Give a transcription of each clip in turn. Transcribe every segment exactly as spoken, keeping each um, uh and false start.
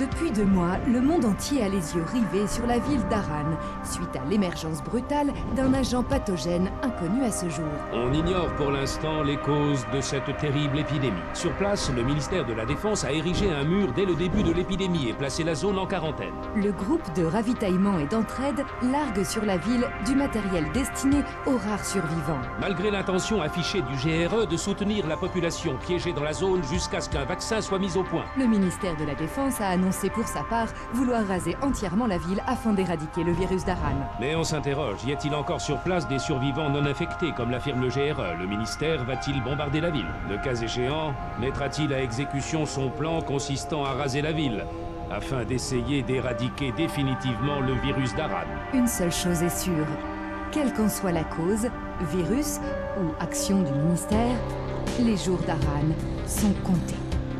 Depuis deux mois, le monde entier a les yeux rivés sur la ville d'Harran, suite à l'émergence brutale d'un agent pathogène inconnu à ce jour. On ignore pour l'instant les causes de cette terrible épidémie. Sur place, le ministère de la Défense a érigé un mur dès le début de l'épidémie et placé la zone en quarantaine. Le groupe de ravitaillement et d'entraide largue sur la ville du matériel destiné aux rares survivants. Malgré l'intention affichée du G R E de soutenir la population piégée dans la zone jusqu'à ce qu'un vaccin soit mis au point. Le ministère de la Défense a annoncé pour sa part vouloir raser entièrement la ville afin d'éradiquer le virus d'Harran. Mais on s'interroge, y a-t-il encore sur place des survivants non infectés, comme l'affirme le G R E? Le ministère va-t-il bombarder la ville? Le cas échéant, mettra-t-il à exécution son plan consistant à raser la ville, afin d'essayer d'éradiquer définitivement le virus d'Harran? Une seule chose est sûre, quelle qu'en soit la cause, virus ou action du ministère, les jours d'Harran sont comptés.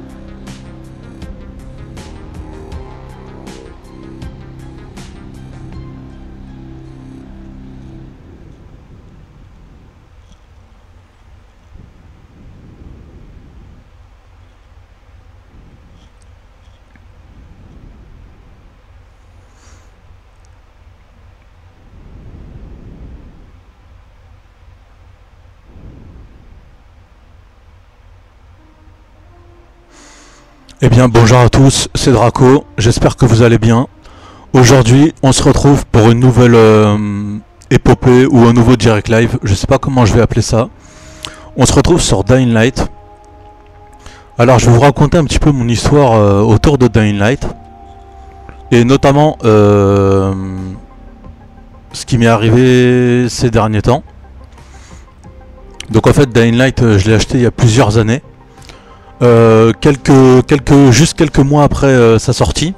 Eh bien bonjour à tous, c'est Draco, j'espère que vous allez bien. Aujourd'hui on se retrouve pour une nouvelle euh, épopée ou un nouveau direct live, je sais pas comment je vais appeler ça. On se retrouve sur Dying Light. Alors je vais vous raconter un petit peu mon histoire euh, autour de Dying Light. Et notamment euh, ce qui m'est arrivé ces derniers temps. Donc en fait Dying Light euh, je l'ai acheté il y a plusieurs années. Euh, quelques, quelques, juste quelques mois après euh, sa sortie.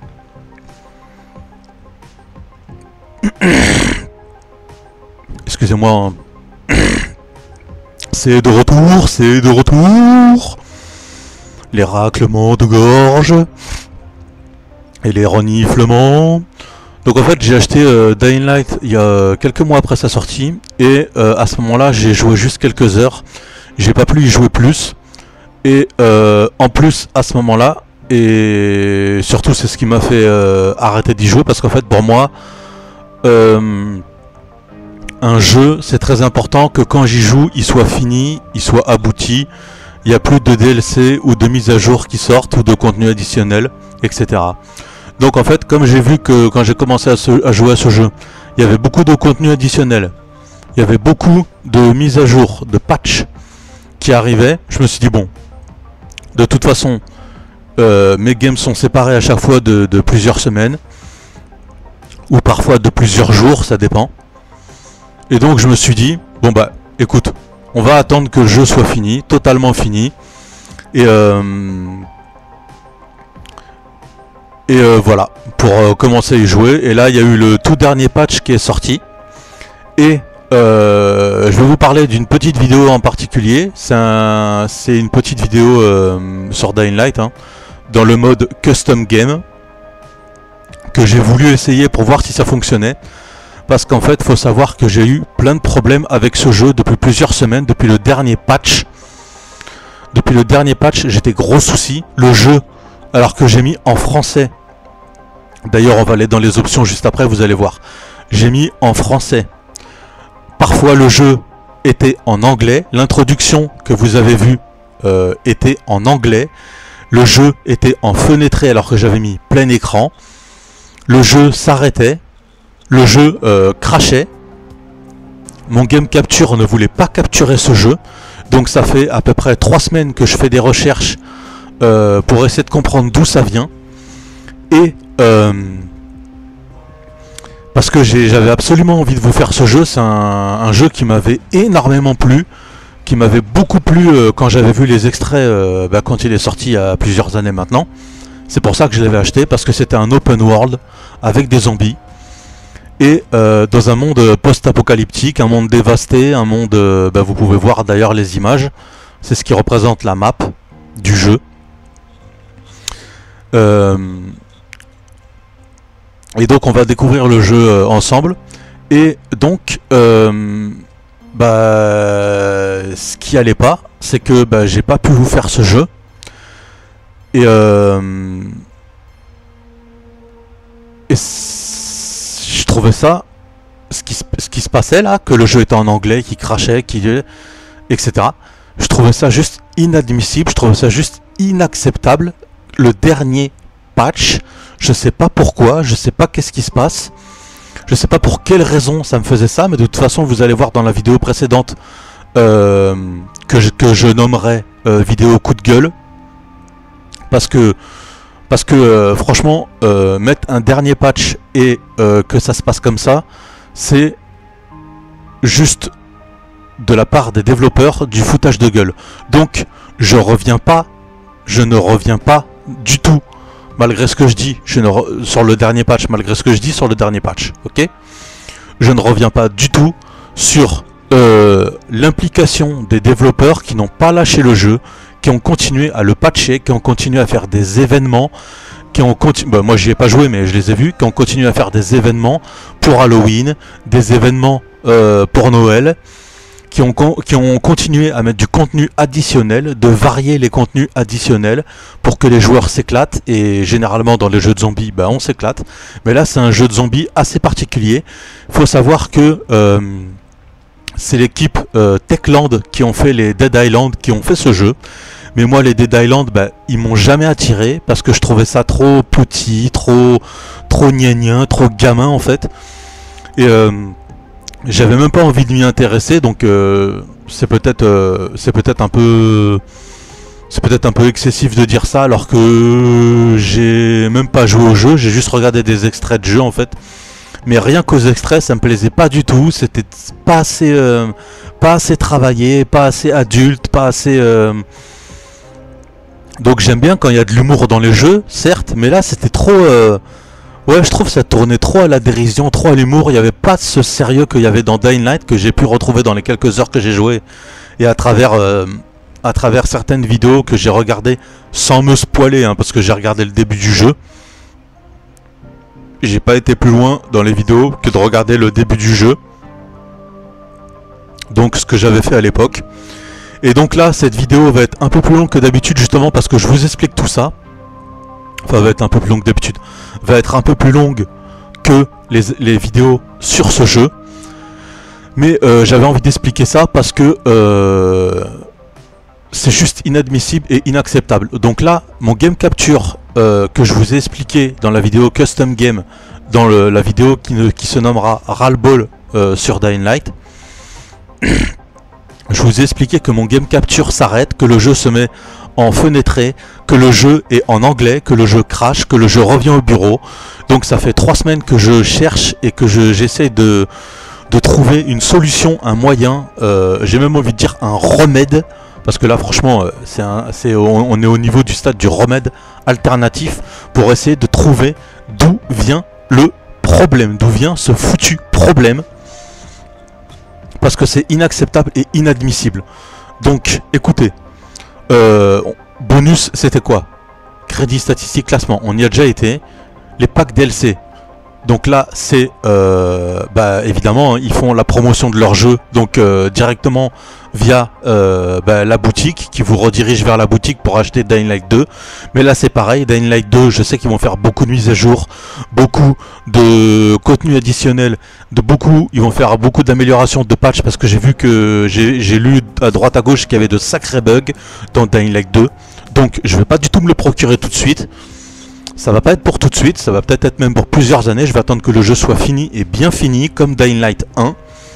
Excusez-moi. C'est de retour, c'est de retour. Les raclements de gorge. Et les reniflements. Donc en fait j'ai acheté euh, Dying Light il y a quelques mois après sa sortie. Et euh, à ce moment-là j'ai joué juste quelques heures. J'ai pas pu y jouer plus. Et euh, en plus à ce moment là, et surtout c'est ce qui m'a fait euh, arrêter d'y jouer, parce qu'en fait pour moi euh, un jeu c'est très important que quand j'y joue il soit fini, il soit abouti, il n'y a plus de D L C ou de mise à jour qui sortent ou de contenu additionnel, et cetera. Donc en fait comme j'ai vu que quand j'ai commencé à, ce, à jouer à ce jeu, il y avait beaucoup de contenu additionnel, il y avait beaucoup de mises à jour, de patchs qui arrivaient, je me suis dit bon, de toute façon, euh, mes games sont séparés à chaque fois de, de plusieurs semaines. Ou parfois de plusieurs jours, ça dépend. Et donc je me suis dit, bon bah écoute, on va attendre que le jeu soit fini, totalement fini. Et, euh, et euh, voilà, pour euh, commencer à y jouer. Et là il y a eu le tout dernier patch qui est sorti. Et Euh, je vais vous parler d'une petite vidéo en particulier. C'est un, c'est une petite vidéo euh, sur Dying Light, hein, dans le mode Custom Game, que j'ai voulu essayer pour voir si ça fonctionnait. Parce qu'en fait, il faut savoir que j'ai eu plein de problèmes avec ce jeu depuis plusieurs semaines, depuis le dernier patch. Depuis le dernier patch, j'ai des gros soucis. Le jeu, alors que j'ai mis en français, d'ailleurs on va aller dans les options juste après, vous allez voir. J'ai mis en français. Parfois le jeu était en anglais, l'introduction que vous avez vue euh, était en anglais, le jeu était en fenêtré alors que j'avais mis plein écran, le jeu s'arrêtait, le jeu euh, crachait, mon game capture ne voulait pas capturer ce jeu, donc ça fait à peu près trois semaines que je fais des recherches euh, pour essayer de comprendre d'où ça vient, et... Euh, parce que j'avais absolument envie de vous faire ce jeu, c'est un, un jeu qui m'avait énormément plu, qui m'avait beaucoup plu euh, quand j'avais vu les extraits, euh, bah, quand il est sorti il y a plusieurs années maintenant. C'est pour ça que je l'avais acheté, parce que c'était un open world avec des zombies. Et euh, dans un monde post-apocalyptique, un monde dévasté, un monde... Euh, bah, vous pouvez voir d'ailleurs les images, c'est ce qui représente la map du jeu. Euh... Et donc on va découvrir le jeu euh, ensemble. Et donc euh, bah, ce qui allait pas, c'est que bah, j'ai pas pu vous faire ce jeu. Et euh, je trouvais ça, ce qui, ce qui se passait là, que le jeu était en anglais, qui crachait, qui, et cetera. Je trouvais ça juste inadmissible, je trouvais ça juste inacceptable. Le dernier patch, je sais pas pourquoi, je sais pas qu'est-ce qui se passe, je sais pas pour quelle raison ça me faisait ça, mais de toute façon vous allez voir dans la vidéo précédente euh, que, je, que je nommerai euh, vidéo coup de gueule, parce que parce que euh, franchement euh, mettre un dernier patch et euh, que ça se passe comme ça, c'est juste de la part des développeurs du foutage de gueule. Donc je reviens pas, je ne reviens pas du tout, malgré ce que je dis je ne re... sur le dernier patch, malgré ce que je dis sur le dernier patch, ok. Je ne reviens pas du tout sur euh, l'implication des développeurs qui n'ont pas lâché le jeu, qui ont continué à le patcher, qui ont continué à faire des événements, qui ont continué, bah, moi j'y ai pas joué mais je les ai vus, qui ont continué à faire des événements pour Halloween, des événements euh, pour Noël, qui ont, qui ont continué à mettre du contenu additionnel, de varier les contenus additionnels pour que les joueurs s'éclatent. Et généralement dans les jeux de zombies, bah, on s'éclate. Mais là c'est un jeu de zombies assez particulier. Il faut savoir que euh, c'est l'équipe euh, Techland qui ont fait les Dead Island, qui ont fait ce jeu. Mais moi les Dead Island, bah, ils m'ont jamais attiré parce que je trouvais ça trop petit, trop trop gnagnien, trop gamin en fait. Et euh, j'avais même pas envie de m'y intéresser, donc euh, c'est peut-être euh, c'est peut-être un peu c'est peut-être un peu excessif de dire ça, alors que j'ai même pas joué au jeu, j'ai juste regardé des extraits de jeu en fait. Mais rien qu'aux extraits, ça me plaisait pas du tout, c'était pas assez euh, pas assez travaillé, pas assez adulte, pas assez euh... donc j'aime bien quand il y a de l'humour dans les jeux, certes, mais là c'était trop euh... ouais, je trouve que ça tournait trop à la dérision, trop à l'humour. Il n'y avait pas ce sérieux qu'il y avait dans Dying Light, que j'ai pu retrouver dans les quelques heures que j'ai joué et à travers euh, à travers certaines vidéos que j'ai regardées sans me spoiler, hein, parce que j'ai regardé le début du jeu. J'ai pas été plus loin dans les vidéos que de regarder le début du jeu. Donc ce que j'avais fait à l'époque. Et donc là, cette vidéo va être un peu plus longue que d'habitude, justement parce que je vous explique tout ça. Enfin, va être un peu plus longue que d'habitude. Va être un peu plus longue que les, les vidéos sur ce jeu. Mais euh, j'avais envie d'expliquer ça parce que euh, c'est juste inadmissible et inacceptable. Donc là, mon game capture euh, que je vous ai expliqué dans la vidéo Custom Game, dans le, la vidéo qui, ne, qui se nommera Ralball euh, sur Dying Light, je vous ai expliqué que mon game capture s'arrête, que le jeu se met en fenêtré, que le jeu est en anglais, que le jeu crache, que le jeu revient au bureau. Donc ça fait trois semaines que je cherche et que je, j'essaie de, de trouver une solution, un moyen, euh, j'ai même envie de dire un remède, parce que là franchement c'est un, c'est, on, on est au niveau du stade du remède alternatif pour essayer de trouver d'où vient le problème, d'où vient ce foutu problème, parce que c'est inacceptable et inadmissible. Donc écoutez, Euh, bonus, c'était quoi? Crédit, statistique, classement, on y a déjà été. Les packs D L C, donc là c'est euh, bah, évidemment ils font la promotion de leur jeu, donc euh, directement via euh, bah, la boutique, qui vous redirige vers la boutique pour acheter Dying Light deux. Mais là c'est pareil, Dying Light deux, je sais qu'ils vont faire beaucoup de mises à jour, beaucoup de contenu additionnel, de beaucoup, ils vont faire beaucoup d'améliorations, de patchs, parce que j'ai vu que j'ai lu à droite à gauche qu'il y avait de sacrés bugs dans Dying Light deux. Donc je vais pas du tout me le procurer tout de suite. Ça va pas être pour tout de suite, ça va peut-être être même pour plusieurs années. Je vais attendre que le jeu soit fini et bien fini, comme Dying Light un.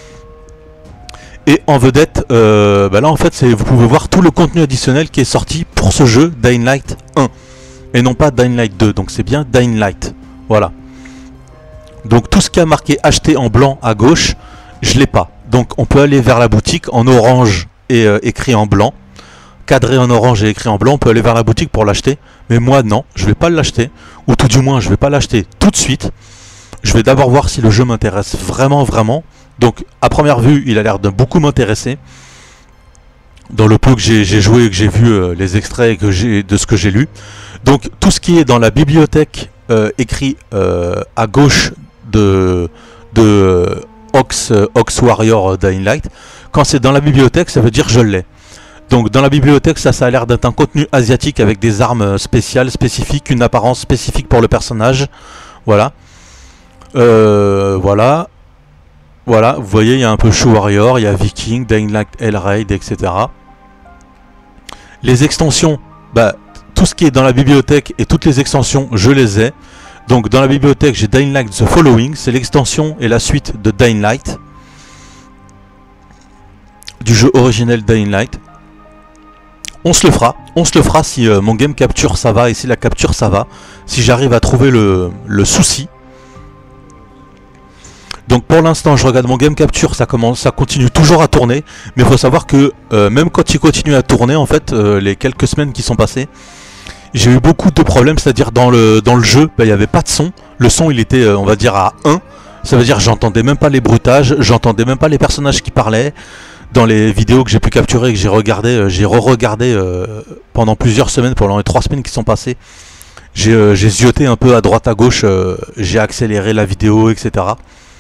Et en vedette, euh, bah là en fait, vous pouvez voir tout le contenu additionnel qui est sorti pour ce jeu Dying Light un. Et non pas Dying Light deux, donc c'est bien Dying Light. Voilà. Donc tout ce qui a marqué acheter en blanc à gauche, je l'ai pas. Donc on peut aller vers la boutique en orange et euh, écrit en blanc. Cadré en orange et écrit en blanc, on peut aller vers la boutique pour l'acheter. Mais moi non, je vais pas l'acheter. Ou tout du moins, je vais pas l'acheter tout de suite. Je vais d'abord voir si le jeu m'intéresse vraiment, vraiment. Donc à première vue, il a l'air de beaucoup m'intéresser. Dans le peu que j'ai joué et que j'ai vu euh, les extraits et que j'ai de ce que j'ai lu. Donc tout ce qui est dans la bibliothèque euh, écrit euh, à gauche de, de Ox, euh, Ox Warrior Dying Light, quand c'est dans la bibliothèque, ça veut dire je l'ai. Donc dans la bibliothèque, ça, ça a l'air d'être un contenu asiatique avec des armes spéciales, spécifiques, une apparence spécifique pour le personnage. Voilà. Euh, voilà. Voilà, vous voyez, il y a un peu Shoe Warrior, il y a Viking, Dying Light, Hellraid, et cetera. Les extensions, bah, tout ce qui est dans la bibliothèque et toutes les extensions, je les ai. Donc dans la bibliothèque, j'ai Dying Light The Following, c'est l'extension et la suite de Dying Light, du jeu originel Dying Light. On se le fera, on se le fera si euh, mon game capture ça va et si la capture ça va, si j'arrive à trouver le, le souci. Donc pour l'instant je regarde mon game capture, ça commence, ça continue toujours à tourner, mais il faut savoir que euh, même quand il continue à tourner, en fait, euh, les quelques semaines qui sont passées, j'ai eu beaucoup de problèmes, c'est-à-dire dans le, dans le jeu, bah, il n'y avait pas de son, le son il était, euh, on va dire, à un, ça veut dire j'entendais même pas les bruitages, j'entendais même pas les personnages qui parlaient. Dans les vidéos que j'ai pu capturer, que j'ai regardé, euh, j'ai re-regardé euh, pendant plusieurs semaines, pendant les trois semaines qui sont passées, j'ai euh, zioté un peu à droite à gauche, euh, j'ai accéléré la vidéo, et cetera.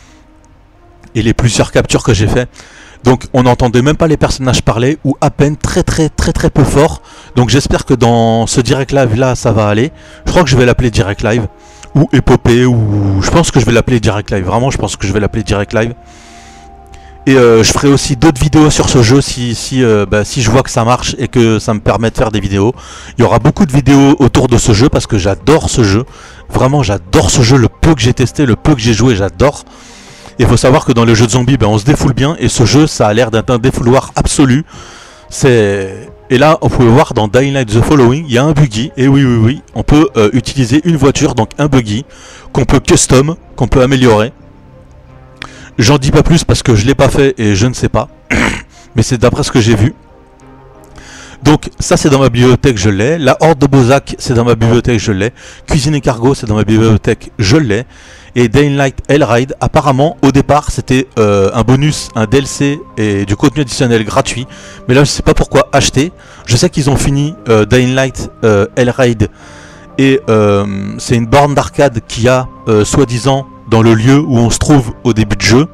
Et les plusieurs captures que j'ai fait, donc on n'entendait même pas les personnages parler, ou à peine, très très très très peu fort. Donc j'espère que dans ce direct live là ça va aller. Je crois que je vais l'appeler direct live, ou épopée, ou je pense que je vais l'appeler direct live, vraiment je pense que je vais l'appeler direct live. Et euh, je ferai aussi d'autres vidéos sur ce jeu si, si, euh, bah, si je vois que ça marche et que ça me permet de faire des vidéos. Il y aura beaucoup de vidéos autour de ce jeu parce que j'adore ce jeu. Vraiment j'adore ce jeu, le peu que j'ai testé, le peu que j'ai joué, j'adore. Il faut savoir que dans les jeux de zombies, ben, on se défoule bien, et ce jeu, ça a l'air d'être un défouloir absolu. C'est... Et là, on peut voir dans Dying Light The Following, il y a un buggy, et oui, oui, oui, on peut euh, utiliser une voiture, donc un buggy, qu'on peut custom, qu'on peut améliorer. J'en dis pas plus parce que je l'ai pas fait et je ne sais pas, mais c'est d'après ce que j'ai vu. Donc ça c'est dans ma bibliothèque, je l'ai. La Horde de Bozak, c'est dans ma bibliothèque, je l'ai. Cuisine et Cargo, c'est dans ma bibliothèque, je l'ai. Et Dying Light Hellraid, apparemment au départ c'était euh, un bonus, un D L C et du contenu additionnel gratuit. Mais là je sais pas pourquoi acheter. Je sais qu'ils ont fini euh, Dying Light euh, Hellraid. Et euh, c'est une borne d'arcade qu'il y a euh, soi-disant dans le lieu où on se trouve au début de jeu.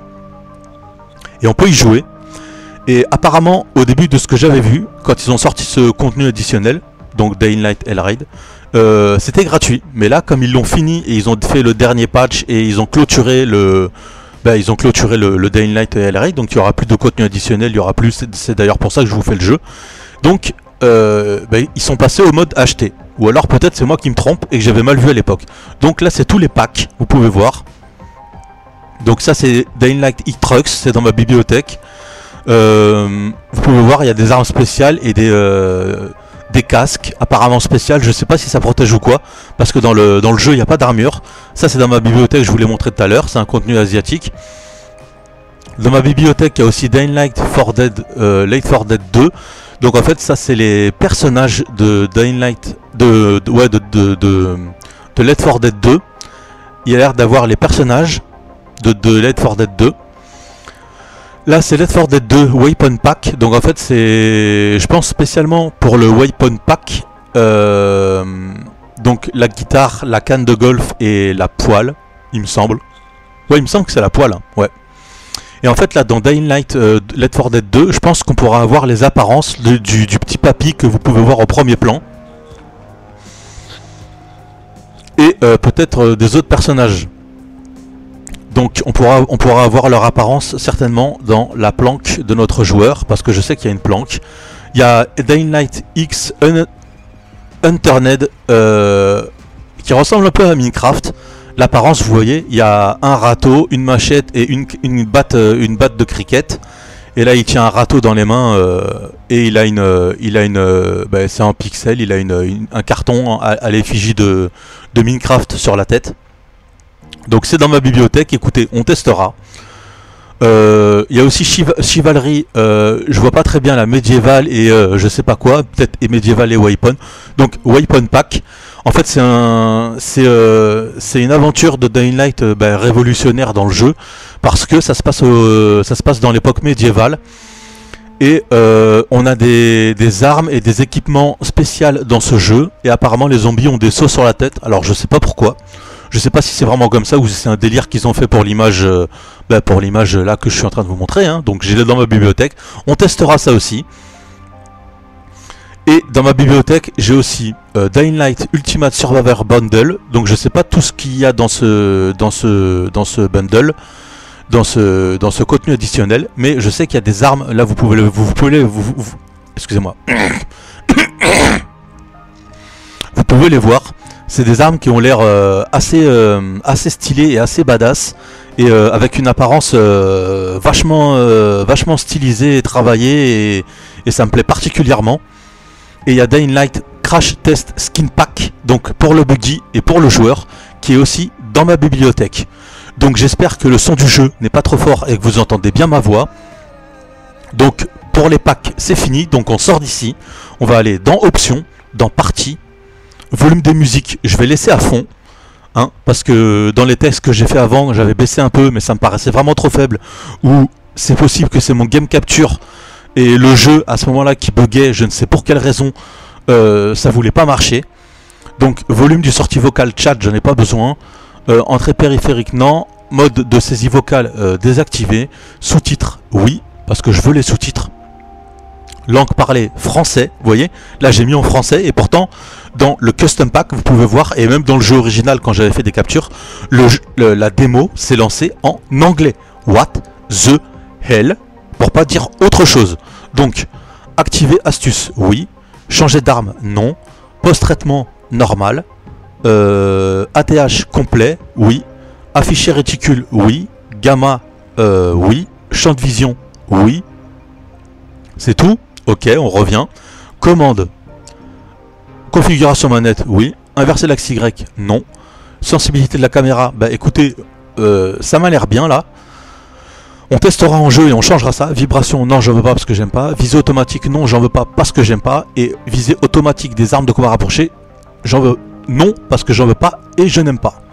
Et on peut y jouer. Et apparemment au début de ce que j'avais vu, quand ils ont sorti ce contenu additionnel, donc Dying Light Hellraid, Euh, c'était gratuit, mais là comme ils l'ont fini et ils ont fait le dernier patch et ils ont clôturé le, bah, ils ont clôturé le, le Dying Light Hellraid, donc il n'y aura plus de contenu additionnel, il y aura plus, c'est d'ailleurs pour ça que je vous fais le jeu. Donc euh, bah, ils sont passés au mode acheté, ou alors peut-être c'est moi qui me trompe et que j'avais mal vu à l'époque. Donc là c'est tous les packs, vous pouvez voir. Donc ça c'est Dying Light E-Trucks, c'est dans ma bibliothèque. Euh, vous pouvez voir, il y a des armes spéciales et des euh, des casques apparemment spéciales, je sais pas si ça protège ou quoi, parce que dans le, dans le jeu il n'y a pas d'armure. Ça c'est dans ma bibliothèque, je vous l'ai montré tout à l'heure, c'est un contenu asiatique. Dans ma bibliothèque il y a aussi Dying Light four Dead, euh, Late four Dead deux. Donc en fait ça c'est les personnages de Dying Light, de, de, ouais, de, de, de, de Late four Dead deux. Il y a l'air d'avoir les personnages de, de Late four Dead deux. Là c'est Left four Dead deux Weapon Pack, donc en fait c'est, je pense spécialement pour le Weapon Pack, euh, donc la guitare, la canne de golf et la poêle, il me semble. Ouais, il me semble que c'est la poêle, hein. Ouais. Et en fait là dans Dying Light euh, Left four Dead deux, je pense qu'on pourra avoir les apparences de, du, du petit papy que vous pouvez voir au premier plan. Et euh, peut-être euh, des autres personnages. Donc on pourra, on pourra avoir leur apparence certainement dans la planque de notre joueur, parce que je sais qu'il y a une planque. Il y a Dying Light X Un Unturned euh, qui ressemble un peu à Minecraft. L'apparence, vous voyez, il y a un râteau, une machette et une, une, batte, une batte de cricket. Et là il tient un râteau dans les mains euh, et il a une, euh, il a une, euh, bah, c'est en pixel, il a une, une, un carton à, à l'effigie de, de Minecraft sur la tête. Donc c'est dans ma bibliothèque, écoutez, on testera. Il euh, y a aussi Chiv Chivalry, euh, je vois pas très bien la médiévale et euh, je sais pas quoi, peut-être et médiévale et Weapon. Donc Weapon Pack, en fait c'est un, c'est euh, c'est une aventure de Dying Light euh, bah, révolutionnaire dans le jeu, parce que ça se passe, au, ça se passe dans l'époque médiévale. Et euh, on a des, des armes et des équipements spéciaux dans ce jeu, et apparemment les zombies ont des sauts sur la tête, alors je sais pas pourquoi. Je sais pas si c'est vraiment comme ça ou si c'est un délire qu'ils ont fait pour l'image, euh, bah pour l'image là que je suis en train de vous montrer, hein. Donc j'ai dans ma bibliothèque. On testera ça aussi. Et dans ma bibliothèque, j'ai aussi euh, Dying Light Ultimate Survivor Bundle. Donc je sais pas tout ce qu'il y a dans ce dans ce dans ce bundle, dans ce dans ce contenu additionnel, mais je sais qu'il y a des armes. Là, vous pouvez le, vous, vous pouvez les, vous, vous, excusez-moi. Vous pouvez les voir. C'est des armes qui ont l'air euh, assez euh, assez stylées et assez badass, et euh, avec une apparence euh, vachement euh, vachement stylisée et travaillée, et, et ça me plaît particulièrement. Et il y a Dying Light Crash Test Skin Pack, donc pour le buddy et pour le joueur, qui est aussi dans ma bibliothèque. Donc j'espère que le son du jeu n'est pas trop fort et que vous entendez bien ma voix. Donc pour les packs c'est fini, donc on sort d'ici. On va aller dans Options, dans Parties, volume des musiques, je vais laisser à fond. Hein, parce que dans les tests que j'ai fait avant, j'avais baissé un peu, mais ça me paraissait vraiment trop faible. Ou c'est possible que c'est mon game capture et le jeu à ce moment-là qui buguait, je ne sais pour quelle raison, euh, ça voulait pas marcher. Donc volume du sortie vocale chat, j'en ai pas besoin. Euh, entrée périphérique, non. Mode de saisie vocale euh, désactivé. Sous-titres, oui, parce que je veux les sous-titres. Langue parlée, français, vous voyez. Là j'ai mis en français, et pourtant dans le custom pack, vous pouvez voir, et même dans le jeu original quand j'avais fait des captures, le, le, la démo s'est lancée en anglais. What the hell, pour pas dire autre chose. Donc, activer astuce, oui. Changer d'arme, non. Post-traitement, normal. Euh, A T H complet, oui. Afficher réticule, oui. Gamma, euh, oui. Champ de vision, oui. C'est tout. Ok, on revient. Commande. Configuration manette, oui. Inverser l'axe Y, non. Sensibilité de la caméra, bah écoutez, euh, ça m'a l'air bien là. On testera en jeu et on changera ça. Vibration, non, j'en veux pas parce que j'aime pas. Visée automatique, non, j'en veux pas parce que j'aime pas. Et visée automatique des armes de combat rapprochées, j'en veux non parce que j'en veux pas et je n'aime pas.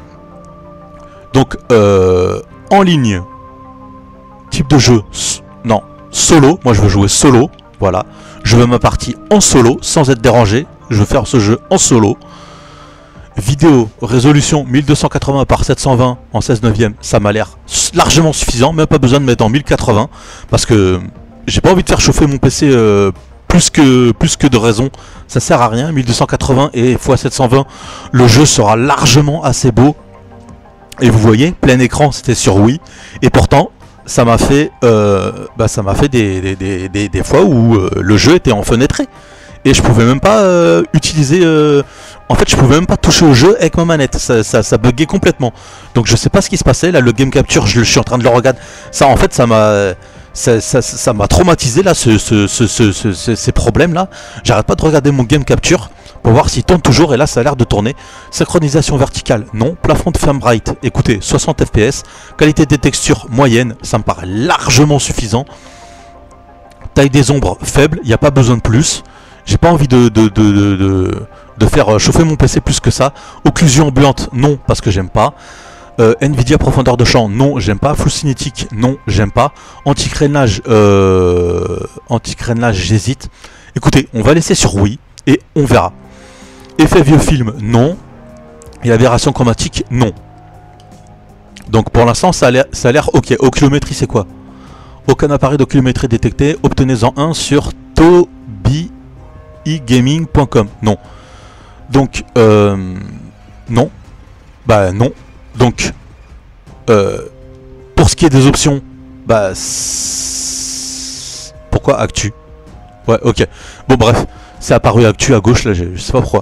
Donc, euh, en ligne, type de jeu, non, solo. Moi, je veux jouer solo. Voilà, je veux ma partie en solo sans être dérangé. Je veux faire ce jeu en solo. Vidéo, résolution mille deux cent quatre-vingts par sept cent vingt en seize neuvième, ça m'a l'air largement suffisant, même pas besoin de mettre en mille quatre-vingts, parce que j'ai pas envie de faire chauffer mon P C euh, plus, que, plus que de raison, ça sert à rien. Mille deux cent quatre-vingts et fois sept cent vingt, le jeu sera largement assez beau. Et vous voyez, plein écran, c'était sur Wii, et pourtant ça m'a fait, euh, bah, ça m'a fait des, des, des, des, des fois où euh, le jeu était enfenêtré. Et je pouvais même pas euh, utiliser... Euh... En fait, je pouvais même pas toucher au jeu avec ma manette. Ça, ça, ça buguait complètement. Donc je sais pas ce qui se passait. Là, le game capture, je, je suis en train de le regarder. Ça, en fait, ça m'a... Ça, ça, ça m'a traumatisé, là, ce, ce, ce, ce, ce, ce, ces problèmes-là. J'arrête pas de regarder mon game capture pour voir s'il tourne toujours. Et là, ça a l'air de tourner. Synchronisation verticale, non. Plafond de framerate, écoutez, soixante F P S. Qualité des textures, moyenne. Ça me paraît largement suffisant. Taille des ombres, faible. Il n'y a pas besoin de plus. J'ai pas envie de, de, de, de, de, de faire chauffer mon P C plus que ça. Occlusion ambiante, non, parce que j'aime pas. Euh, Nvidia profondeur de champ, non, j'aime pas. Flou cinétique, non, j'aime pas. Anti-crénelage, euh, anti-crénelage, j'hésite. Écoutez, on va laisser sur oui et on verra. Effet vieux film, non. Et aberration chromatique, non. Donc pour l'instant, ça a l'air ok. Oculométrie, c'est quoi? Aucun appareil d'oculométrie détecté. Obtenez-en un sur tobi gaming point com. Non. Donc, euh, non. Bah, non. Donc, euh, pour ce qui est des options, bah, pourquoi Actu? Ouais, ok. Bon, bref, c'est apparu Actu à gauche, là, je sais pas pourquoi.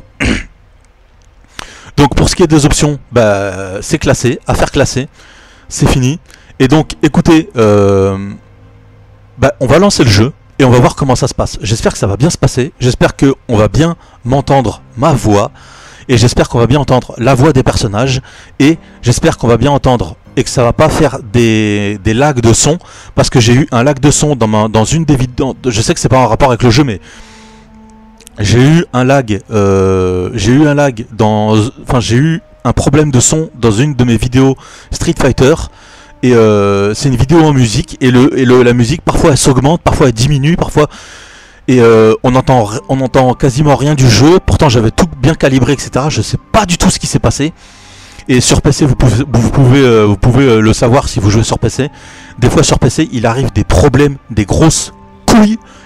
Donc, pour ce qui est des options, bah, c'est classé, à faire classer, c'est fini. Et donc, écoutez, euh, bah, on va lancer le jeu. Et on va voir comment ça se passe. J'espère que ça va bien se passer. J'espère qu'on va bien m'entendre ma voix. Et j'espère qu'on va bien entendre la voix des personnages. Et j'espère qu'on va bien entendre et que ça va pas faire des, des lags de son. Parce que j'ai eu un lag de son dans, ma, dans une des vidéos. Je sais que c'est pas en rapport avec le jeu, mais j'ai eu un lag. Euh, j'ai eu un lag dans. Enfin, j'ai eu un problème de son dans une de mes vidéos Street Fighter. Et euh, c'est une vidéo en musique, et, le, et le, la musique parfois elle s'augmente, parfois elle diminue, parfois... Et euh, on entend, on entend quasiment rien du jeu, pourtant j'avais tout bien calibré, et cetera. Je sais pas du tout ce qui s'est passé. Et sur P C, vous pouvez, vous pouvez, euh, vous pouvez le savoir si vous jouez sur P C. Des fois sur P C, il arrive des problèmes, des grosses couilles.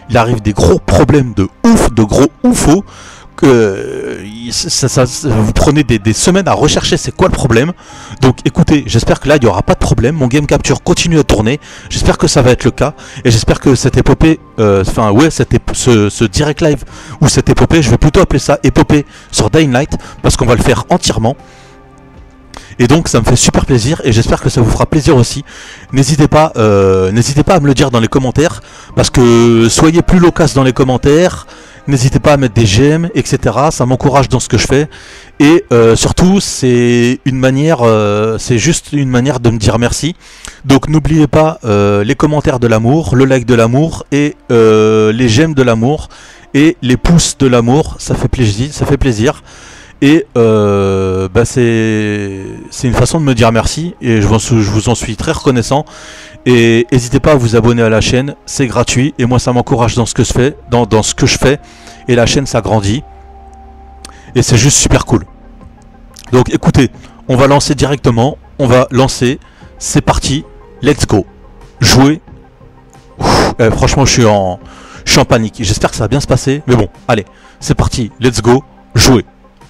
il arrive des gros problèmes de ouf, de gros oufos, que ça, ça, ça, vous prenez des, des semaines à rechercher c'est quoi le problème. Donc écoutez, j'espère que là il n'y aura pas de problème, mon game capture continue à tourner, j'espère que ça va être le cas, et j'espère que cette épopée, enfin euh, ouais, cette ép ce, ce direct live, ou cette épopée, je vais plutôt appeler ça épopée sur Dying Light, parce qu'on va le faire entièrement. Et donc ça me fait super plaisir et j'espère que ça vous fera plaisir aussi. N'hésitez pas, euh, n'hésitez pas à me le dire dans les commentaires, parce que soyez plus loquace dans les commentaires, n'hésitez pas à mettre des j'aime, et cetera. Ça m'encourage dans ce que je fais. Et euh, surtout, c'est une manière, euh, c'est juste une manière de me dire merci. Donc n'oubliez pas euh, les commentaires de l'amour, le like de l'amour et euh, les j'aime de l'amour et les pouces de l'amour. Ça fait plaisir, ça fait plaisir. Et euh, bah c'est une façon de me dire merci et je, je vous en suis très reconnaissant. Et n'hésitez pas à vous abonner à la chaîne, c'est gratuit et moi ça m'encourage dans ce que je fais, dans, dans ce que je fais, et la chaîne s'agrandit et c'est juste super cool. Donc écoutez, on va lancer directement, on va lancer, c'est parti, let's go, jouer. Ouf, eh, franchement je suis en, je suis en panique, j'espère que ça va bien se passer, mais bon, allez, c'est parti, let's go, jouer.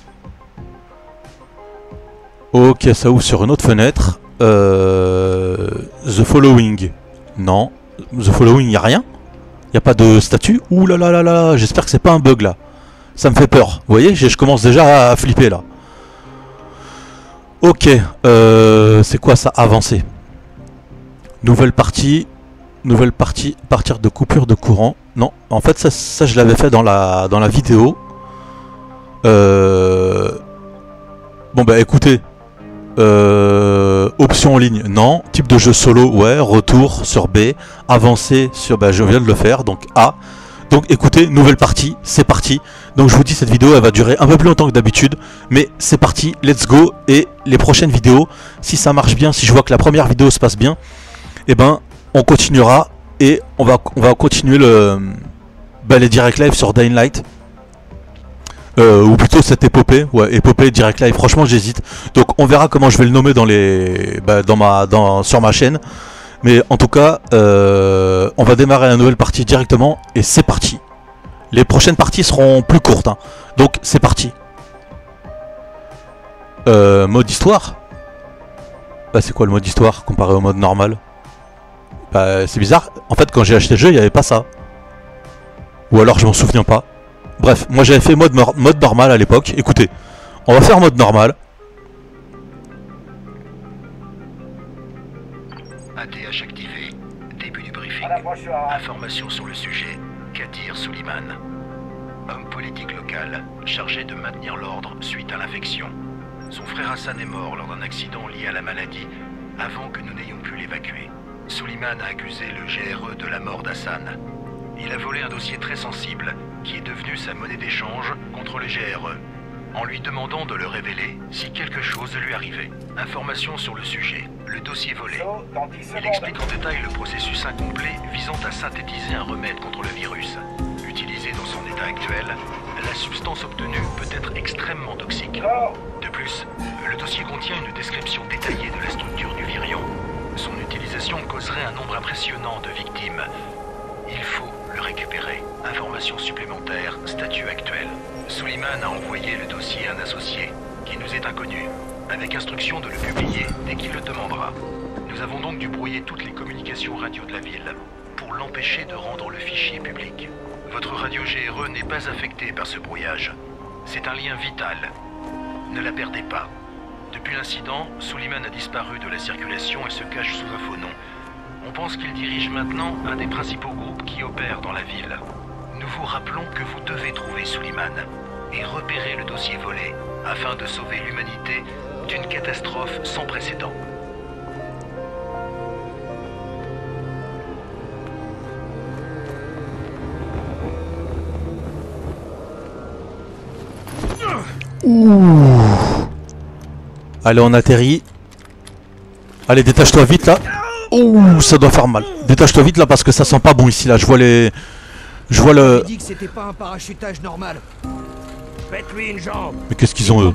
Ok, ça ouvre sur une autre fenêtre. Euh, The Following. Non. The Following, il n'y a rien. Il n'y a pas de statut. Ouh là là là là. J'espère que c'est pas un bug là. Ça me fait peur. Vous voyez, je commence déjà à flipper là. Ok. Euh, c'est quoi ça? Avancer. Nouvelle partie. Nouvelle partie. Partir de coupure de courant. Non. En fait, ça, ça je l'avais fait dans la, dans la vidéo. Euh... Bon bah écoutez. Euh, option en ligne, non. Type de jeu solo, ouais. Retour sur B. Avancer sur, bah je viens de le faire, donc A. Donc écoutez, nouvelle partie, c'est parti. Donc je vous dis, cette vidéo elle va durer un peu plus longtemps que d'habitude, mais c'est parti, let's go. Et les prochaines vidéos, si ça marche bien, si je vois que la première vidéo se passe bien, et eh ben on continuera et on va on va continuer le bah, les direct live sur Dying Light. Euh, ou plutôt cette épopée, ouais, épopée direct live, franchement j'hésite. Donc on verra comment je vais le nommer dans les, bah, dans ma, dans, sur ma chaîne. Mais en tout cas, euh, on va démarrer la nouvelle partie directement et c'est parti. Les prochaines parties seront plus courtes, hein. Donc c'est parti. Euh, mode histoire. Bah, c'est quoi le mode histoire comparé au mode normal? Bah, c'est bizarre, en fait quand j'ai acheté le jeu il n'y avait pas ça. Ou alors je m'en souviens pas. Bref, moi j'avais fait mode, mode normal à l'époque. Écoutez, on va faire mode normal. A T H activé. Début du briefing. Information sur le sujet. Kadir Suleiman. Homme politique local, chargé de maintenir l'ordre suite à l'infection. Son frère Hassan est mort lors d'un accident lié à la maladie, avant que nous n'ayons pu l'évacuer. Suleiman a accusé le G R E de la mort d'Hassan. Il a volé un dossier très sensible, qui est devenu sa monnaie d'échange contre le G R E, en lui demandant de le révéler si quelque chose lui arrivait. Information sur le sujet, le dossier volé. Il explique en détail le processus incomplet visant à synthétiser un remède contre le virus. Utilisé dans son état actuel, la substance obtenue peut être extrêmement toxique. De plus, le dossier contient une description détaillée de la structure du virion. Son utilisation causerait un nombre impressionnant de victimes. Il faut le récupérer. Information supplémentaire, statut actuel. Suleiman a envoyé le dossier à un associé, qui nous est inconnu, avec instruction de le publier dès qu'il le demandera. Nous avons donc dû brouiller toutes les communications radio de la ville, pour l'empêcher de rendre le fichier public. Votre radio G R E n'est pas affectée par ce brouillage. C'est un lien vital. Ne la perdez pas. Depuis l'incident, Suleiman a disparu de la circulation et se cache sous un faux nom. On pense qu'il dirige maintenant un des principaux groupes qui opèrent dans la ville. Nous vous rappelons que vous devez trouver Suleiman et repérer le dossier volé afin de sauver l'humanité d'une catastrophe sans précédent. Ouh. Allez, on atterrit. Allez, détache-toi vite là. Ouh, ça doit faire mal. Détache-toi vite là parce que ça sent pas bon ici là. Je vois les... Je vois le... dit que c'était pas un parachutage normal. Faites-lui une jambe. Mais qu'est-ce qu'ils ont eux?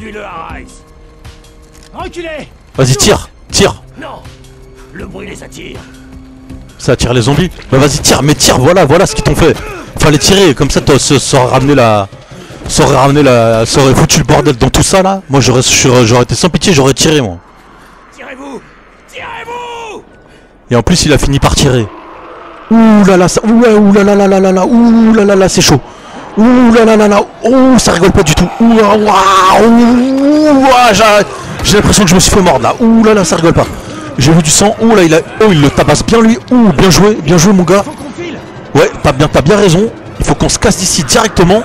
Reculez. Vas-y, tire. Tire. Non. Le bruit les attire. Ça attire les zombies. Bah vas-y, tire. Mais tire, voilà, voilà ce qu'ils t'ont fait. fallait tirer, comme ça toi, ça, ça aurait ramené la... Ça aurait ramené la... Ça aurait foutu le bordel dans tout ça là. Moi j'aurais j'aurais été sans pitié, j'aurais tiré moi. Tirez-vous! Tirez-vous! Et en plus il a fini par tirer. Ouh là là, ça... Ouh là là là là là là, ouh là là là, c'est chaud. Ouh là là là là, ouh ça rigole pas du tout. Ouh waouh, j'ai l'impression que je me suis fait mordre là. Ouh là là, ça rigole pas. J'ai vu du sang. Ouh là il a, oh il le tabasse bien lui. Ouh bien joué, bien joué mon gars. Ouais, t'as bien, t'as bien raison. Il faut qu'on se casse d'ici directement.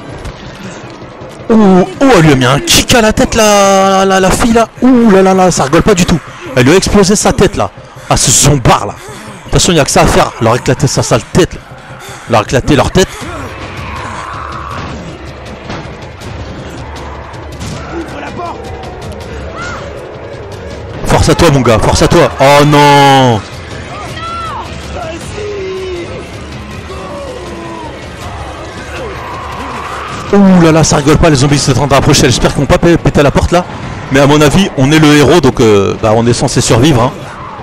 Ouh, oh elle lui a mis un kick à la tête la, la, la fille là. Ouh là là là, ça rigole pas du tout. Elle lui a explosé sa tête là. Ah c'est son bar là. De toute façon il n'y a que ça à faire. Leur éclater sa sale tête là. Leur éclater leur tête. Force à toi mon gars, force à toi. Oh non. Ouh là là, ça rigole pas, les zombies sont en train de rapprocher. J'espère qu'ils vont pas péter à la porte là. Mais à mon avis, on est le héros, donc euh, bah, on est censé survivre. Hein.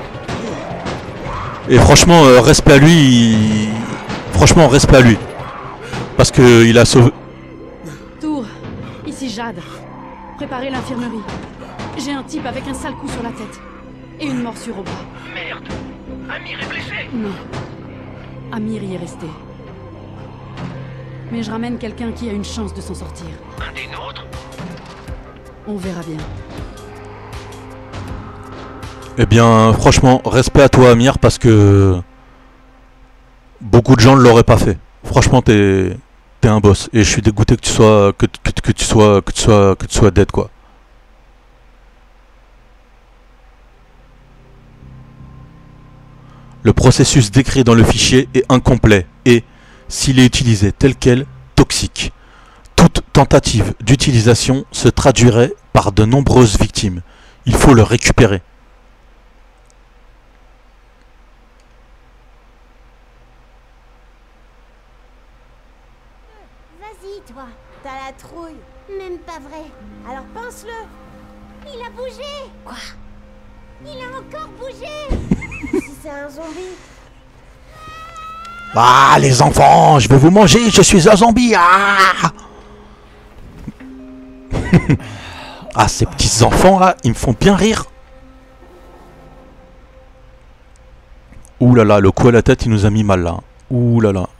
Et franchement, euh, respect à lui. Il... Franchement, respect à lui. Parce que il a sauvé... Tour, ici Jade. Préparez l'infirmerie. J'ai un type avec un sale coup sur la tête. Et une morsure au bras. Merde! Amir est blessé! Non. Amir y est resté. Mais je ramène quelqu'un qui a une chance de s'en sortir. Un des nôtres? On verra bien. Eh bien, franchement, respect à toi Amir, parce que... Beaucoup de gens ne l'auraient pas fait. Franchement, t'es... T'es un boss. Et je suis dégoûté que tu sois... Que, que, que tu sois... Que tu sois... Que tu sois dead, quoi. Le processus décrit dans le fichier est incomplet et, s'il est utilisé tel quel, toxique. Toute tentative d'utilisation se traduirait par de nombreuses victimes. Il faut le récupérer. Vas-y, toi, t'as la trouille. Même pas vrai. Alors pense-le. Il a bougé. Quoi? Il a encore bougé. Si c'est un zombie. Ah, les enfants, je vais vous manger, je suis un zombie. Ah, ah ces petits enfants là, ils me font bien rire. Ouh là là, le coup à la tête, il nous a mis mal là. Ouh là là.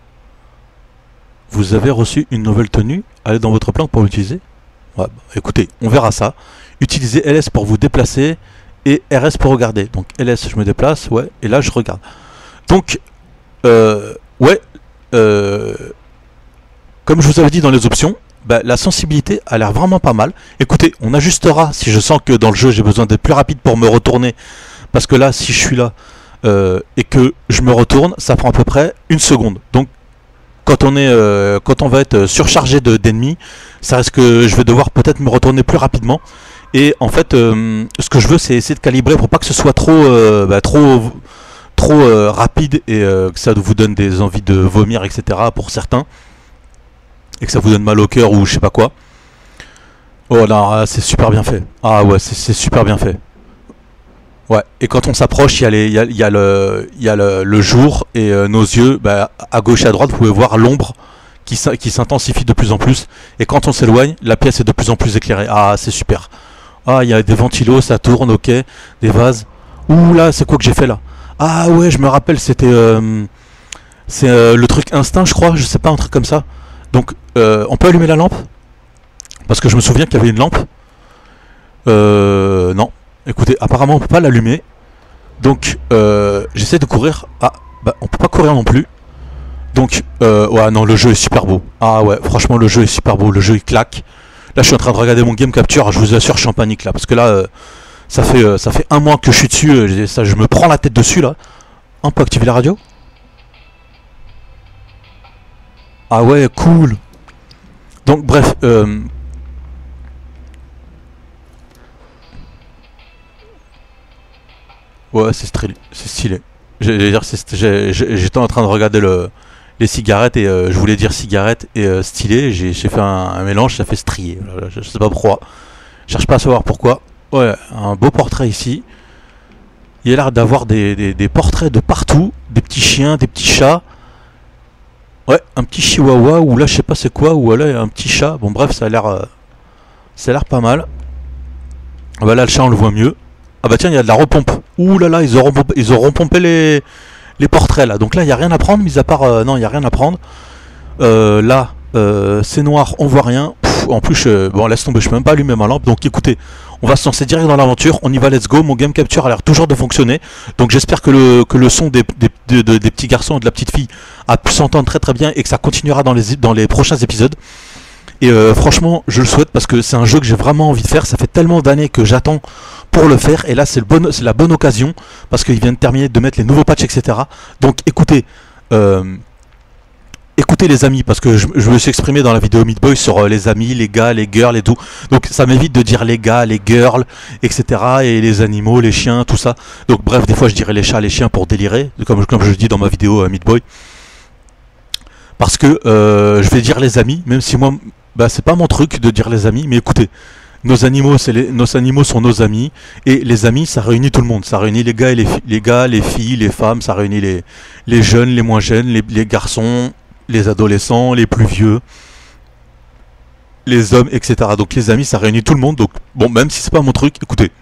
Vous avez reçu une nouvelle tenue. Allez dans votre plan pour l'utiliser. Ouais, bah, écoutez, on verra ça. Utilisez L S pour vous déplacer et R S pour regarder. Donc L S, je me déplace, ouais, et là je regarde. Donc, euh, ouais, euh, comme je vous avais dit dans les options, bah, la sensibilité a l'air vraiment pas mal. Écoutez, on ajustera si je sens que dans le jeu j'ai besoin d'être plus rapide pour me retourner. Parce que là, si je suis là euh, et que je me retourne, ça prend à peu près une seconde. Donc, quand on, est, euh, quand on va être surchargé de, d'ennemis, ça risque que je vais devoir peut-être me retourner plus rapidement. Et en fait, euh, ce que je veux, c'est essayer de calibrer pour pas que ce soit trop, euh, bah, trop, trop euh, rapide et euh, que ça vous donne des envies de vomir, et cetera pour certains. Et que ça vous donne mal au cœur ou je sais pas quoi. Oh là, c'est super bien fait. Ah ouais, c'est super bien fait. Ouais, et quand on s'approche, il y a, les, il y a, il y a, le, il y a le, le jour et euh, nos yeux, bah, à gauche et à droite, vous pouvez voir l'ombre qui s'intensifie de plus en plus. Et quand on s'éloigne, la pièce est de plus en plus éclairée. Ah, c'est super. Ah, il y a des ventilos, ça tourne, ok. Des vases. Ouh là, c'est quoi que j'ai fait là? Ah ouais, je me rappelle, c'était... Euh, c'est euh, le truc instinct, je crois, je sais pas, un truc comme ça. Donc, euh, on peut allumer la lampe? Parce que je me souviens qu'il y avait une lampe. Euh... Non. Écoutez, apparemment, on peut pas l'allumer. Donc, euh, j'essaie de courir. Ah, bah, on peut pas courir non plus. Donc, euh, ouais, non, le jeu est super beau. Ah ouais, franchement, le jeu est super beau. Le jeu, il claque. Là, je suis en train de regarder mon game capture. Je vous assure, je suis en panique là. Parce que là, euh, ça, fait, euh, ça fait un mois que je suis dessus. Euh, ça, je me prends la tête dessus là. On peut activer la radio? Ah ouais, cool. Donc, bref. Euh, ouais, c'est stylé. C'est stylé. J'étais en train de regarder le, les cigarettes et euh, je voulais dire cigarette et euh, stylé. J'ai fait un, un mélange, ça fait strié. Je, je sais pas pourquoi. Je cherche pas à savoir pourquoi. Ouais, un beau portrait ici. Il y a l'air d'avoir des, des, des portraits de partout. Des petits chiens, des petits chats. Ouais, un petit chihuahua, ou là je sais pas c'est quoi, ou là un petit chat. Bon bref, ça a l'air euh, ça a l'air pas mal. Ah bah là le chat on le voit mieux. Ah bah tiens, il y a de la repompe. Ouh là là, ils auront pompé, ils auront pompé les, les portraits là. Donc là il n'y a rien à prendre, mis à part... Euh, non, il n'y a rien à prendre. Euh, là, euh, c'est noir, on voit rien. Pff, en plus, je, bon laisse tomber, je peux même pas allumer ma lampe. Donc écoutez, on va se lancer direct dans l'aventure. On y va, let's go. Mon game capture a l'air toujours de fonctionner. Donc j'espère que le, que le son des, des, de, de, des petits garçons et de la petite fille a pu s'entendre très très bien et que ça continuera dans les, dans les prochains épisodes. Et euh, franchement, je le souhaite parce que c'est un jeu que j'ai vraiment envie de faire. Ça fait tellement d'années que j'attends pour le faire. Et là, c'est bon, la bonne occasion parce qu'il vient de terminer de mettre les nouveaux patchs, et cetera. Donc écoutez, euh, écoutez les amis, parce que je, je me suis exprimé dans la vidéo Meat Boy sur euh, les amis, les gars, les girls et tout. Donc ça m'évite de dire les gars, les girls, et cetera. Et les animaux, les chiens, tout ça. Donc bref, des fois je dirais les chats, les chiens pour délirer, comme, comme je le dis dans ma vidéo euh, Meat Boy. Parce que euh, je vais dire les amis, même si moi... Bah c'est pas mon truc de dire les amis, mais écoutez, nos animaux, c'est les, nos animaux sont nos amis, et les amis, ça réunit tout le monde, ça réunit les gars, et les, les gars, les filles, les femmes, ça réunit les, les jeunes, les moins jeunes, les, les garçons, les adolescents, les plus vieux, les hommes, et cetera. Donc les amis, ça réunit tout le monde, donc bon, même si c'est pas mon truc, écoutez,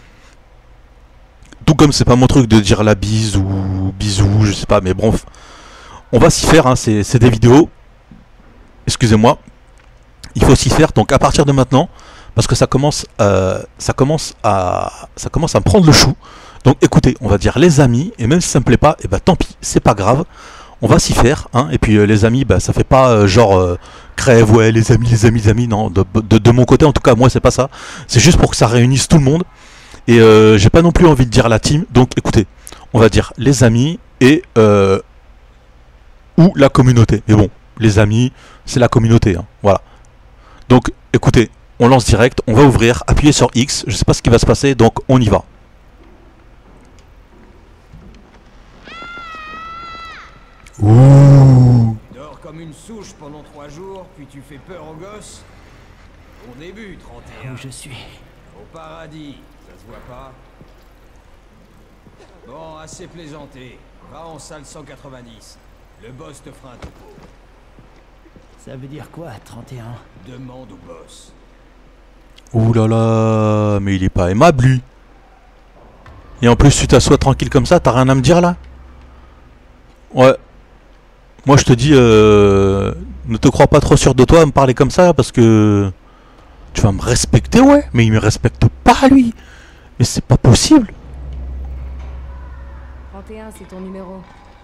tout comme c'est pas mon truc de dire la bise ou bisous, je sais pas, mais bon, on va s'y faire, hein, c'est des vidéos, excusez-moi. Il faut s'y faire, donc à partir de maintenant, parce que ça commence, euh, ça commence à, ça commence à me prendre le chou. Donc écoutez, on va dire les amis, et même si ça me plaît pas, et bah tant pis, c'est pas grave. On va s'y faire, hein. Et puis euh, les amis, bah ça fait pas euh, genre euh, crève, ouais les amis, les amis, les amis, non. De, de, de mon côté, en tout cas, moi c'est pas ça. C'est juste pour que ça réunisse tout le monde. Et euh, j'ai pas non plus envie de dire la team. Donc écoutez, on va dire les amis et euh, ou la communauté. Mais bon, les amis, c'est la communauté, hein. Voilà. Donc écoutez, on lance direct, on va ouvrir, appuyer sur X, je sais pas ce qui va se passer, donc on y va. Ouh. Tu dors comme une souche pendant trois jours, puis tu fais peur aux gosses. Bon début, trente et un. Où je suis? Au paradis, ça se voit pas. Bon, assez plaisanté. Va en salle cent quatre-vingt-dix. Le boss te fera un topo. Ça veut dire quoi, trente et un? Demande au boss. Ouh là là, mais il est pas aimable lui. Et en plus tu t'assois tranquille comme ça, t'as rien à me dire là? Ouais. Moi je te dis, euh, ne te crois pas trop sûr de toi à me parler comme ça parce que tu vas me respecter, ouais. Mais il me respecte pas lui. Mais c'est pas possible. trente et un, c'est ton numéro.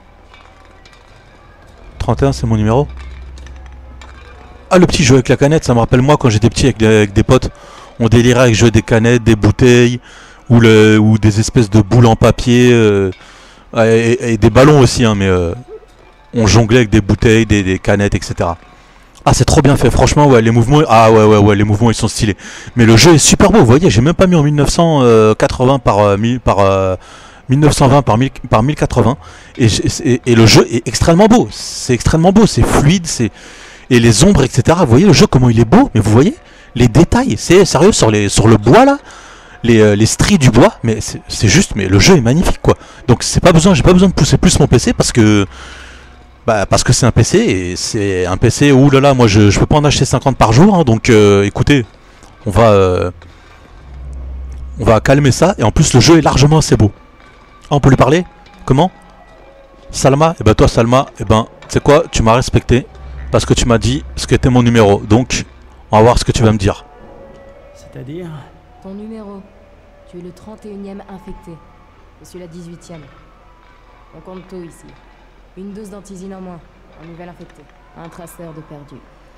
trente et un, c'est mon numéro. Ah, le petit jeu avec la canette, ça me rappelle moi quand j'étais petit avec des, avec des potes. On délirait avec jouer des canettes, des bouteilles, ou, le, ou des espèces de boules en papier, euh, et, et des ballons aussi, hein, mais euh, on jonglait avec des bouteilles, des, des canettes, et cetera. Ah, c'est trop bien fait, franchement, ouais, les mouvements, ah ouais, ouais, ouais, les mouvements ils sont stylés. Mais le jeu est super beau, vous voyez, j'ai même pas mis en mille neuf cent quatre-vingts par, euh, par euh, mille neuf cent vingt par, mille, par mille quatre-vingts, et, et, et le jeu est extrêmement beau, c'est extrêmement beau, c'est fluide, c'est... Et les ombres, et cetera. Vous voyez le jeu, comment il est beau, mais vous voyez les détails, c'est sérieux, sur, les, sur le bois là, les, euh, les stries du bois, mais c'est juste, mais le jeu est magnifique quoi. Donc c'est pas besoin, j'ai pas besoin de pousser plus mon P C parce que bah, parce que c'est un P C et c'est un P C, ouh là là, moi je, je peux pas en acheter cinquante par jour, hein, donc euh, écoutez, on va euh, on va calmer ça, et en plus le jeu est largement assez beau. Ah, on peut lui parler? Comment? Salma? Et bah toi Salma, et ben tu sais quoi, tu m'as respecté. Parce que tu m'as dit ce qu'était mon numéro. Donc, on va voir ce que tu vas me dire. C'est-à-dire? Ton numéro. Tu es le trente et unième infecté. Je suis la dix-huitième. On compte tout ici. Une dose d'antisine en moins. Un nouvel infecté. Un traceur de perdu.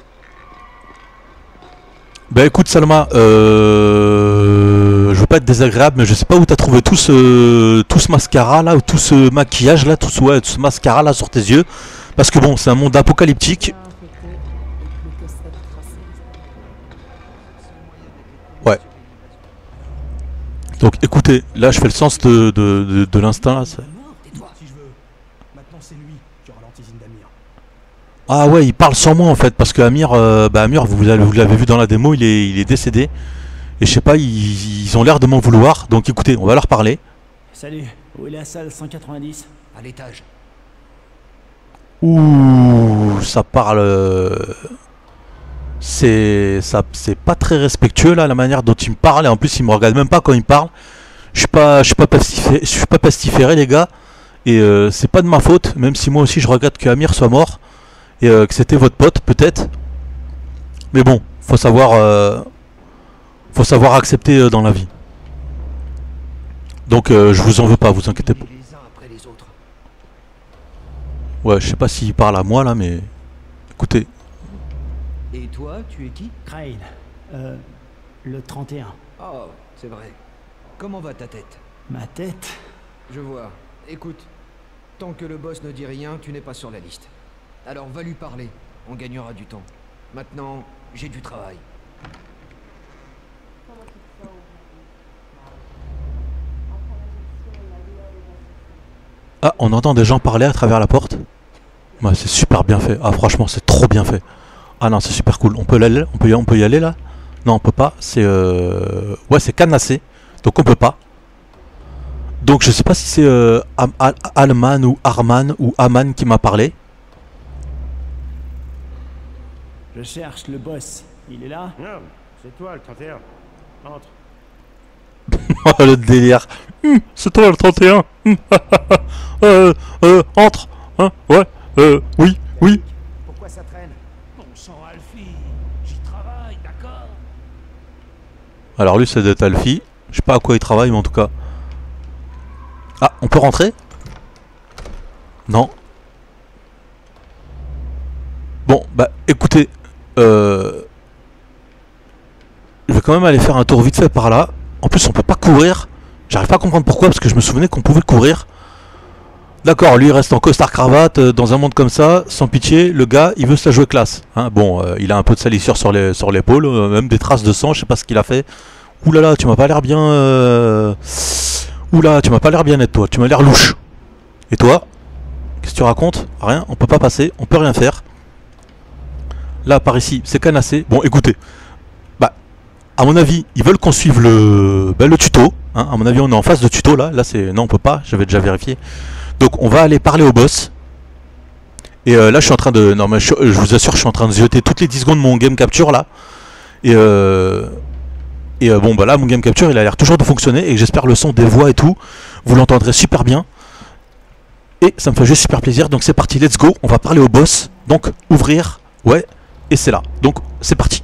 Bah écoute Salma, euh... je veux pas être désagréable, mais je sais pas où t'as trouvé tout ce... tout ce mascara là, ou tout ce maquillage là, tout ce, ouais, tout ce mascara là sur tes yeux. Parce que bon, c'est un monde apocalyptique. Ouais. Donc écoutez, là je fais le sens de, de, de, de l'instinct là. Ah ouais, il parle sans moi en fait, parce que Amir, euh, bah Amir, vous, vous l'avez vu dans la démo, il est, il est décédé. Et je sais pas, ils, ils ont l'air de m'en vouloir. Donc écoutez, on va leur parler. Salut, où est la salle cent quatre-vingt-dix? À l'étage. Ouh, ça parle... euh, C'est ça, c'est pas très respectueux là, la manière dont il me parle. Et en plus, il me regarde même pas quand il me parle. Je suis pas, je suis pas pestiféré, je suis pas pestiféré les gars. Et euh, c'est pas de ma faute, même si moi aussi je regrette que Amir soit mort. Et euh, que c'était votre pote, peut-être. Mais bon, faut savoir... Euh, faut savoir accepter euh, dans la vie. Donc euh, je vous en veux pas, vous inquiétez pas. Ouais, je sais pas s'il parle à moi là, mais... Écoutez. Et toi, tu es qui? Crane. Euh... Le trente et un. Oh, c'est vrai. Comment va ta tête? Ma tête? Je vois. Écoute, tant que le boss ne dit rien, tu n'es pas sur la liste. Alors va lui parler, on gagnera du temps. Maintenant, j'ai du travail. Ah, on entend des gens parler à travers la porte. Ouais, c'est super bien fait. Ah, franchement, c'est trop bien fait. Ah non, c'est super cool. On peut, aller, on peut, y, on peut y aller là? Non, on peut pas. C'est euh... ouais, c'est cadenassé. Donc on peut pas. Donc je sais pas si c'est euh, Al Al Alman ou Arman ou Aman qui m'a parlé. Je cherche le boss. Il est là? Non, c'est toi le trente et un. Entre. Oh le délire. Hum, c'est toi le trente et un. Hum, euh, euh, entre. Hein, ouais. Euh, oui, oui. Pourquoi ça traîne? Bon sang, Alfie, j'y travaille, d'accord? Alors lui c'est d'être Alfie. Je sais pas à quoi il travaille, mais en tout cas. Ah, on peut rentrer? Non. Bon, bah écoutez. Euh... Je vais quand même aller faire un tour vite fait par là. En plus on peut pas courir. J'arrive pas à comprendre pourquoi, parce que je me souvenais qu'on pouvait courir. D'accord, lui il reste en costard cravate, euh, dans un monde comme ça, sans pitié, le gars il veut se la jouer classe. Hein, bon, euh, il a un peu de salissure sur les sur l'épaule, euh, même des traces de sang, je sais pas ce qu'il a fait. Ouh là là, tu m'as pas l'air bien... Euh... Ouh là, tu m'as pas l'air bien net toi, tu m'as l'air louche. Et toi? Qu'est-ce que tu racontes? Rien, on peut pas passer, on peut rien faire. Là par ici, c'est canassé. Bon écoutez, bah à mon avis, ils veulent qu'on suive le, bah, le tuto. Hein, à mon avis on est en phase de tuto là, là c'est... Non on peut pas, j'avais déjà vérifié. Donc on va aller parler au boss. Et euh, là je suis en train de... Non mais je, je vous assure je suis en train de zioter toutes les dix secondes mon game capture là. Et euh... Et euh, bon bah là mon game capture il a l'air toujours de fonctionner. Et j'espère le son des voix et tout, vous l'entendrez super bien. Et ça me fait juste super plaisir. Donc c'est parti, let's go, on va parler au boss. Donc ouvrir, ouais. Et c'est là, donc c'est parti.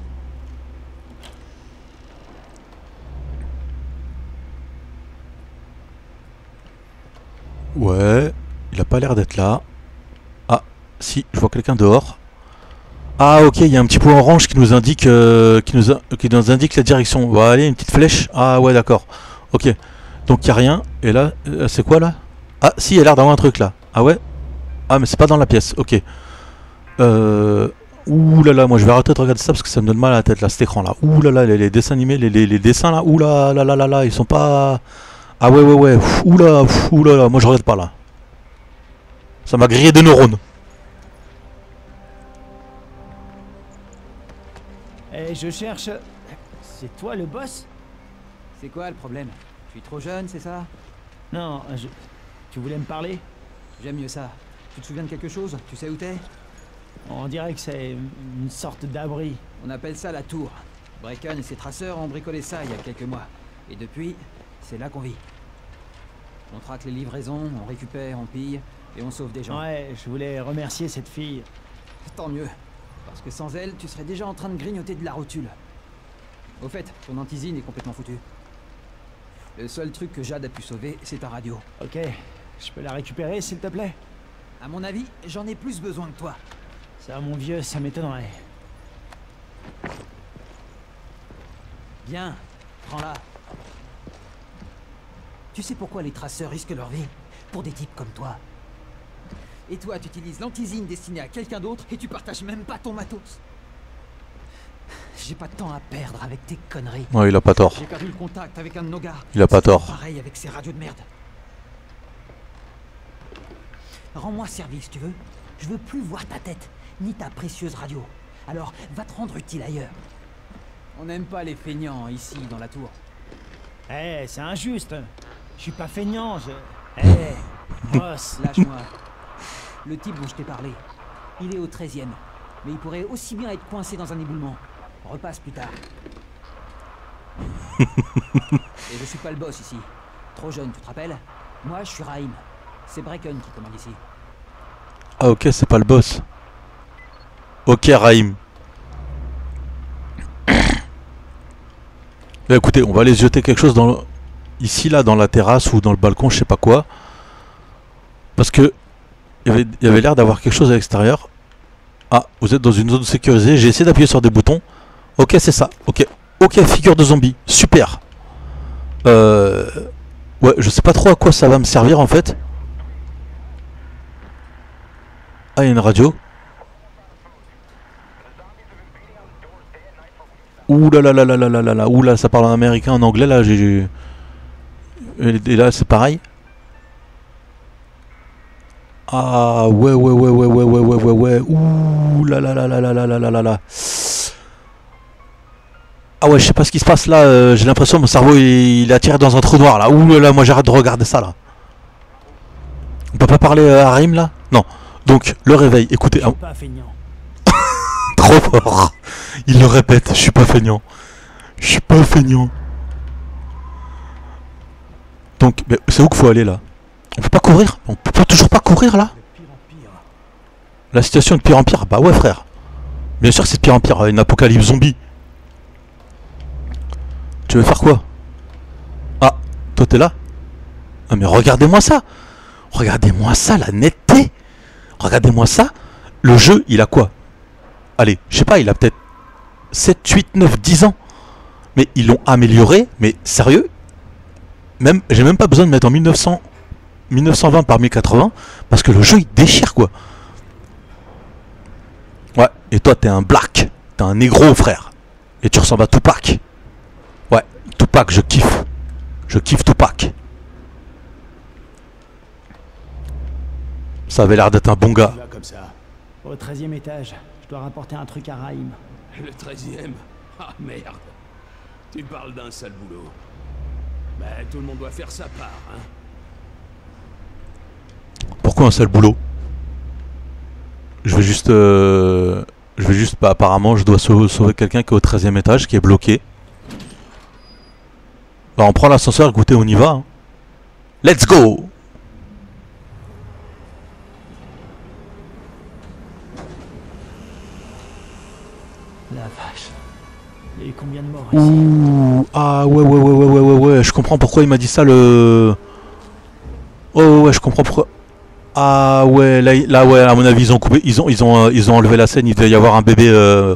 Ouais, il a pas l'air d'être là. Ah, si, je vois quelqu'un dehors. Ah ok, il y a un petit point orange qui nous indique euh, qui, nous a, qui nous indique la direction. On va aller, une petite flèche. Ah ouais, d'accord. Ok, donc il n'y a rien. Et là, euh, c'est quoi là? Ah si, il a l'air d'avoir un truc là. Ah ouais. Ah mais c'est pas dans la pièce, ok. Euh... Ouh là là, moi je vais arrêter de regarder ça parce que ça me donne mal à la tête là, cet écran là. Ouh là là, les, les dessins animés, les, les, les dessins là, ouh là là là là là, ils sont pas... Ah ouais ouais ouais, ouh là, ouh là là, moi je regarde pas là. Ça m'a grillé des neurones. Eh, je cherche... C'est toi le boss? C'est quoi le problème? Je suis trop jeune, c'est ça? Non, je... Tu voulais me parler? J'aime mieux ça. Tu te souviens de quelque chose? Tu sais où t'es? On dirait que c'est une sorte d'abri. On appelle ça la tour. Brecken et ses traceurs ont bricolé ça il y a quelques mois. Et depuis, c'est là qu'on vit. On traque les livraisons, on récupère, on pille, et on sauve des gens. Ouais, je voulais remercier cette fille. Tant mieux. Parce que sans elle, tu serais déjà en train de grignoter de la rotule. Au fait, ton antisine est complètement foutue. Le seul truc que Jade a pu sauver, c'est ta radio. Ok, je peux la récupérer s'il te plaît? À mon avis, j'en ai plus besoin que toi. Ça, mon vieux, ça m'étonnerait. Bien, prends-la. Tu sais pourquoi les traceurs risquent leur vie? Pour des types comme toi. Et toi, tu utilises l'antisine destinée à quelqu'un d'autre et tu partages même pas ton matos. J'ai pas de temps à perdre avec tes conneries. Ouais, il a pas tort. J'ai perdu le contact avec un de nos gars. Il a pas tort. Pareil avec ces radios de merde. Rends-moi service, tu veux? Je veux plus voir ta tête, ni ta précieuse radio. Alors, va te rendre utile ailleurs. On n'aime pas les feignants ici, dans la tour. Eh, hey, c'est injuste. Je suis pas feignant, je... Eh, hey, boss. Lâche-moi. Le type dont je t'ai parlé, il est au treizième. Mais il pourrait aussi bien être coincé dans un éboulement. Repasse plus tard. Et je suis pas le boss ici. Trop jeune, tu te rappelles? Moi, je suis Rahim. C'est Bracken qui commande ici. Ah ok, c'est pas le boss. Ok, Rahim. Bah écoutez, on va aller jeter quelque chose dans le... ici, là, dans la terrasse ou dans le balcon, je sais pas quoi. Parce que il y avait, il y avait l'air d'avoir quelque chose à l'extérieur. Ah, vous êtes dans une zone sécurisée. J'ai essayé d'appuyer sur des boutons. Ok, c'est ça. Ok, ok, figure de zombie. Super. Euh... Ouais, je sais pas trop à quoi ça va me servir en fait. Ah, il y a une radio. Ouh là là là là là là là là. Ouh là, ça parle en américain, en anglais là. J'ai. Et là, c'est pareil. Ah ouais ouais ouais ouais ouais ouais ouais ouais ouais. Ouh là là là là là là là là là là. Ah ouais, je sais pas ce qui se passe là. Euh, J'ai l'impression que mon cerveau il, il est attiré dans un trou noir là. Ouh là là, moi j'arrête de regarder ça là. On peut pas parler euh, à Rahim là? Non. Donc le réveil. Écoutez. Je suis pas feignant. Trop fort. Il le répète. Je suis pas feignant. Je suis pas feignant. Donc, c'est où qu'il faut aller là? On peut pas courir? On peut toujours pas courir là? La situation est de pire en pire? Bah ouais frère. Bien sûr que c'est de pire en pire. Une apocalypse zombie. Tu veux faire quoi? Ah, toi t'es là? Ah mais regardez-moi ça. Regardez-moi ça, la netteté. Regardez-moi ça. Le jeu, il a quoi? Allez, je sais pas, il a peut-être sept, huit, neuf, dix ans. Mais ils l'ont amélioré, mais sérieux? Même, j'ai même pas besoin de mettre en mille neuf cents, mille neuf cent vingt par mille quatre-vingts, parce que le jeu il déchire quoi. Ouais, et toi t'es un black, t'es un négro frère. Et tu ressembles à Tupac. Ouais, Tupac, je kiffe. Je kiffe Tupac. Ça avait l'air d'être un bon gars. Comme ça. Au treizième étage, je dois rapporter un truc à Rahim. Le treizième? Ah merde. Tu parles d'un sale boulot. Bah tout le monde doit faire sa part, hein. Pourquoi un sale boulot? Je vais juste... Euh, je vais juste... Bah, apparemment, je dois sauver, sauver quelqu'un qui est au treizième étage, qui est bloqué. Bah, on prend l'ascenseur, écoutez, on y va. Hein. Let's go! La vache. Il y a eu combien de morts ici? Ouh, ah ouais ouais ouais ouais ouais ouais ouais, je comprends pourquoi il m'a dit ça le... Oh ouais, je comprends pourquoi... Ah ouais, là, là ouais, à mon avis ils ont coupé, ils ont, ils ont, euh, ils ont enlevé la scène, il devait y avoir un bébé... Euh...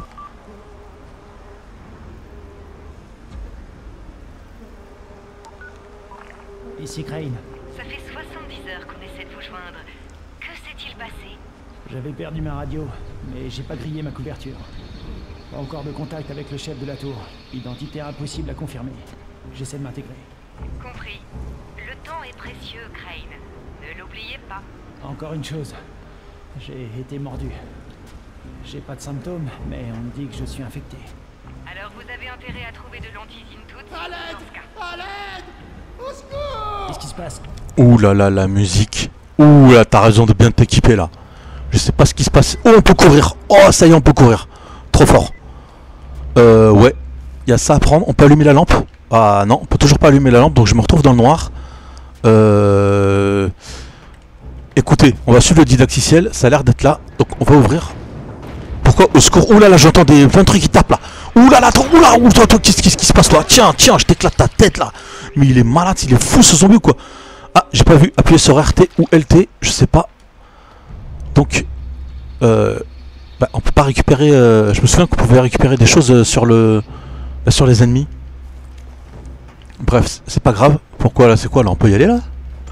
Ici Crane. Ça fait soixante-dix heures qu'on essaie de vous joindre. Que s'est-il passé? J'avais perdu ma radio, mais j'ai pas grillé ma couverture. Pas encore de contact avec le chef de la tour. Identité impossible à confirmer. J'essaie de m'intégrer. Compris. Le temps est précieux, Crane. Ne l'oubliez pas. Encore une chose. J'ai été mordu. J'ai pas de symptômes, mais on me dit que je suis infecté. Alors vous avez intérêt à trouver de l'antisine tout de suite. À l'aide! dans ce cas. À l'aide! Au secours! Qu'est-ce qui se passe? Ouh là là, la musique. Ouh là, t'as raison de bien t'équiper là. Je sais pas ce qui se passe. Oh, on peut courir. Oh, ça y est, on peut courir. Trop fort. Euh, ouais. Il y a ça à prendre. On peut allumer la lampe? Ah non, on peut toujours pas allumer la lampe, donc je me retrouve dans le noir. Euh... Écoutez, on va suivre le didacticiel. Ça a l'air d'être là. Donc on va ouvrir. Pourquoi? Au secours. Ouh là là, j'entends des plein de trucs qui tapent là. Ouh là là, ouh là, ouh toi, toi, qu'est-ce qui se passe toi? Tiens, tiens, je t'éclate ta tête là. Mais il est malade, il est fou ce zombie ou quoi? Ah, j'ai pas vu. Appuyez sur R T ou L T, je sais pas. Donc, euh, bah, on peut pas récupérer. Euh, je me souviens qu'on pouvait récupérer des choses euh, sur le, euh, sur les ennemis. Bref, c'est pas grave. Pourquoi là? C'est quoi là? On peut y aller là?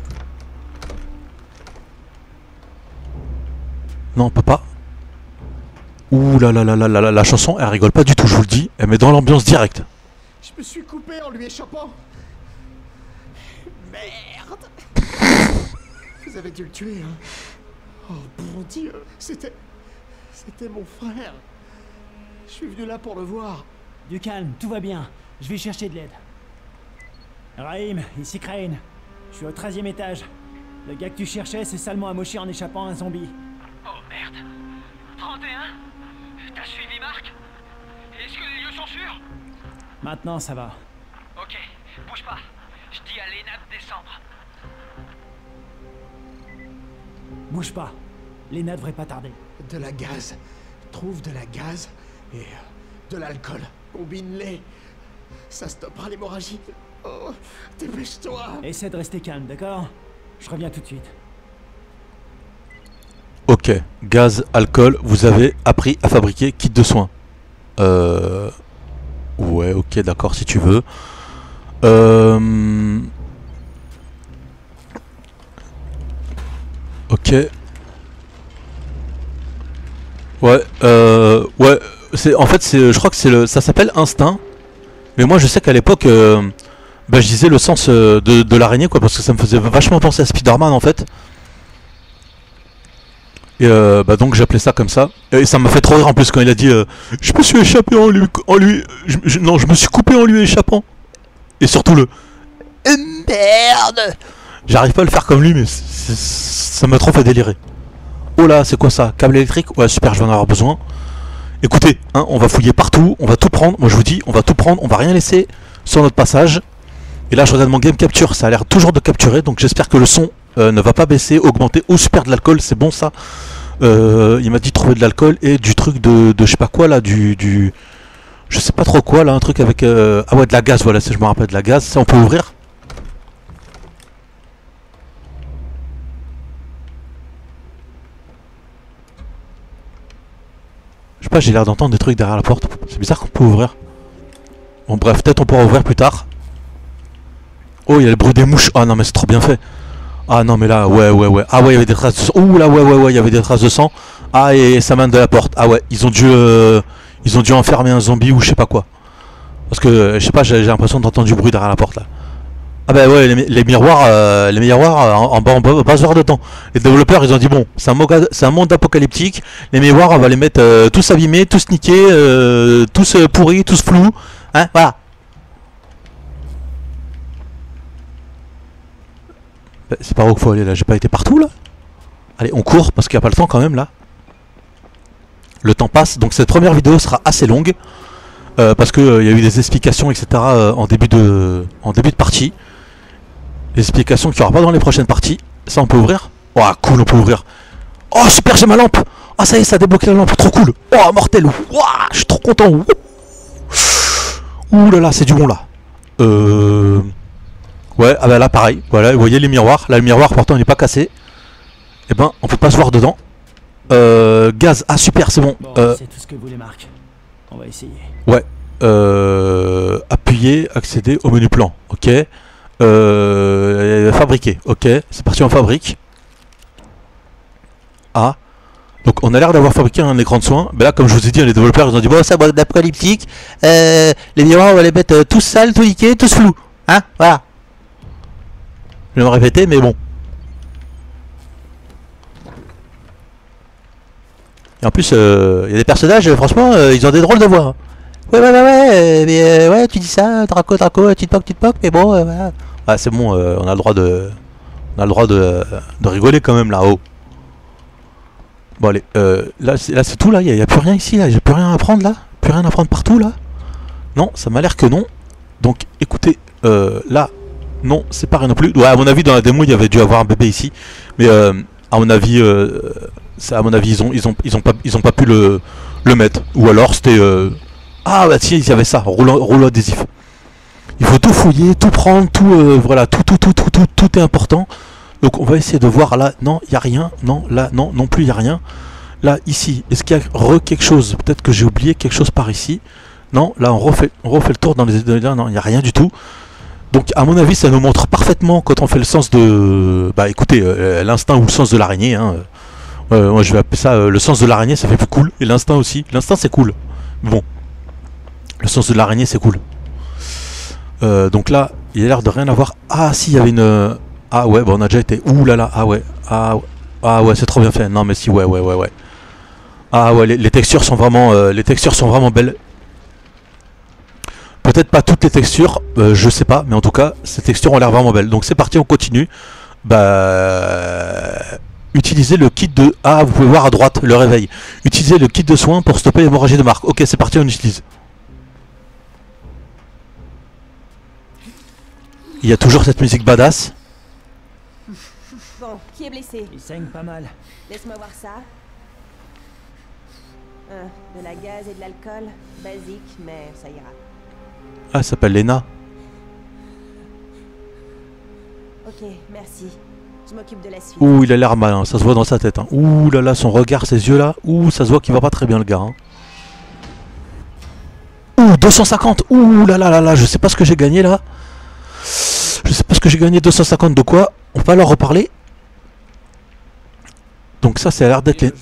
Non, on peut pas. Ouh là là là là là là, la chanson, elle rigole pas du tout, je vous le dis. Elle met dans l'ambiance directe. Je me suis coupé en lui échappant. Merde! Vous avez dû le tuer, hein? Oh bon Dieu, c'était... C'était mon frère. Je suis venu là pour le voir. Du calme, tout va bien. Je vais chercher de l'aide. Rahim, ici Crane. Je suis au treizième étage. Le gars que tu cherchais s'est salement amoché en échappant à un zombie. Oh merde. trente et un? T'as suivi Marc? Est-ce que les lieux sont sûrs? Maintenant ça va. Ok, bouge pas. Je dis à Lena de descendre. Bouge pas. Lena devrait pas tarder. De la gaz. Trouve de la gaz et euh, de l'alcool. Combine-les. Ça stoppera l'hémorragie. Oh, dépêche-toi. Essaie de rester calme, d'accord? Je reviens tout de suite. Ok, gaz, alcool, vous avez appris à fabriquer kit de soins. Euh... Ouais, ok, d'accord, si tu veux. Euh... Ok. Ouais, euh... Ouais, c'est en fait, c'est, je crois que c'est le, ça s'appelle instinct. Mais moi, je sais qu'à l'époque, euh, bah, je disais le sens euh, de, de l'araignée, quoi, parce que ça me faisait vachement penser à Spider-Man, en fait. Et euh, bah donc j'appelais ça comme ça. Et ça m'a fait trop rire en plus quand il a dit euh, je me suis échappé en lui, en lui je, je, non je me suis coupé en lui échappant. Et surtout le euh, merde. J'arrive pas à le faire comme lui mais c'est, ça m'a trop fait délirer. Oh là c'est quoi ça? Câble électrique? Ouais super, je vais en avoir besoin. Écoutez, hein, on va fouiller partout, on va tout prendre. Moi je vous dis, on va tout prendre, on va rien laisser sur notre passage. Et là je regarde mon game capture, ça a l'air toujours de capturer. Donc j'espère que le son Euh, ne va pas baisser, augmenter, ou super de l'alcool, c'est bon ça. Euh, il m'a dit trouver de l'alcool et du truc de, de je sais pas quoi là, du, du je sais pas trop quoi là, un truc avec euh, ah ouais de la gaz, voilà, si je me rappelle de la gaz, ça on peut ouvrir. Je sais pas, j'ai l'air d'entendre des trucs derrière la porte, c'est bizarre qu'on peut ouvrir. Bon bref, peut-être on pourra ouvrir plus tard. Oh il y a le bruit des mouches, ah non mais c'est trop bien fait. Ah non mais là ouais ouais ouais. Ah ouais il y avait des traces de sang. Ouh là ouais ouais ouais il y avait des traces de sang. Ah et ça mène de la porte. Ah ouais ils ont dû euh, ils ont dû enfermer un zombie ou je sais pas quoi. Parce que je sais pas, j'ai l'impression d'entendre du bruit derrière la porte là. Ah bah ouais les, les miroirs euh, les miroirs euh, en, en bas en bas pas ce genre de temps. Les développeurs ils ont dit bon c'est un, c'est un monde apocalyptique. Les miroirs on va les mettre euh, tous abîmés, tous niqués, euh, tous euh, pourris, tous flous. Hein voilà. C'est par où qu'il faut aller là, j'ai pas été partout là. Allez on court parce qu'il n'y a pas le temps quand même là. Le temps passe, donc cette première vidéo sera assez longue. Euh, parce qu'il euh, y a eu des explications etc euh, en, début de, en début de partie. Des explications qu'il n'y aura pas dans les prochaines parties. Ça on peut ouvrir. Oh cool on peut ouvrir. Oh super j'ai ma lampe. Ah ça y est ça a débloqué la lampe, trop cool. Oh mortel. Ouah, je suis trop content. Ouh, Ouh là là c'est du bon là. Euh... Ouais, ah bah là pareil, voilà, vous voyez les miroirs, là le miroir pourtant il n'est pas cassé. Et ben on peut pas se voir dedans. Euh, gaz, ah super c'est bon. Bon euh, c'est tout ce que voulait Marc. On va essayer. Ouais, euh, appuyer, accéder au menu plan, ok. Euh, fabriquer, ok, c'est parti on fabrique. Ah, donc on a l'air d'avoir fabriqué un écran de soins. Mais là comme je vous ai dit les développeurs ils ont dit bon ça boîte d'apocalyptique, euh, les miroirs on va les mettre euh, tous sales, tous niqués, tous flous. Hein, voilà. Je vais me répéter, mais bon. Et en plus, il euh, y a des personnages, franchement, euh, ils ont des drôles de voix. Ouais, ouais, ouais, ouais, euh, mais euh, ouais, tu dis ça, Draco, Draco, petite poque, petite poque, mais bon, euh, voilà. Ah, c'est bon, euh, on a le droit de. On a le droit de, de rigoler quand même là-haut. Bon, allez, euh, là, c'est tout, là, il n'y a, a plus rien ici, là, j'ai plus rien à prendre là. Plus rien à prendre partout là. Non, ça m'a l'air que non. Donc, écoutez, euh, là. Non, c'est pas rien non plus. Ouais, à mon avis, dans la démo, il y avait dû avoir un bébé ici. Mais euh, à mon avis, euh, à mon avis, ils ont, ils ont, ils ont pas, ils ont pas pu le, le mettre. Ou alors c'était. Euh... Ah bah si, il y avait ça, rouleau, rouleau adhésif. Il faut tout fouiller, tout prendre, tout, euh, voilà, tout, tout, tout, tout, tout, tout est important. Donc on va essayer de voir là. Non, il y a rien. Non, là, non, non plus, il y a rien. Là, ici, est-ce qu'il y a re quelque chose? Peut-être que j'ai oublié quelque chose par ici. Non, là, on refait, on refait le tour dans les. Non, il n'y a rien du tout. Donc à mon avis ça nous montre parfaitement quand on fait le sens de... Bah écoutez, euh, l'instinct ou le sens de l'araignée. Hein. Euh, moi je vais appeler ça euh, le sens de l'araignée, ça fait plus cool. Et l'instinct aussi. L'instinct c'est cool. Bon. Le sens de l'araignée c'est cool. Euh, donc là, il a l'air de rien avoir. Ah si, il y avait une... Ah ouais, bah on a déjà été... Ouh là là, ah ouais. Ah, ah ouais, c'est trop bien fait. Non mais si, ouais, ouais, ouais, ouais. Ah ouais, les, les textures sont vraiment... Euh, les textures sont vraiment belles. Peut-être pas toutes les textures, euh, je sais pas, mais en tout cas, ces textures ont l'air vraiment belles. Donc c'est parti, on continue. Bah... Utilisez le kit de... Ah, vous pouvez voir à droite, le réveil. Utilisez le kit de soins pour stopper l'hémorragie de Mark. Ok, c'est parti, on utilise. Il y a toujours cette musique badass. Bon, qui est blessé? Il saigne pas mal. Laisse-moi voir ça. Euh, de la gaz et de l'alcool. Basique, mais ça ira. Ah, elle s'appelle Lena. Ok, merci. Je m'occupe de la suite. Ouh, il a l'air malin, ça se voit dans sa tête. Hein. Ouh là là, son regard, ses yeux là. Ouh, ça se voit qu'il va pas très bien le gars. Hein. Ouh, deux cent cinquante. Ouh là là là là, je sais pas ce que j'ai gagné là. Je sais pas ce que j'ai gagné, deux cent cinquante de quoi. On va leur reparler. Donc ça, ça a l'air d'être les...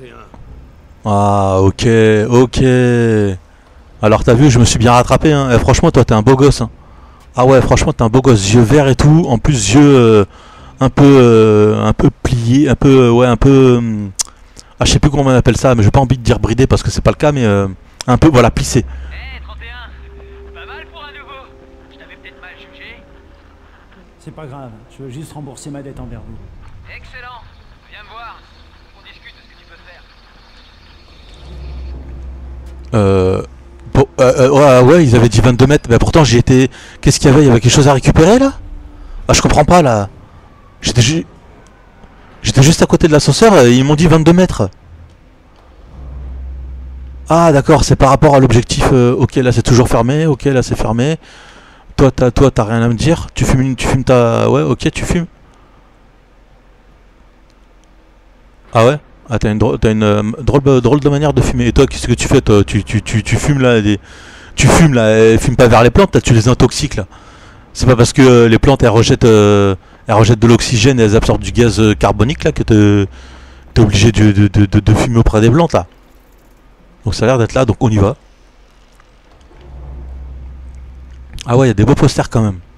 Ah, ok, ok. Alors t'as vu, je me suis bien rattrapé. Hein. Et franchement, toi, t'es un beau gosse. Hein. Ah ouais, franchement, t'es un beau gosse. Yeux verts et tout. En plus, yeux euh, un peu euh, un peu pliés. Un peu, euh, ouais, un peu... Euh, ah, je sais plus comment on appelle ça, mais j'ai pas envie de dire bridé parce que c'est pas le cas, mais euh, un peu, voilà, plissé. Eh, trente et un, pas mal pour un nouveau. Je t'avais peut-être mal jugé. C'est pas grave, je veux juste rembourser ma dette envers vous. Excellent. Viens me voir. On discute de ce que tu peux faire. Euh... Bon, euh, euh, ouais, ouais, ils avaient dit vingt-deux mètres, mais pourtant j'y étais... Qu'est-ce qu'il y avait? Il y avait quelque chose à récupérer là? Ah, je comprends pas là. J'étais ju... J'étais juste à côté de l'ascenseur et ils m'ont dit vingt-deux mètres. Ah d'accord, c'est par rapport à l'objectif. euh, Ok, là c'est toujours fermé, ok, là c'est fermé. Toi t'as toi, t'as rien à me dire. Tu fumes, une... tu fumes ta... Ouais, ok, tu fumes. Ah ouais? Ah, t'as une, drôle, t'as une euh, drôle, drôle de manière de fumer. Et toi, qu'est-ce que tu fais toi? tu, tu, tu, tu fumes là, des... tu fumes là, et fumes pas vers les plantes, là, tu les intoxiques là. C'est pas parce que euh, les plantes elles rejettent, euh, elles rejettent de l'oxygène et elles absorbent du gaz euh, carbonique là que t'es, t'es obligé de, de, de, de, de fumer auprès des plantes là. Donc ça a l'air d'être là, donc on y va. Ah ouais, il y a des beaux posters quand même.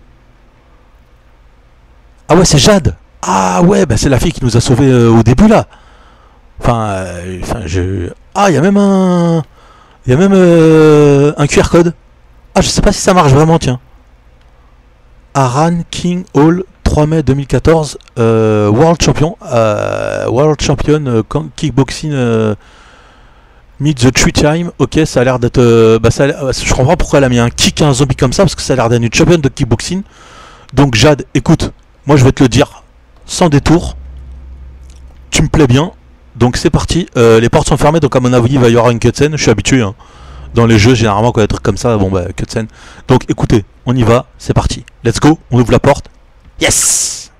Ah ouais, c'est Jade. Ah ouais, bah c'est la fille qui nous a sauvés euh, au début là. Enfin, euh, enfin, je... Ah, il y a même un... Il y a même euh, un Q R code. Ah, je sais pas si ça marche vraiment, tiens. Aran King Hall, trois mai deux mille quatorze, euh, World Champion. Euh, World Champion euh, Kickboxing euh, Meet the Three Time. Ok, ça a l'air d'être... Euh, bah, ça a je comprends pourquoi elle a mis un kick à un zombie comme ça, parce que ça a l'air d'être une championne de kickboxing. Donc Jade, écoute, moi je vais te le dire, sans détour. Tu me plais bien. Donc c'est parti, euh, les portes sont fermées, donc à mon avis il va y avoir une cutscene, je suis habitué hein. Dans les jeux généralement quand il y a des trucs comme ça, bon bah cutscene. Donc écoutez, on y va, c'est parti, let's go, on ouvre la porte, yes.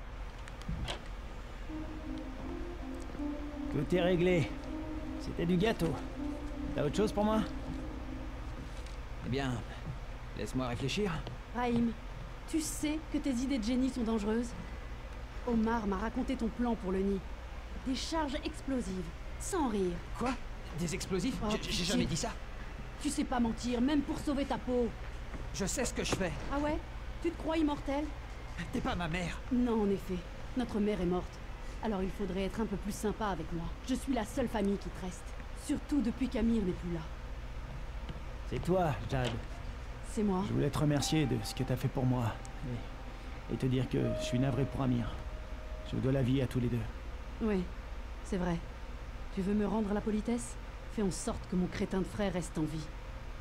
Tout est réglé, c'était du gâteau. T'as autre chose pour moi? Eh bien, laisse-moi réfléchir. Raïm, tu sais que tes idées de génie sont dangereuses? Omar m'a raconté ton plan pour le nid. Des charges explosives, sans rire. Quoi? Des explosifs? Oh, J'ai- J'ai jamais dit ça. Tu sais pas mentir, même pour sauver ta peau. Je sais ce que je fais. Ah ouais? Tu te crois immortel? T'es pas ma mère. Non, en effet. Notre mère est morte. Alors il faudrait être un peu plus sympa avec moi. Je suis la seule famille qui te reste. Surtout depuis qu'Amir n'est plus là. C'est toi, Jade. C'est moi. Je voulais te remercier de ce que t'as fait pour moi. Et, et te dire que je suis navré pour Amir. Je vous dois la vie à tous les deux. Oui, c'est vrai. Tu veux me rendre la politesse? Fais en sorte que mon crétin de frère reste en vie.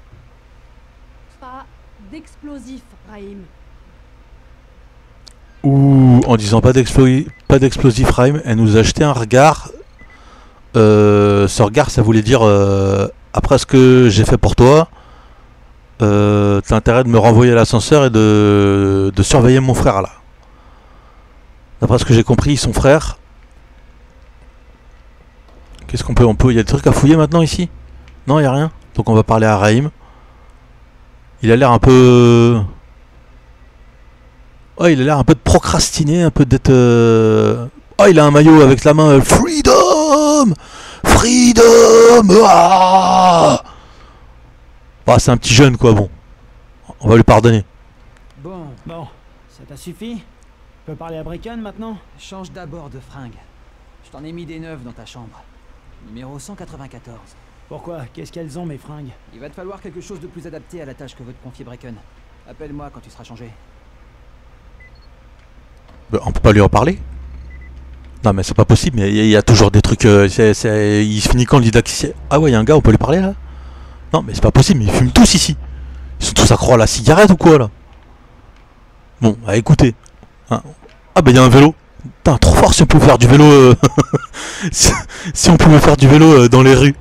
Pas d'explosif, Raïm. Ouh, en disant pas d'explosif, pas d'explosif Raïm, elle nous a jeté un regard. Euh, ce regard, ça voulait dire euh, après ce que j'ai fait pour toi, euh, t'as intérêt de me renvoyer à l'ascenseur et de, de surveiller mon frère là. D'après ce que j'ai compris, son frère. Qu'est-ce qu'on peut, on peut, il y a des trucs à fouiller maintenant ici? Non, il y a rien. Donc on va parler à Raïm. Il a l'air un peu. Oh, il a l'air un peu de procrastiner, un peu d'être. Euh... Oh, il a un maillot avec la main. Freedom, freedom. Ah, bah, c'est un petit jeune quoi. Bon, on va lui pardonner. Bon, bon, ça t'a suffi? Tu peux parler à Brecken maintenant? Change d'abord de fringue. Je t'en ai mis des neuves dans ta chambre. Numéro cent quatre-vingt-quatorze. Pourquoi? Qu'est-ce qu'elles ont, mes fringues? Il va te falloir quelque chose de plus adapté à la tâche que veut te confier Brecken. Appelle-moi quand tu seras changé. Bah, on peut pas lui en parler. Non mais c'est pas possible, mais il y, y a toujours des trucs... Euh, c'est, c'est, il se finit quand le didacticien... Ah ouais, il y a un gars, on peut lui parler là? Non mais c'est pas possible, mais ils fument tous ici. Ils sont tous accro à la cigarette ou quoi là? Bon, bah écoutez. Hein. Ah bah il y a un vélo. Putain, trop fort si on pouvait faire du vélo... Euh... si, si on pouvait faire du vélo euh, dans les rues.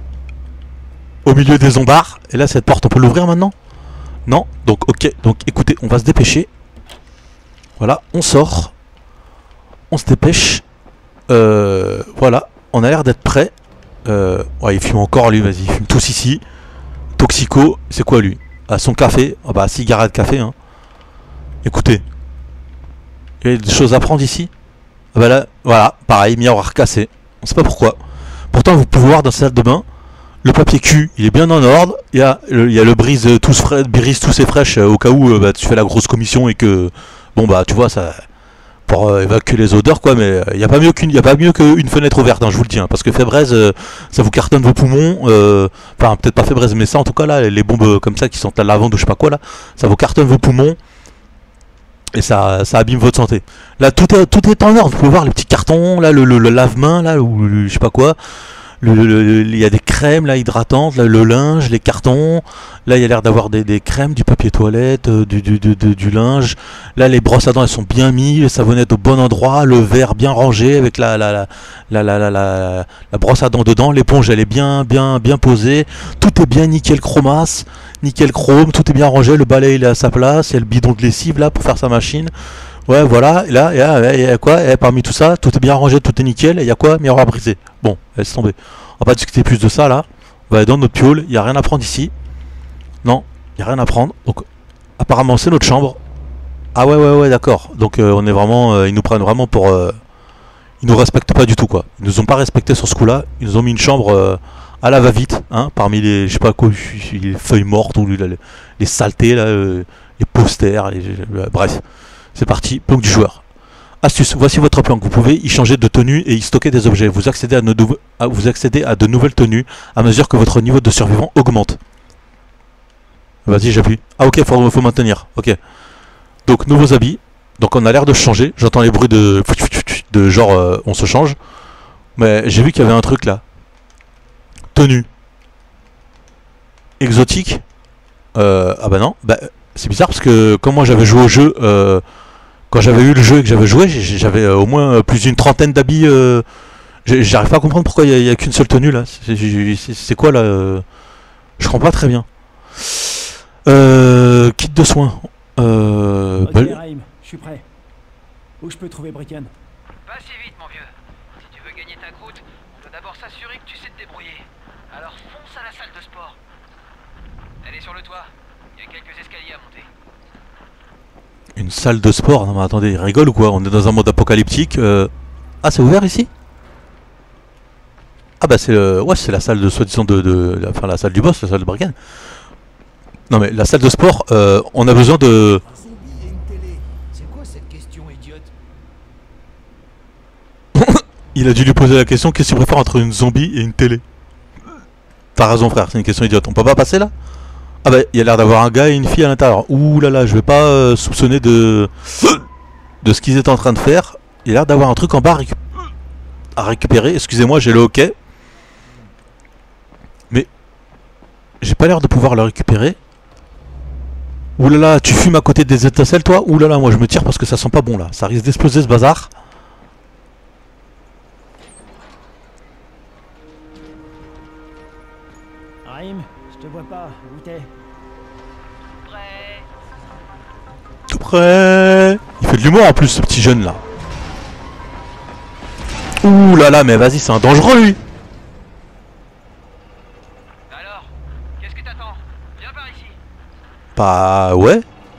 Au milieu des zombards. Et là cette porte, on peut l'ouvrir maintenant? Non? Donc ok, donc écoutez, on va se dépêcher. Voilà, on sort. On se dépêche. Euh, voilà, on a l'air d'être prêt. Euh, ouais, il fume encore lui, vas-y, il fume tous ici. Toxico, c'est quoi lui? Ah, son café, ah bah cigarette café hein. Écoutez, il y a des choses à prendre ici. Ah bah là, voilà, pareil, miroir cassé. On sait pas pourquoi. Pourtant vous pouvez voir dans cette salle de bain, le papier cul, il est bien en ordre. Il y a le, il y a le brise tous frais, brise tous et fraîche euh, au cas où euh, bah, tu fais la grosse commission et que bon bah tu vois ça. Pour euh, évacuer les odeurs quoi, mais il euh, n'y a pas mieux qu'une, y a pas mieux qu'une fenêtre ouverte, hein, je vous le dis, hein, parce que Fébraise, euh, ça vous cartonne vos poumons, euh, enfin peut-être pas Fébraise, mais ça en tout cas là, les bombes euh, comme ça qui sont à la lavande ou je sais pas quoi là, ça vous cartonne vos poumons et ça, ça abîme votre santé. Là tout est, tout est en ordre, vous pouvez voir les petits cartons, là le, le, le lave-main là ou le, je sais pas quoi. Il y a des crèmes là hydratantes, là, le linge, les cartons. Là il y a l'air d'avoir des, des crèmes, du papier toilette, euh, du, du, du, du, du linge. Là les brosses à dents elles sont bien mises, les savonnettes au bon endroit, le verre bien rangé avec la la la la la, la, la, la brosse à dents dedans. L'éponge elle est bien bien bien posée. Tout est bien nickel chromasse, nickel chrome, tout est bien rangé. Le balai il est à sa place, il y a le bidon de lessive là pour faire sa machine. Ouais voilà, et là il y a, y a quoi et parmi tout ça, tout est bien rangé, tout est nickel, et il y a quoi? Miroir brisé. Bon, laisse tomber. On va pas discuter plus de ça là. On va aller dans notre piole, il n'y a rien à prendre ici. Non, il n'y a rien à prendre. Donc apparemment c'est notre chambre. Ah ouais ouais ouais d'accord. Donc euh, on est vraiment. Euh, ils nous prennent vraiment pour. Euh, ils nous respectent pas du tout quoi. Ils nous ont pas respecté sur ce coup là. Ils nous ont mis une chambre euh, à la va-vite, hein, parmi les. Je sais pas quoi, les feuilles mortes ou les, les saletés là, euh, les posters, les, euh, bref. C'est parti, planque du joueur. Astuce, voici votre planque. Vous pouvez y changer de tenue et y stocker des objets. Vous accédez à, no à, vous accédez à de nouvelles tenues à mesure que votre niveau de survivant augmente. Vas-y, j'appuie. Ah ok, faut, faut maintenir. Ok. Donc, nouveaux habits. Donc, on a l'air de changer. J'entends les bruits de... de genre, euh, on se change. Mais j'ai vu qu'il y avait un truc là. Tenue. Exotique. Euh, ah bah non. Bah, c'est bizarre parce que quand moi j'avais joué au jeu... Euh, Quand j'avais eu le jeu et que j'avais joué, j'avais euh, au moins plus d'une trentaine d'habits. Euh, J'arrive pas à comprendre pourquoi il n'y a, a qu'une seule tenue là. C'est quoi là euh, je comprends pas très bien. Euh, kit de soins. Euh, ok, bah... Raïm, je suis prêt. Où je peux trouver Bricken? Pas si vite, mon vieux. Si tu veux gagner ta croûte, on doit d'abord s'assurer que tu sais te débrouiller. Alors fonce à la salle de sport. Elle est sur le toit. Il y a quelques escaliers à monter. Une salle de sport? Non mais attendez, il rigole ou quoi? On est dans un monde apocalyptique. Euh... Ah c'est ouvert ici? Ah bah c'est le... ouais, c'est la salle de soi-disant de, de... Enfin la salle du boss, la salle de Bricken. Non mais la salle de sport, euh, on a besoin de... C'est quoi cette question idiote? Il a dû lui poser la question, qu'est-ce que tu préfères entre une zombie et une télé? T'as raison frère, c'est une question idiote. On peut pas passer là? Ah bah il y a l'air d'avoir un gars et une fille à l'intérieur. Ouh là là, je vais pas euh, soupçonner de de ce qu'ils étaient en train de faire. Il y a l'air d'avoir un truc en bas à, récup... à récupérer. Excusez-moi, j'ai le hockey. Mais j'ai pas l'air de pouvoir le récupérer. Ouh là là, tu fumes à côté des étincelles toi? Ouh là là, moi je me tire parce que ça sent pas bon là. Ça risque d'exploser ce bazar. Raïm, je te vois pas, où t'es? Prêt? Tout prêt. Il fait de l'humour en plus ce petit jeune là. Ouh là là, mais vas-y, c'est un dangereux lui. Alors, qu'est-ce que t'attends? Viens par ici. Bah ouais.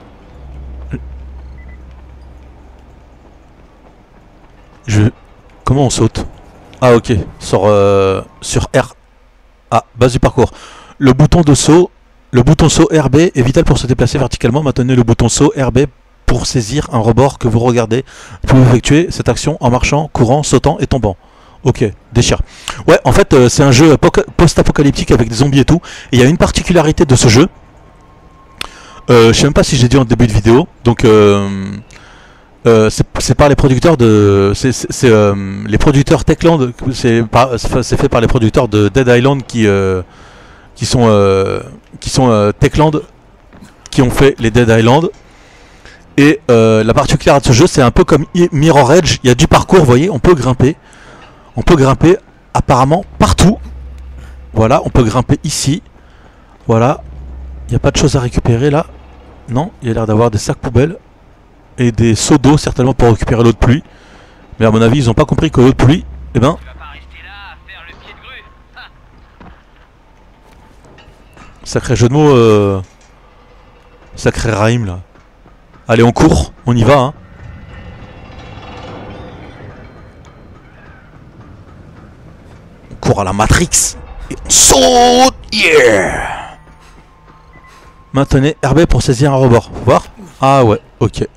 Je... Comment on saute? Ah ok, sur, euh, sur R. Ah, base du parcours. Le bouton de saut, le bouton saut R B est vital pour se déplacer verticalement. Maintenez le bouton saut R B pour saisir un rebord que vous regardez. Vous pouvez effectuer cette action en marchant, courant, sautant et tombant. Ok, déchire. Ouais, en fait, euh, c'est un jeu post-apocalyptique avec des zombies et tout. Et il y a une particularité de ce jeu. Euh, je sais même pas si j'ai dit en début de vidéo. Donc, euh, Euh, c'est par les producteurs de... C'est euh, les producteurs Techland, c'est fait par les producteurs de Dead Island qui, euh, qui sont, euh, qui sont euh, Techland, qui ont fait les Dead Island. Et euh, la particularité de ce jeu, c'est un peu comme Mirror Edge, il y a du parcours, vous voyez, on peut grimper. On peut grimper apparemment partout. Voilà, on peut grimper ici. Voilà, il n'y a pas de choses à récupérer là. Non, il y a l'air d'avoir des sacs poubelles. Et des seaux d'eau certainement pour récupérer l'eau de pluie. Mais à mon avis, ils n'ont pas compris que l'eau de pluie, eh ben... Sacré jeu de mots, euh... sacré rhyme là. Allez, on court, on y va, hein. On court à la Matrix. Et on saute, yeah. Maintenez R B pour saisir un rebord. Faut voir. Ah ouais, ok.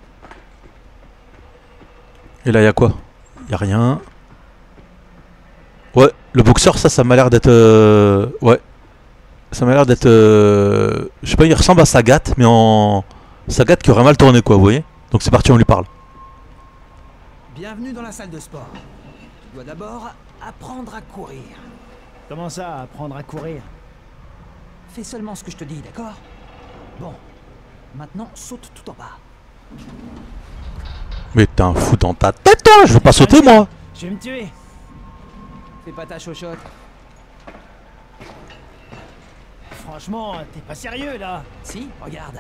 Et là, il y a quoi? Il y a rien. Ouais, le boxeur, ça, ça m'a l'air d'être... Euh... Ouais. Ça m'a l'air d'être... Euh... Je sais pas, il ressemble à Sagat, mais en... Sagat qui aurait mal tourné, quoi, vous voyez? Donc c'est parti, on lui parle. Bienvenue dans la salle de sport. Tu dois d'abord apprendre à courir. Comment ça, apprendre à courir? Fais seulement ce que je te dis, d'accord? Bon. Maintenant, saute tout en bas. Mais t'es un fou dans ta tête, toi! Je veux pas sauter, moi! Je vais me tuer! Fais pas ta chochotte. Franchement, t'es pas sérieux, là! Si, regarde.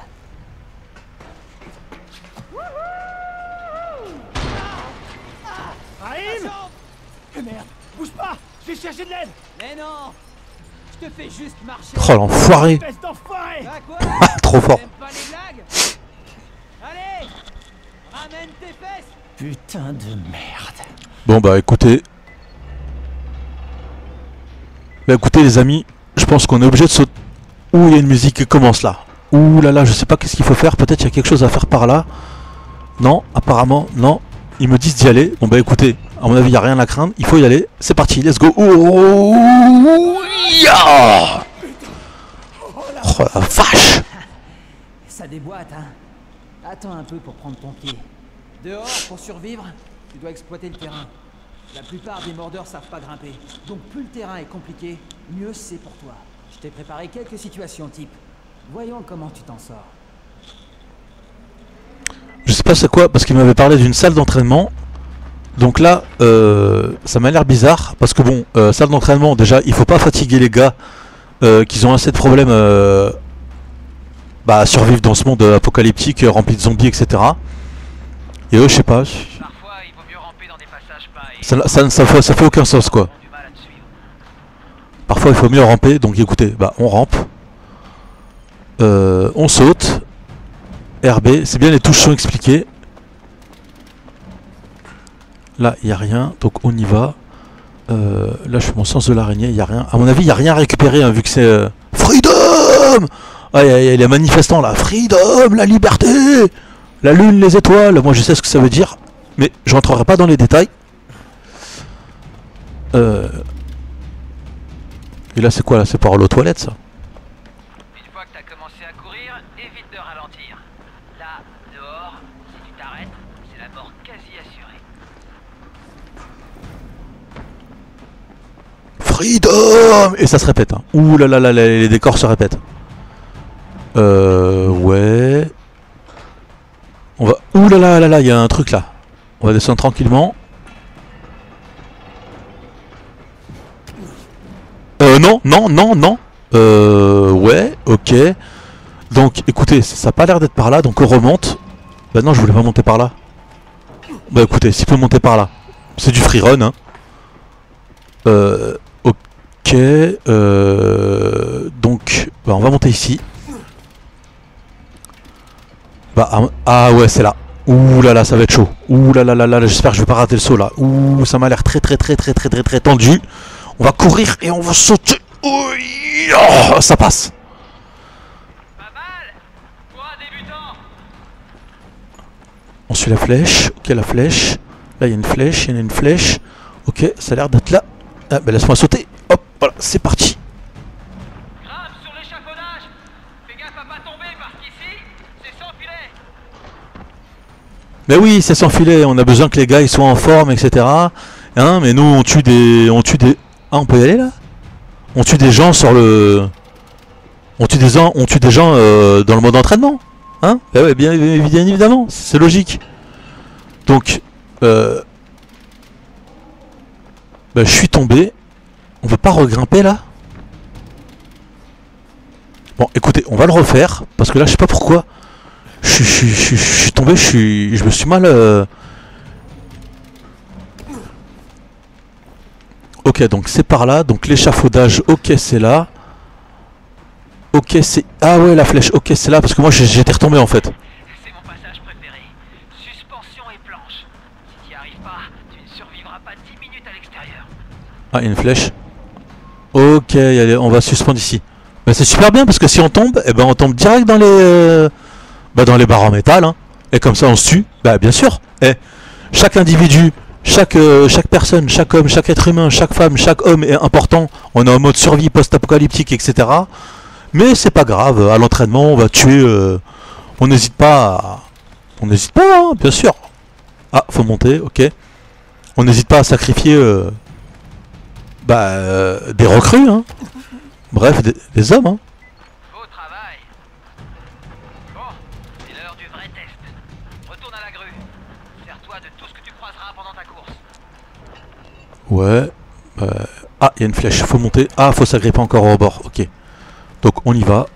Rahim! Merde! Bouge pas! Je vais chercher de l'aide! Mais non! Je te fais juste marcher! Oh, l'enfoiré! Espèce d'enfoiré! Ah, trop fort! T'aimes pas les blagues? Allez! Ramène tes fesses! Putain de merde! Bon bah écoutez... Bah écoutez les amis, je pense qu'on est obligé de sauter... Ouh, il y a une musique qui commence là. Ouh là là, je sais pas qu'est-ce qu'il faut faire, peut-être il y a quelque chose à faire par là. Non, apparemment, non. Ils me disent d'y aller. Bon bah écoutez, à mon avis, il n'y a rien à craindre. Il faut y aller. C'est parti, let's go. Oh, yeah. Oh la vache. Ça déboîte, hein. Attends un peu pour prendre ton pied. Dehors, pour survivre, tu dois exploiter le terrain. La plupart des mordeurs savent pas grimper. Donc plus le terrain est compliqué, mieux c'est pour toi. Je t'ai préparé quelques situations type. Voyons comment tu t'en sors. Je sais pas c'est quoi, parce qu'il m'avait parlé d'une salle d'entraînement. Donc là, euh, ça m'a l'air bizarre, parce que bon, euh, salle d'entraînement, déjà, il faut pas fatiguer les gars euh, qui ont assez de problèmes euh, bah, à survivre dans ce monde apocalyptique, rempli de zombies, et cetera. Et eux, je sais pas. Ça, ça, ça, fait, ça fait aucun sens, quoi. Parfois, il faut mieux ramper, donc écoutez, bah, on rampe. Euh, on saute. R B, c'est bien, les touches sont expliquées. Là, il n'y a rien, donc on y va. Euh, là, je fais mon sens de l'araignée, il n'y a rien. À mon avis, il n'y a rien à récupérer, hein, vu que c'est... Euh... Freedom! Ah, il y, y a les manifestants, là. Freedom, la liberté! La lune, les étoiles. Moi, je sais ce que ça veut dire, mais je rentrerai pas dans les détails. Euh... Et là, c'est quoi, là? C'est pour aller aux toilettes, ça? Une fois que t'as commencé à courir, évite de ralentir. Là, dehors, si tu t'arrêtes, c'est la mort quasi assurée. Freedom! Et ça se répète, hein. Ouh là là là, les décors se répètent. Euh... Ouais... On va... Ouh là là là là, il y a un truc là. On va descendre tranquillement. Euh, non, non, non, non. Euh, ouais, ok. Donc, écoutez, ça n'a pas l'air d'être par là, donc on remonte. Bah non, je voulais pas monter par là. Bah écoutez, s'il peut monter par là. C'est du free run, hein. Euh, ok. Euh, donc, bah on va monter ici. Bah, ah, ah ouais, c'est là. Ouh là là, ça va être chaud. Ouh là là là là, j'espère que je vais pas rater le saut là. Ouh, ça m'a l'air très très très très très très très tendu. On va courir et on va sauter. Oui, oh, ça passe. Pas mal pour un débutant. On suit la flèche. Ok, la flèche. Là, il y a une flèche, il y en a une flèche. Ok, ça a l'air d'être là. Ah, bah laisse-moi sauter. Hop, voilà, c'est parti. Grimpe sur l'échafaudage. Fais gaffe à pas tomber parce qu'ici, c'est sans filet. Mais oui, c'est sans filet, on a besoin que les gars ils soient en forme, et cetera. Hein, mais nous on tue des. On tue des. Ah, on peut y aller là? On tue des gens sur le. On tue des gens, on tue des gens euh, dans le mode entraînement. Hein? Bah ouais, bien, bien évidemment, c'est logique. Donc euh... bah, je suis tombé. On peut pas regrimper là? Bon écoutez, on va le refaire. Parce que là je sais pas pourquoi. Je suis tombé, je suis. Je me suis mal. Euh... Ok, donc c'est par là. Donc l'échafaudage, ok, c'est là. Ok, c'est. Ah ouais, la flèche, ok, c'est là. Parce que moi j'étais retombé en fait. C'est mon passage préféré. Suspension et planche. Si tu n'y arrives pas, tu ne survivras pas dix minutes à l'extérieur. Ah, il y a une flèche. Ok, allez, on va suspendre ici. Bah, c'est super bien parce que si on tombe, eh ben on tombe direct dans les. Euh... Bah, dans les barres en métal. Hein. Et comme ça on se tue. Bah, bien sûr. Eh, chaque individu. Chaque, euh, chaque personne, chaque homme, chaque être humain, chaque femme, chaque homme est important. On est en mode survie post-apocalyptique, et cetera. Mais c'est pas grave, à l'entraînement, on va tuer. Euh, on n'hésite pas à... On n'hésite pas, hein, bien sûr. Ah, faut monter, ok. On n'hésite pas à sacrifier euh, bah, euh, des recrues, hein. Bref, des, des hommes, hein. Beau travail. Bon, c'est l'heure du vrai test. Retourne à la grue. Sers-toi de tout ce que tu croiseras pendant ta course. Ouais. Euh... Ah, il y a une flèche, faut monter. Ah, faut s'agripper encore au bord, ok. Donc on y va.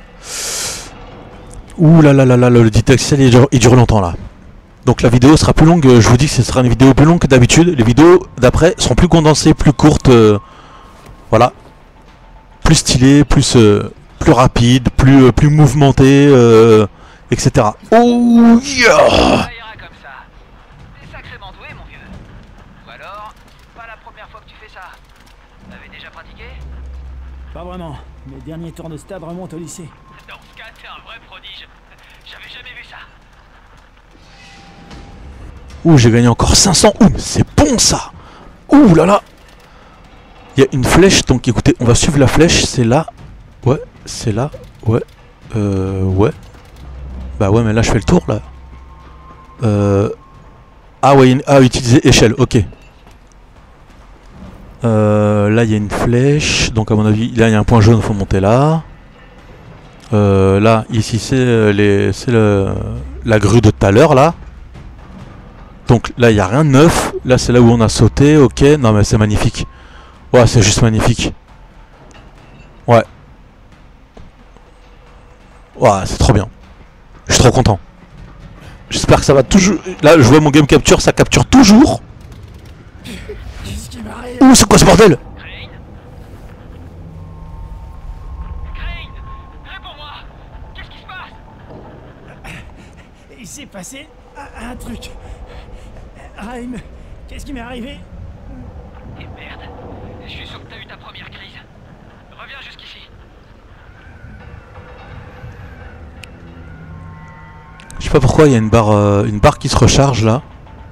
Ouh là là là là, le didacticiel il dure, il dure longtemps là. Donc la vidéo sera plus longue, je vous dis que ce sera une vidéo plus longue que d'habitude. Les vidéos d'après seront plus condensées, plus courtes. Euh, voilà. Plus stylées, plus, euh, plus rapides, plus, euh, plus mouvementées, euh, et cetera. Oh yeah! Pas vraiment. Mes derniers tours de stade remontent au lycée. Dans ce cas, t'es un vrai prodige. J'avais jamais vu ça. Ouh, j'ai gagné encore cinq cents. Ouh, c'est bon ça. Ouh là là. Il y a une flèche, donc écoutez, on va suivre la flèche. C'est là. Ouais, c'est là. Ouais. Euh, ouais. Bah ouais, mais là je fais le tour là. Euh... Ah ouais, une... ah, utiliser échelle, ok. Euh, là il y a une flèche, donc à mon avis là il y a un point jaune, faut monter là. Euh, là ici c'est les c'est le la grue de tout à l'heure là. Donc là il y a rien de neuf. Là c'est là où on a sauté. Ok, non mais c'est magnifique. Ouais, c'est juste magnifique. Ouais. Ouais, c'est trop bien. Je suis trop content. J'espère que ça va toujours. Là je vois mon game capture, ça capture toujours. Ouh, c'est quoi ce bordel? Crane Crane, réponds-moi. Qu'est-ce qui se passe? Il s'est passé un, un truc. Raim, qu'est-ce qui m'est arrivé? Et merde, je suis sûr que t'as eu ta première crise. Reviens jusqu'ici. Je sais pas pourquoi il y a une barre, euh, une barre qui se recharge là.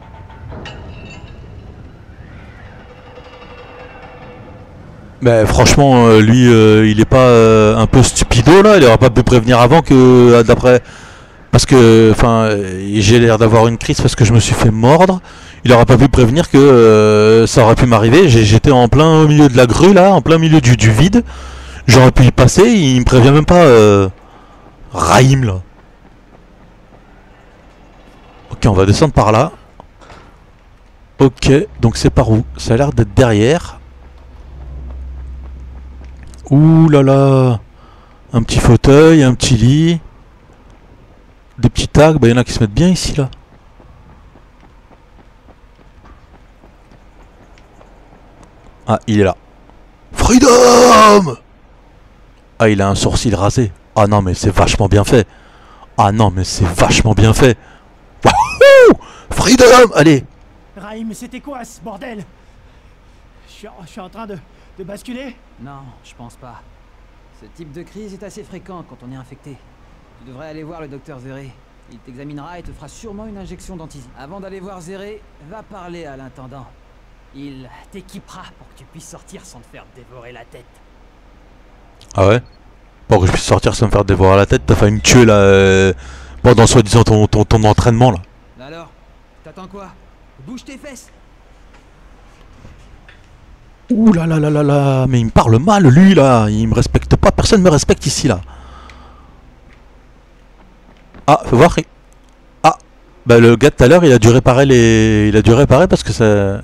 Bah franchement euh, lui euh, il est pas euh, un peu stupido là, il aurait pas pu prévenir avant que euh, d'après parce que enfin euh, j'ai l'air d'avoir une crise parce que je me suis fait mordre. Il aurait pas pu prévenir que euh, ça aurait pu m'arriver. J'étais en plein milieu de la grue là, en plein milieu du, du vide. J'aurais pu y passer, il me prévient même pas euh, Raim là. Ok, on va descendre par là. Ok, donc c'est par où? Ça a l'air d'être derrière. Ouh là là. Un petit fauteuil, un petit lit. Des petits tags, bah il y en a qui se mettent bien ici là. Ah, il est là. Freedom! Ah, il a un sourcil rasé. Ah non, mais c'est vachement bien fait. Ah non, mais c'est vachement bien fait. Wouhou! Freedom! Allez! Raim, c'était quoi ce bordel? Je suis, je suis en train de, de basculer? Non, je pense pas. Ce type de crise est assez fréquent quand on est infecté. Tu devrais aller voir le docteur Zéré. Il t'examinera et te fera sûrement une injection d'antisine. Avant d'aller voir Zéré, va parler à l'intendant. Il t'équipera pour que tu puisses sortir sans te faire dévorer la tête. Ah ouais? Pour que je puisse sortir sans me faire dévorer la tête, t'as failli me tuer là euh, pendant soi-disant ton, ton, ton entraînement là. Alors, T'attends quoi? Bouge tes fesses. Ouh là là là là là, mais il me parle mal lui là, il me respecte pas, personne me respecte ici là. Ah, faut voir. Ah, bah le gars de tout à l'heure il a dû réparer les. Il a dû réparer parce que ça.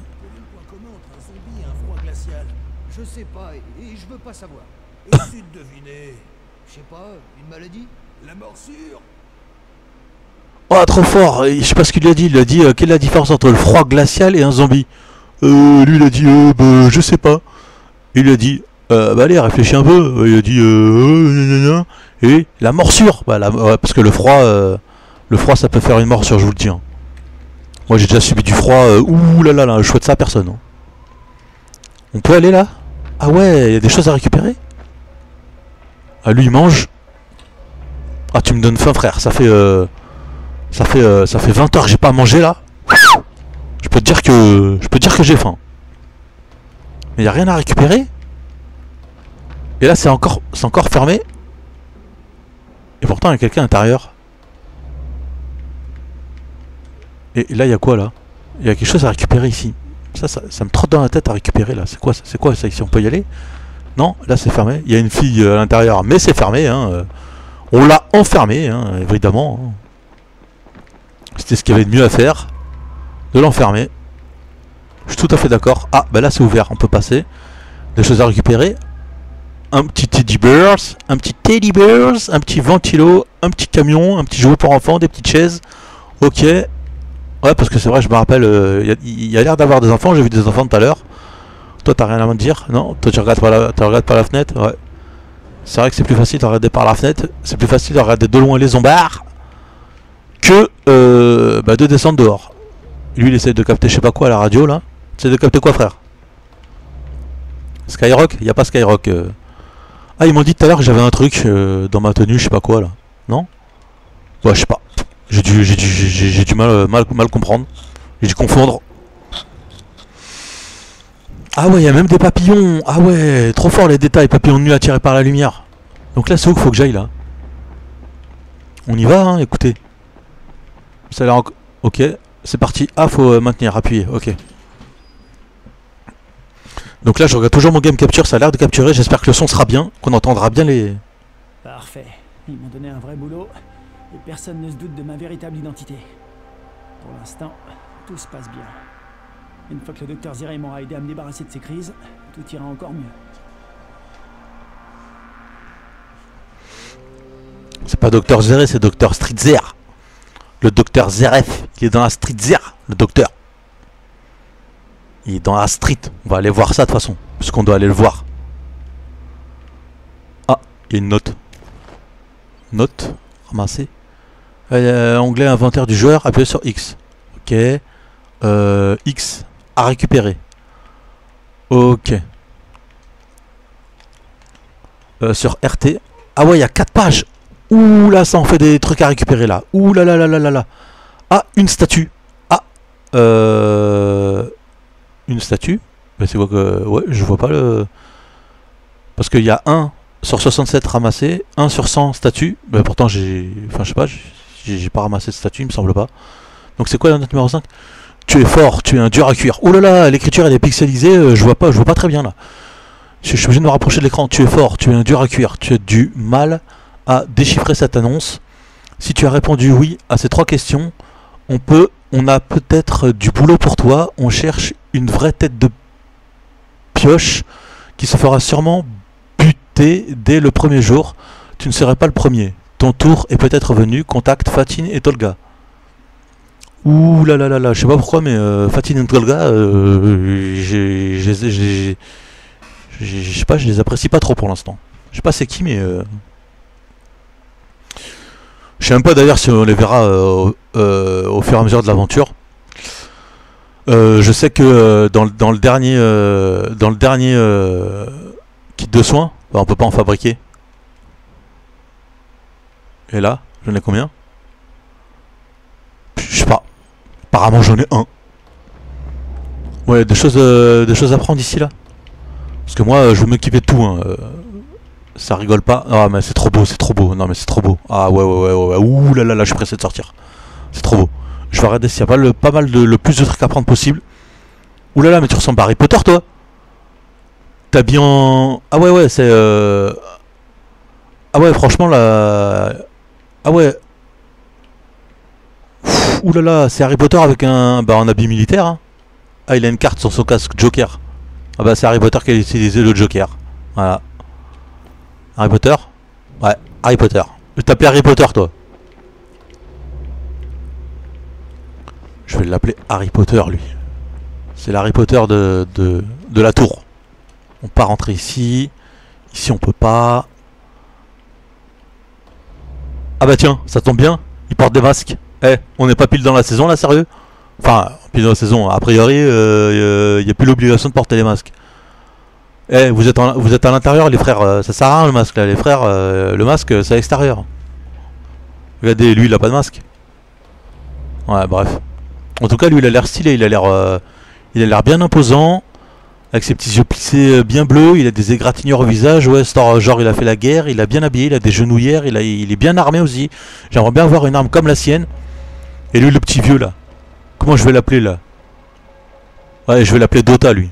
Je sais pas et je veux pas savoir. Essaye de deviner. Je sais pas, une maladie? La morsure? Oh trop fort, je sais pas ce qu'il lui a dit, il lui a dit euh, quelle est la différence entre le froid glacial et un zombie. Euh, lui il a dit euh, bah je sais pas. Il lui a dit euh, bah allez réfléchis un peu. Il a dit euh, et la morsure, bah, la, ouais, parce que le froid, euh, le froid ça peut faire une morsure, je vous le dis. Hein. Moi j'ai déjà subi du froid, euh, ouh là là là, je souhaite ça à personne. Hein. On peut aller là? Ah ouais, il y a des choses à récupérer. Ah lui il mange. Ah tu me donnes faim frère, ça fait euh, ça fait euh, ça fait vingt heures que j'ai pas mangé là. Je peux te dire que je peux te dire que j'ai faim. Mais y a rien à récupérer. Et là c'est encore c'est encore fermé. Et pourtant il y a quelqu'un à l'intérieur. Et là il y a quoi là? Il y a quelque chose à récupérer ici. Ça, ça, ça me trotte dans la tête à récupérer là. C'est quoi ça? C'est quoi ça ici? On peut y aller? Non, là c'est fermé. Il y a une fille à l'intérieur, mais c'est fermé. Hein. On l'a enfermé, hein, évidemment. Hein. C'était ce qu'il y avait de mieux à faire. De l'enfermer. Je suis tout à fait d'accord. Ah, bah là c'est ouvert, on peut passer. Des choses à récupérer. Un petit teddy bears, un petit teddy bears, un petit ventilo, un petit camion, un petit jouet pour enfants, des petites chaises. Ok. Ouais, parce que c'est vrai, je me rappelle, il euh, y, y a l'air d'avoir des enfants, j'ai vu des enfants tout à l'heure. Toi, t'as rien à me dire? Non? Toi, tu regardes par la, tu regardes par la fenêtre? Ouais. C'est vrai que c'est plus facile de regarder par la fenêtre. C'est plus facile de regarder de loin les zombards que euh, bah, de descendre dehors. Lui, il essaie de capter je sais pas quoi à la radio, là. Tu essaies de capter quoi, frère? Skyrock? Il n'y a pas Skyrock. Euh... Ah, ils m'ont dit tout à l'heure que j'avais un truc euh, dans ma tenue, je sais pas quoi, là. Non? Ouais, je sais pas. J'ai dû, j'ai dû, j'ai, j'ai dû mal, mal, mal comprendre. J'ai dû confondre. Ah ouais, il y a même des papillons. Ah ouais, trop fort les détails. Papillons de nuit attirés par la lumière. Donc là, c'est où qu'il faut que j'aille, là? On y va, hein, écoutez. Ça a l'air... En... Ok, c'est parti. Ah, faut euh, maintenir, appuyer, ok. Donc là, je regarde toujours mon game capture. Ça a l'air de capturer. J'espère que le son sera bien, qu'on entendra bien les... Parfait. Ils m'ont donné un vrai boulot. Et personne ne se doute de ma véritable identité. Pour l'instant, tout se passe bien. Une fois que le docteur Zere m'aura aidé à me débarrasser de ces crises, tout ira encore mieux. C'est pas docteur Zere, c'est docteur Streetzer. Le docteur Zeref, il est dans la Streetzer, le docteur. Il est dans la street. On va aller voir ça de toute façon, puisqu'on doit aller le voir. Ah, il y a une note. Note, ramassée. Euh, onglet inventaire du joueur, appuyez sur X. Ok. Euh, X à récupérer. Ok. Euh, sur R T. Ah ouais, il y a quatre pages. Ouh là, ça en fait des trucs à récupérer là. Ouh là là là là là là. Ah, une statue. Ah. Euh... Une statue. Mais c'est quoi que... Ouais, je vois pas le... Parce qu'il y a un sur soixante-sept ramassé, un sur cent statues. Mais pourtant j'ai... Enfin je sais pas, j'ai pas ramassé de statue, il me semble pas. Donc c'est quoi la note numéro cinq? Tu es fort, tu es un dur à cuire. Oh là là, l'écriture elle est pixelisée, euh, je vois pas, je vois pas très bien là. Je, je suis obligé de me rapprocher de l'écran. Tu es fort, tu es un dur à cuire. Tu as du mal à déchiffrer cette annonce. Si tu as répondu oui à ces trois questions, on peut, on a peut-être du boulot pour toi. On cherche une vraie tête de pioche qui se fera sûrement buter dès le premier jour. Tu ne serais pas le premier. Ton tour est peut-être venu. Contacte Fatine et Tolga. Ouh là là là là, je sais pas pourquoi, mais euh, Fatine et Tolga, euh, j'ai, j'ai, j'ai, j'ai, je sais pas, je les apprécie pas trop pour l'instant. Je sais pas c'est qui, mais euh... je sais même pas d'ailleurs si on les verra euh, euh, au fur et à mesure de l'aventure. Euh, je sais que euh, dans, dans le dernier, euh, dans le dernier euh, kit de soins, bah, on peut pas en fabriquer. Et là, j'en ai combien? Je sais pas. Apparemment j'en ai un. Ouais, des choses, euh, des choses à prendre ici là. Parce que moi, je veux m'équiper de tout. Hein. Euh, ça rigole pas. Ah mais c'est trop beau, c'est trop beau. Non mais c'est trop beau. Ah ouais ouais ouais ouais. ouais. Ouh là là là, je suis pressé de sortir. C'est trop beau. Je vais regarder s'il y a pas, le, pas mal de, le plus de trucs à prendre possible. Ouh là là, mais tu ressembles à Harry Potter, toi. T'as bien... Ah ouais, ouais, c'est... Euh... Ah ouais, franchement, là... Ah ouais. Pff, ouh là là, c'est Harry Potter avec un... Bah, un habit militaire, hein. Ah, il a une carte sur son casque Joker. Ah bah, c'est Harry Potter qui a utilisé le Joker. Voilà. Harry Potter? Ouais, Harry Potter. Je t'appelais Harry Potter, toi. Je vais l'appeler Harry Potter, lui. C'est l'Harry Potter de, de, de la tour. On peut pas rentrer ici. Ici, on peut pas. Ah bah tiens, ça tombe bien. Ils portent des masques. Eh, on n'est pas pile dans la saison, là, sérieux? Enfin, pile dans la saison. A priori, il euh, n'y a plus l'obligation de porter les masques. Eh, vous êtes, en, vous êtes à l'intérieur, les frères. Euh, ça sert à rien, le masque, là. Les frères, euh, le masque, c'est à l'extérieur. Regardez, lui, il a pas de masque. Ouais, bref. En tout cas, lui, il a l'air stylé. Il a l'air euh, il a l'air bien imposant. Avec ses petits yeux plissés bien bleus. Il a des égratignures au visage. Ouais, genre, genre, il a fait la guerre. Il a bien habillé. Il a des genouillères. Il, a, il est bien armé aussi. J'aimerais bien avoir une arme comme la sienne. Et lui, le petit vieux, là. Comment je vais l'appeler, là? Ouais, je vais l'appeler Dota, lui.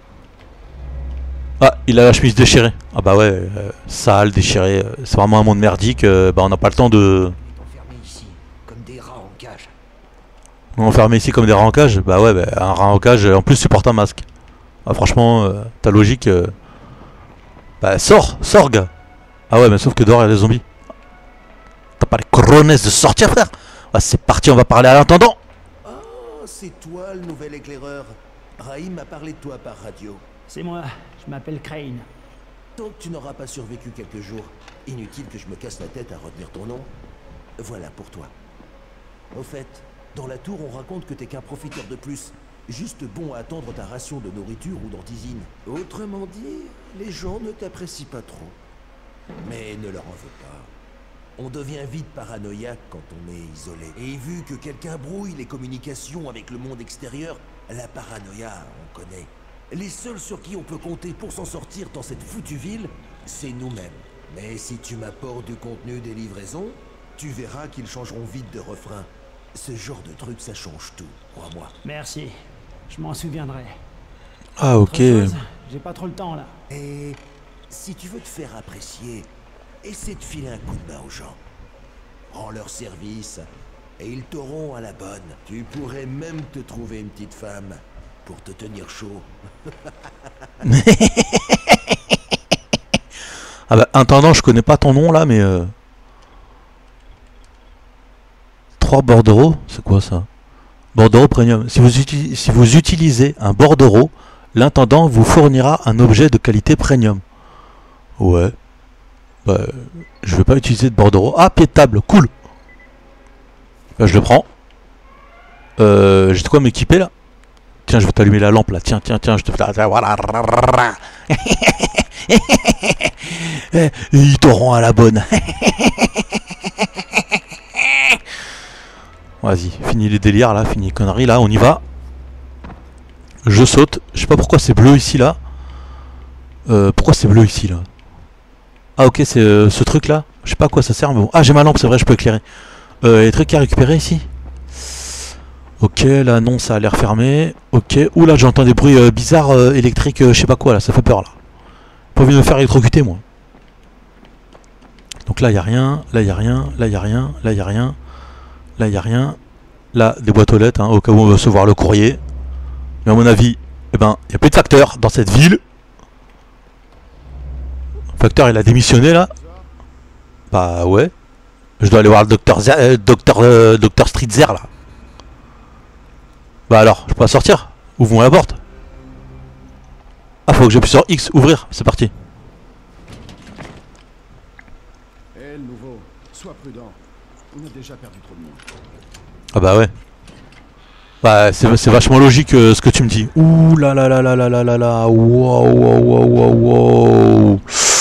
Ah, il a la chemise déchirée. Ah bah ouais, euh, sale, déchirée. Euh, c'est vraiment un monde merdique. Euh, bah on n'a pas le temps de... Enfermés ici, comme des rats en cage. Enfermé ici comme des rats en cage? Bah ouais, bah, un rat en cage, en plus tu portes un masque. Ah, franchement, euh, ta logique... Euh... Bah sors, sors gars. Ah ouais, mais sauf que dehors il y a des zombies. T'as pas les coronets de sortir, frère? Ah, c'est parti, on va parler à l'intendant. Oh, c'est toi le nouvel éclaireur. Rahim m'a parlé de toi par radio. C'est moi, je m'appelle Crane. Tant que tu n'auras pas survécu quelques jours, inutile que je me casse la tête à retenir ton nom. Voilà pour toi. Au fait, dans la tour, on raconte que t'es qu'un profiteur de plus. Juste bon à attendre ta ration de nourriture ou d'antisine. Autrement dit, les gens ne t'apprécient pas trop. Mais ne leur en veux pas. On devient vite paranoïaque quand on est isolé. Et vu que quelqu'un brouille les communications avec le monde extérieur, la paranoïa, on connaît. Les seuls sur qui on peut compter pour s'en sortir dans cette foutue ville, c'est nous-mêmes. Mais si tu m'apportes du contenu des livraisons, tu verras qu'ils changeront vite de refrain. Ce genre de truc, ça change tout, crois-moi. Merci, je m'en souviendrai. Ah ok. J'ai pas trop le temps là. Et si tu veux te faire apprécier, essaie de filer un coup de main aux gens. Rends leur service, et ils t'auront à la bonne. Tu pourrais même te trouver une petite femme pour te tenir chaud. Ah bah, intendant, je connais pas ton nom là, mais... Euh... trois bordereaux, c'est quoi ça? Bordereau premium. Si vous, uti si vous utilisez un bordereau, l'intendant vous fournira un objet de qualité premium. Ouais. Bah, je vais pas utiliser de bordereau. Ah, pied de table, cool. Bah, je le prends. Euh, j'ai de quoi m'équiper là. Tiens, je vais t'allumer la lampe là. Tiens, tiens, tiens, je te fais la... Voilà. Et ils t'auront à la bonne. Vas-y, fini les délires là, fini les conneries là, on y va. Je saute. Je sais pas pourquoi c'est bleu ici là. Euh, pourquoi c'est bleu ici là? Ah ok, c'est euh, ce truc là. Je sais pas à quoi ça sert, mais bon. Ah, j'ai ma lampe, c'est vrai, je peux éclairer. Euh, il y a des trucs à récupérer ici. Ok, là non, ça a l'air fermé. Ok, ouh là, j'entends des bruits euh, bizarres euh, électriques, euh, je sais pas quoi là, ça fait peur là. Pas envie de me faire électrocuter moi. Donc là, il y a rien, là, il y a rien, là, il y a rien, là, il y a rien. Là, il n'y a rien. Là, des boîtes aux lettres, hein, au cas où on veut recevoir le courrier. Mais à mon avis, eh ben, il n'y a plus de facteur dans cette ville. Le facteur, il a démissionné, là. Bah, ouais. Je dois aller voir le docteur euh, docteur, euh, docteur Streetzer, là. Bah alors, je peux pas sortir? Ouvrons la porte. Ah, faut que j'appuie sur X, ouvrir. C'est parti. Eh, hey, le nouveau, sois prudent. On a déjà perdu trop de monde. Ah bah ouais. Bah c'est vachement logique euh, ce que tu me dis. Ouh là là là là là là là là. Wow wow wow wow wow.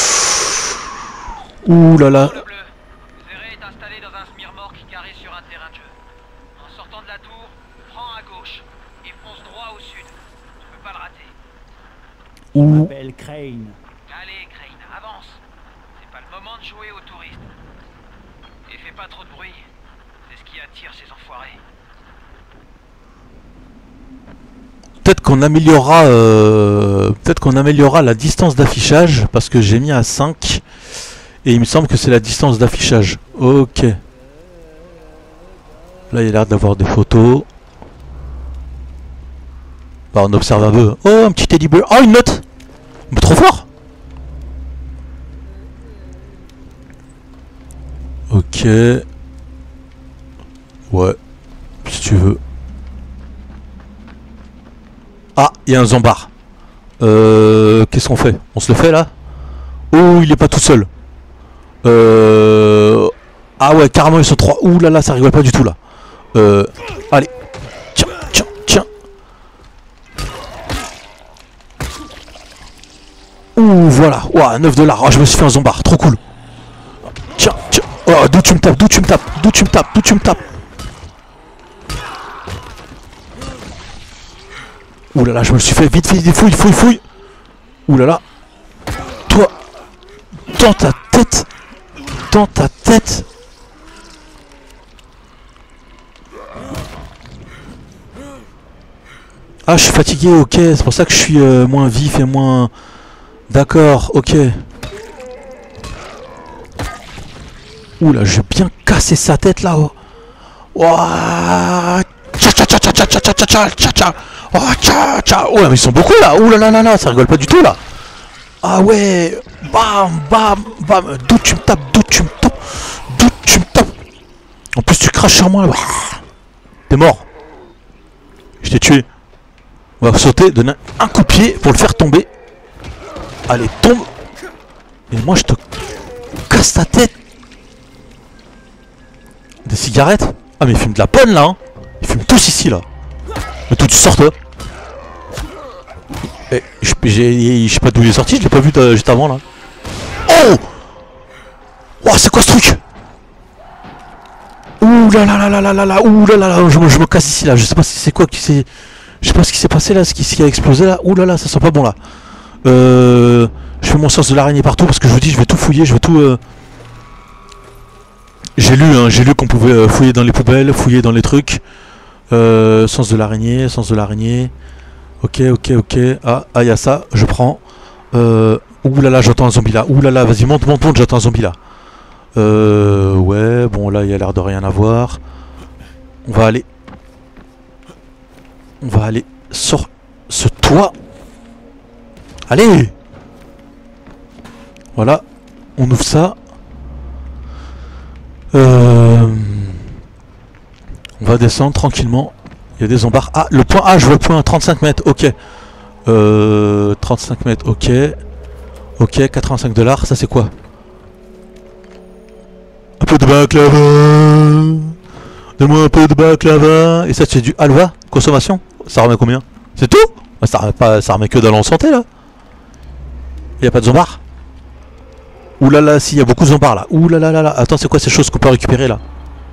Ouh là là. Zéré est installé dans un smirmorque carré sur un terrain de jeu. En sortant de la tour, prends à gauche et fonce droit au sud. Tu peux pas le rater. Je m'appelle Crane. Allez Crane, avance. C'est pas le moment de jouer aux touristes. Et fais pas trop de bruit. C'est ce qui attire ces enfoirés. peut-être qu'on améliorera euh, peut-être qu'on améliorera la distance d'affichage parce que j'ai mis à cinq et il me semble que c'est la distance d'affichage. Ok. Là il a l'air d'avoir des photos. Bah on observe un peu. Oh un petit teddy bear. Oh une note. Mais trop fort. Ok. Ouais. Si tu veux. Ah, il y a un zombard. Euh, Qu'est-ce qu'on fait? On se le fait là? Oh, il est pas tout seul. Euh... Ah ouais, carrément ils sont trois. Ouh là là, ça rigole pas du tout là. Euh... Allez. Tiens, tiens, tiens. Ouh, voilà. Ouah, neuf dollars. Oh, je me suis fait un zombard. Trop cool. Tiens, tiens. Oh, d'où tu me tapes? D'où tu me tapes? D'où tu me tapes? D'où tu me tapes? Ouh là là, je me suis fait vite, vite, fouille, fouille, fouille. Ouh là là. Toi, dans ta tête, dans ta tête. Ah, je suis fatigué, ok, c'est pour ça que je suis euh, moins vif et moins... D'accord, ok. Ouh là, j'ai bien cassé sa tête là-haut. Ouah. Tcha tcha tcha tcha tcha tcha tcha tcha tcha tcha. Oh tcha tcha. Oh là mais ils sont beaucoup là. Ouh là là là là, ça rigole pas du tout là. Ah ouais. Bam bam bam. D'où tu me tapes, d'où tu me tapes, d'où tu me tapes. En plus tu craches sur moi là. T'es mort. Je t'ai tué. On va sauter, donner un coup de pied pour le faire tomber. Allez tombe. Et moi je te casse ta tête. Des cigarettes? Ah mais ils fument de la bonne là hein. Ils fument tous ici là. Mais tout tu sors toi. Eh, je sais pas d'où il est sorti, je l'ai pas vu euh, juste avant là. Oh. Oh c'est quoi ce truc? Ouh là là là là là là là. Ouh là là là. Je, je me casse ici là. Je sais pas si c'est quoi qui s'est. Je sais pas ce qui s'est passé là, ce qui, ce qui a explosé là. Ouh là là, ça sent pas bon là. Euh. Je fais mon sens de l'araignée partout parce que je vous dis je vais tout fouiller, je vais tout. Euh... J'ai lu, hein, j'ai lu qu'on pouvait euh, fouiller dans les poubelles, fouiller dans les trucs. Euh, sens de l'araignée, sens de l'araignée. Ok, ok, ok. Ah, ah, y a ça, je prends. Euh, ouh là là, j'entends un zombie là. Ouh là là, vas-y, monte, monte, monte, j'entends un zombie là. Euh, ouais, bon là, il y a l'air de rien avoir. On va aller. On va aller sur ce toit. Allez! Voilà, on ouvre ça. Euh... On va descendre tranquillement. Il y a des zombards. Ah, le point. Ah, je vois le point. trente-cinq mètres. Ok. Euh... trente-cinq mètres. Ok. Ok. quatre-vingt-cinq dollars. Ça, c'est quoi? Un peu de baklava. Donne-moi un peu de baklava. Et ça, c'est du halva. Consommation. Ça remet combien? C'est tout? Ça remet, pas... ça remet que dans la santé, là. Il n'y a pas de zombards? Ouh là là, si, il y a beaucoup de zombards là. Ouh là là là là. Attends, c'est quoi ces choses qu'on peut récupérer là?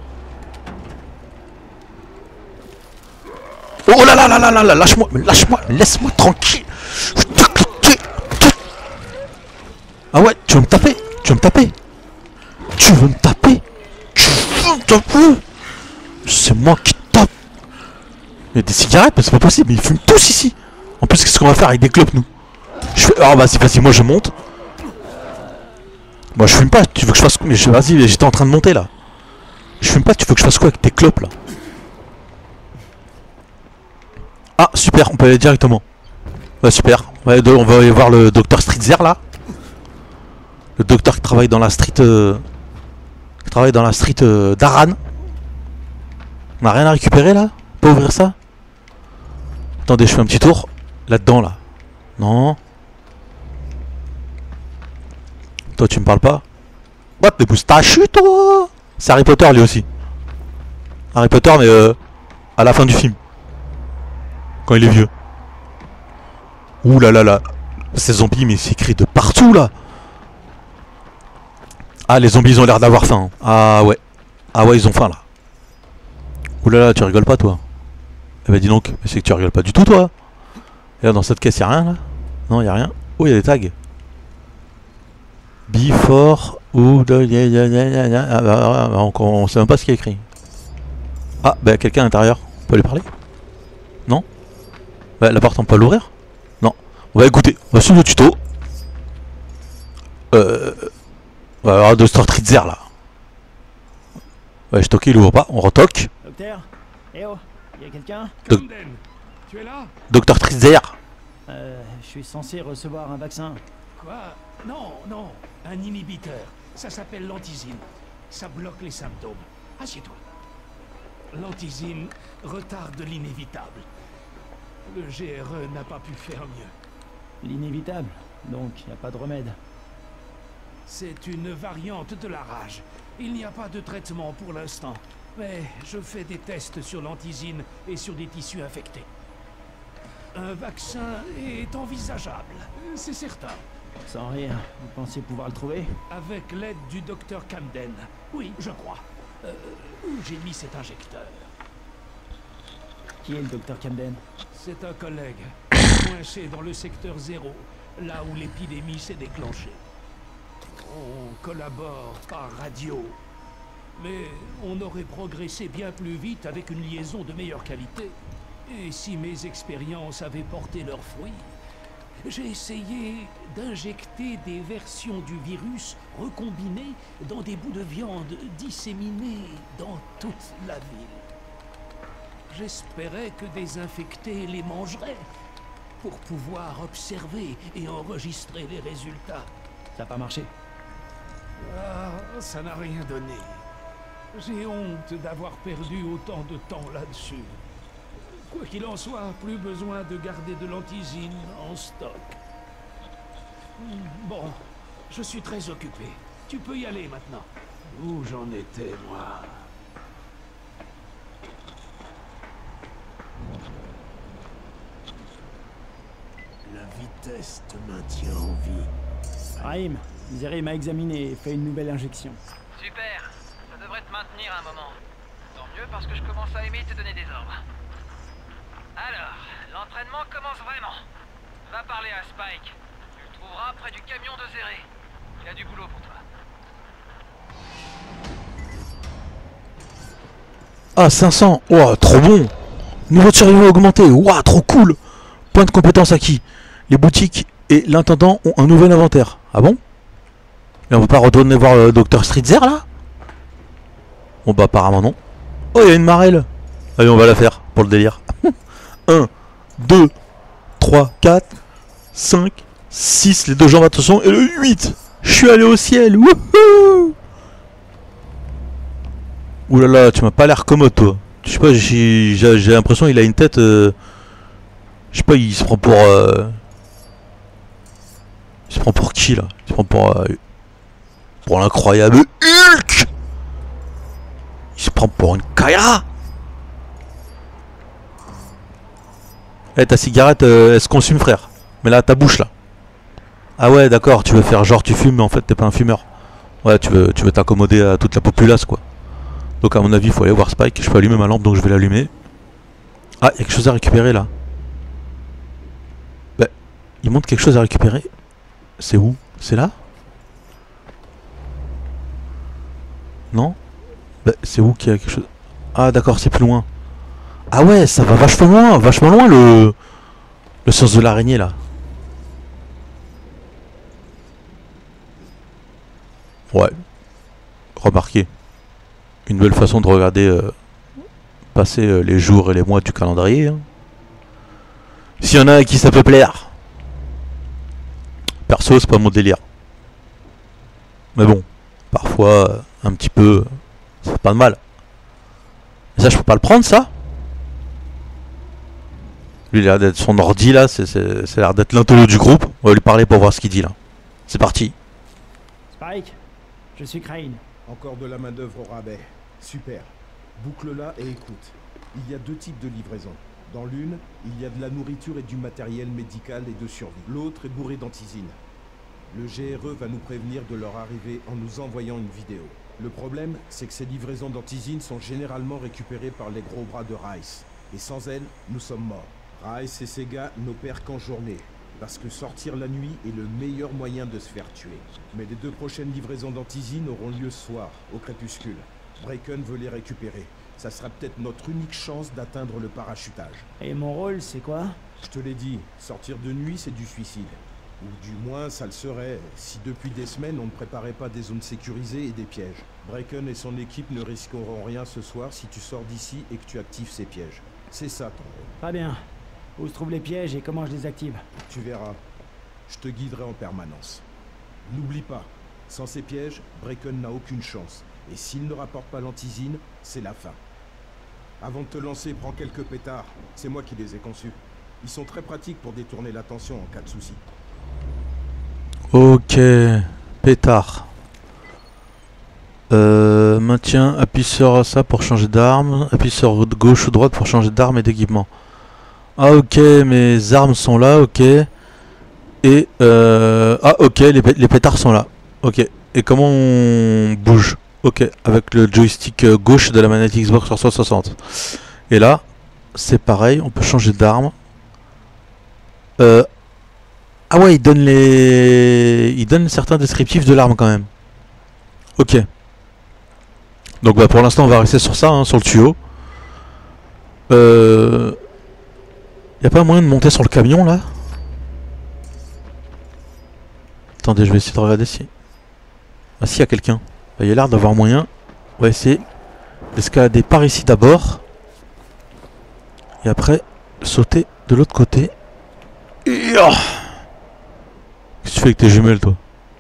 Oh là là là là là là. Lâche-moi, lâche-moi, laisse-moi tranquille. Ah ouais, tu veux me taper? Tu veux me taper? Tu veux me taper? Tu veux me taper? C'est moi qui tape. Il y a des cigarettes, mais c'est pas possible. Ils fument tous ici. En plus, qu'est-ce qu'on va faire avec des clopes nous? Je fais. Oh vas-y, vas-y, moi je monte. Moi je fume pas, tu veux que je fasse quoi? Mais je... vas-y, j'étais en train de monter là. Je fume pas, tu veux que je fasse quoi avec tes clopes là? Ah super, on peut aller directement. Ouais super, ouais, on va aller voir le docteur Streetzer là. Le docteur qui travaille dans la street euh... qui travaille dans la street euh, d'Aran. On a rien à récupérer là? On peut ouvrir ça? Attendez, je fais un petit tour. Là-dedans là. Non. Toi tu me parles pas? What, des moustaches toi? C'est Harry Potter lui aussi. Harry Potter mais euh, à la fin du film. Quand il est vieux. Ouh là là là. Ces zombies mais c'est écrit de partout là. Ah les zombies ils ont l'air d'avoir faim. Ah ouais. Ah ouais ils ont faim là. Ouh là là tu rigoles pas toi. Eh bah dis donc, c'est que tu rigoles pas du tout toi. Et là dans cette caisse y'a rien là? Non y'a rien. Oh y'a des tags. Before ou de ya ya ya ya ya. Ah, bah, bah, on, on sait même pas ce qu'il y a écrit. Ah bah quelqu'un à l'intérieur. On peut lui parler? Non? Bah, la porte on peut l'ouvrir? Non. On va écouter, on va suivre le tuto. Euh... On va avoir de Startritzer là. Ouais, je toque, il ouvre pas, on retoque. Docteur? Eh oh, y'a quelqu'un? Doc... Tu es là? Docteur Tritzer. Euh, je suis censé recevoir un vaccin. Quoi? Non, non, un inhibiteur. Ça s'appelle l'antizine. Ça bloque les symptômes. Assieds-toi. L'antizine retarde l'inévitable. Le G R E n'a pas pu faire mieux. L'inévitable, donc y a pas de remède. C'est une variante de la rage. Il n'y a pas de traitement pour l'instant, mais je fais des tests sur l'antizine et sur des tissus infectés. Un vaccin est envisageable, c'est certain. Sans rire, vous pensez pouvoir le trouver? Avec l'aide du docteur Camden. Oui, je crois. Euh, où j'ai mis cet injecteur? Qui est le docteur Camden? C'est un collègue, coincé dans le secteur zéro, là où l'épidémie s'est déclenchée. On collabore par radio, mais on aurait progressé bien plus vite avec une liaison de meilleure qualité. Et si mes expériences avaient porté leurs fruits, j'ai essayé d'injecter des versions du virus recombinées dans des bouts de viande disséminés dans toute la ville. J'espérais que des infectés les mangeraient pour pouvoir observer et enregistrer les résultats. Ça n'a pas marché. Ah, ça n'a rien donné. J'ai honte d'avoir perdu autant de temps là-dessus. Quoi qu'il en soit, plus besoin de garder de l'antizine en stock. Bon, je suis très occupé. Tu peux y aller maintenant. Où j'en étais, moi? La vitesse te maintient en vie. Raïm, Zeri m'a examiné et fait une nouvelle injection. Super, ça devrait te maintenir un moment. Tant mieux parce que je commence à aimer te donner des ordres. Alors, l'entraînement commence vraiment. Va parler à Spike. Tu le trouveras près du camion de Zéré. Il a du boulot pour toi. Ah, cinq cents. Ouah, trop bon. Niveau de survie augmenté. Ouah, trop cool. Point de compétence acquis. Les boutiques et l'intendant ont un nouvel inventaire. Ah bon? Et on peut pas retourner voir le docteur Stritzer là? Bon bah apparemment non. Oh, il y a une marelle. Allez, on va la faire pour le délire. un, deux, trois, quatre, cinq, six, les deux jambes attention, et le huit. Je suis allé au ciel. Wouhou. Oulala, tu m'as pas l'air commode toi. Je sais pas, j'ai l'impression qu'il a une tête... Euh, je sais pas, il se prend pour... Euh, il se prend pour qui là? Il se prend pour... Euh, pour l'incroyable Hulk. Il se prend pour une Kaya. Eh, ta cigarette, euh, elle se consume, frère. Mais là, ta bouche, là. Ah ouais, d'accord, tu veux faire genre tu fumes, mais en fait, t'es pas un fumeur. Ouais, tu veux tu veux t'accommoder à toute la populace, quoi. Donc, à mon avis, il faut aller voir Spike. Je peux allumer ma lampe, donc je vais l'allumer. Ah, il y a quelque chose à récupérer, là. Bah, il montre quelque chose à récupérer. C'est où? C'est là? Non? Bah, c'est où qu'il y a quelque chose? Ah, d'accord, c'est plus loin. Ah ouais, ça va vachement loin, vachement loin le le sens de l'araignée là. Ouais. Remarquez. Une belle façon de regarder euh, passer euh, les jours et les mois du calendrier. Hein. S'il y en a à qui ça peut plaire. Perso, c'est pas mon délire. Mais bon, parfois, euh, un petit peu, c'est pas de mal. Et ça, je peux pas le prendre, ça? Lui, il a l'air d'être son ordi, là. C'est l'air d'être l'intello du groupe. On va lui parler pour voir ce qu'il dit, là. C'est parti. Spike, je suis Crane. Encore de la main-d'œuvre au rabais. Super. Boucle-la et écoute. Il y a deux types de livraisons. Dans l'une, il y a de la nourriture et du matériel médical et de survie. L'autre est bourré d'antizine. Le G R E va nous prévenir de leur arrivée en nous envoyant une vidéo. Le problème, c'est que ces livraisons d'antizine sont généralement récupérées par les gros bras de Rice. Et sans elles, nous sommes morts. Rice et ses gars n'opèrent qu'en journée, parce que sortir la nuit est le meilleur moyen de se faire tuer. Mais les deux prochaines livraisons d'antizine auront lieu ce soir, au crépuscule. Braken veut les récupérer. Ça sera peut-être notre unique chance d'atteindre le parachutage. Et mon rôle, c'est quoi? Je te l'ai dit, sortir de nuit, c'est du suicide. Ou du moins, ça le serait, si depuis des semaines, on ne préparait pas des zones sécurisées et des pièges. Bracken et son équipe ne risqueront rien ce soir si tu sors d'ici et que tu actives ces pièges. C'est ça ton rôle. Très bien. Où se trouvent les pièges et comment je les active? Tu verras. Je te guiderai en permanence. N'oublie pas, sans ces pièges, Bracken n'a aucune chance. Et s'il ne rapporte pas l'antisine, c'est la fin. Avant de te lancer, prends quelques pétards. C'est moi qui les ai conçus. Ils sont très pratiques pour détourner l'attention en cas de souci. Ok, pétard. Euh, maintien, appuie sur ça pour changer d'arme. Appuie sur gauche ou droite pour changer d'arme et d'équipement. Ah ok, mes armes sont là, ok. Et euh... ah ok, les, les pétards sont là. Ok, et comment on bouge? Ok, avec le joystick gauche de la manette Xbox trois cent soixante. Et là, c'est pareil, on peut changer d'arme. Euh... Ah ouais, il donne les... Il donne certains descriptifs de l'arme quand même. Ok. Donc bah pour l'instant on va rester sur ça, hein, sur le tuyau. Euh... Y a pas moyen de monter sur le camion là? Attendez, je vais essayer de regarder si... Ah si, y a quelqu'un. Il y a l'air d'avoir moyen. On va essayer d'escalader par ici d'abord. Et après, sauter de l'autre côté. Et oh, qu'est-ce que tu fais avec tes jumelles, toi?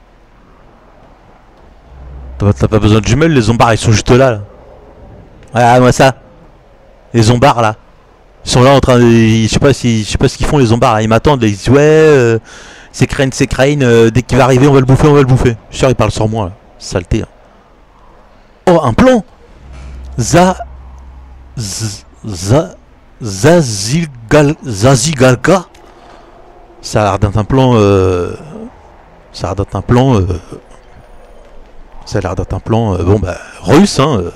T'as pas besoin de jumelles, les zombards ils sont juste là. là. Regarde moi ça. Les zombards là. Ils sont là en train de... Je sais pas si... Je sais pas ce qu'ils font les zombards là. Ils m'attendent, ils disent ouais... Euh, c'est Crane, c'est Crane, euh, dès qu'il va arriver on va le bouffer, on va le bouffer. Je suis sûr ils parlent sur moi là. Saleté. Hein. Oh un plan. Za... Z... Za... Zazigal... Zazigalka. Ça a l'air d'être un plan... Euh... Ça a l'air d'être un plan... Euh... Ça a l'air d'être un plan... Euh, bon bah... Russe hein... Euh...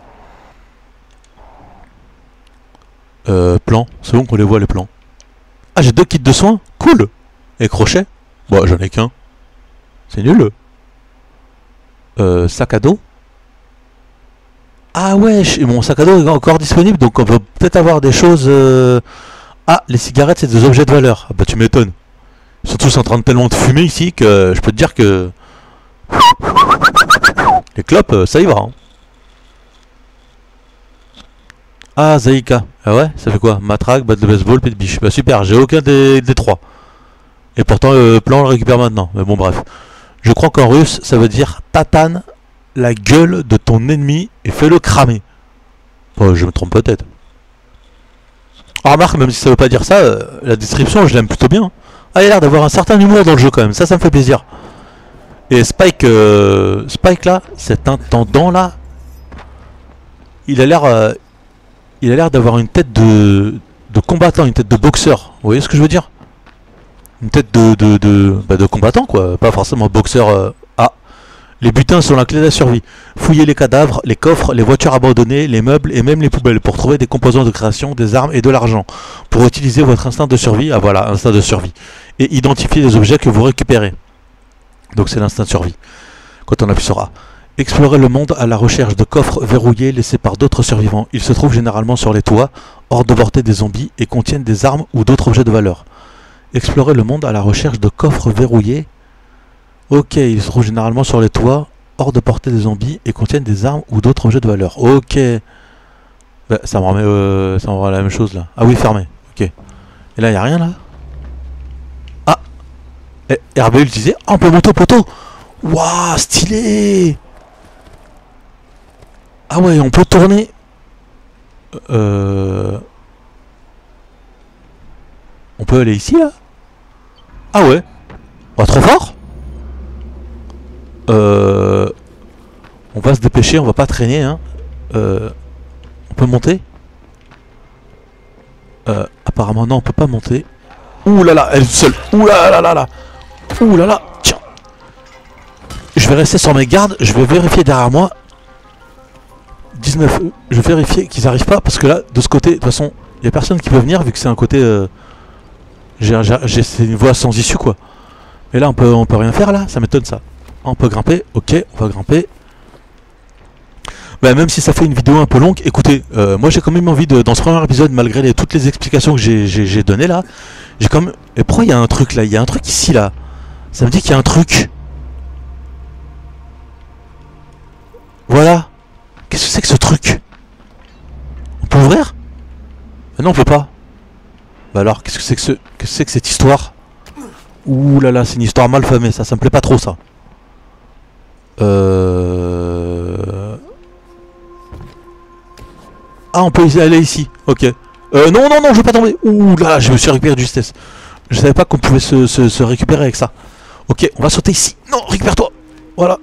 Euh, plan, c'est bon qu'on les voit les plans. Ah j'ai deux kits de soins, cool. Et crochet, bon j'en ai qu'un. C'est nul. Euh, sac à dos. Ah ouais, mon sac à dos est encore disponible, donc on peut peut-être avoir des choses... Euh... Ah, les cigarettes c'est des objets de valeur. Ah bah tu m'étonnes. Ils sont tous en train de tellement de fumer ici que je peux te dire que... Les clopes, ça y va. Hein. Ah, Zaïka. Ah ouais, ça fait quoi? Matraque, batte de baseball, pied de biche. Bah super, j'ai aucun des, des trois. Et pourtant le plan on le récupère maintenant. Mais bon bref. Je crois qu'en russe ça veut dire tatane la gueule de ton ennemi et fais-le cramer. Oh, je me trompe peut-être. Ah, remarque, même si ça veut pas dire ça, euh, la description je l'aime plutôt bien. Ah, il a l'air d'avoir un certain humour dans le jeu quand même. Ça, ça me fait plaisir. Et Spike, euh, Spike là, cet intendant là, il a l'air... Euh, Il a l'air d'avoir une tête de, de combattant, une tête de boxeur. Vous voyez ce que je veux dire? Une tête de, de, de, bah de combattant quoi, pas forcément boxeur. Euh... Ah, les butins sont la clé de la survie. Fouillez les cadavres, les coffres, les voitures abandonnées, les meubles et même les poubelles pour trouver des composants de création, des armes et de l'argent. Pour utiliser votre instinct de survie, ah voilà, instinct de survie. Et identifier les objets que vous récupérez. Donc c'est l'instinct de survie. Quand on appuie sur A. Explorer le monde à la recherche de coffres verrouillés laissés par d'autres survivants. Ils se trouvent généralement sur les toits, hors de portée des zombies, et contiennent des armes ou d'autres objets de valeur. Explorer le monde à la recherche de coffres verrouillés. Ok, ils se trouvent généralement sur les toits, hors de portée des zombies, et contiennent des armes ou d'autres objets de valeur. Ok. Bah, ça me remet, euh, ça me remet la même chose là. Ah oui, fermé. Ok. Et là, il n'y a rien là. Ah. Et R B utilisé. Ah, on peut monter au poteau. Waouh, stylé. Ah ouais, on peut tourner. Euh... On peut aller ici là. Ah ouais. Oh, trop fort. Euh... On va se dépêcher, on va pas traîner. Hein. Euh... On peut monter. Euh... Apparemment non, on peut pas monter. Ouh là là, elle est seule. Ouh là là là là. Ouh là là. Tiens. Je vais rester sur mes gardes. Je vais vérifier derrière moi. dix-neuf, je vais vérifier qu'ils arrivent pas parce que là de ce côté de toute façon il y a personne qui peut venir vu que c'est un côté euh, j'ai c'est une voie sans issue quoi. Mais là on peut on peut rien faire là, ça m'étonne ça. On peut grimper, ok, on va grimper. Bah, même si ça fait une vidéo un peu longue, écoutez, euh, moi j'ai quand même envie de, dans ce premier épisode, malgré les, toutes les explications que j'ai données là, j'ai quand même... Et pourquoi il y a un truc là? Il y a un truc ici là. Ça me dit qu'il y a un truc. Voilà. Qu'est-ce que c'est que ce truc? On peut ouvrir? Bah non, on peut pas. Bah alors, qu'est-ce que c'est que ce... Qu'est-ce que c'est que cette histoire? Ouh là là, c'est une histoire mal famée, ça, ça me plaît pas trop ça. Euh... Ah, on peut y aller ici, ok. Euh, non, non, non, je vais pas tomber. Ouh là là, je me suis récupéré de justesse. Je savais pas qu'on pouvait se, se, se récupérer avec ça. Ok, on va sauter ici. Non, récupère-toi. Voilà.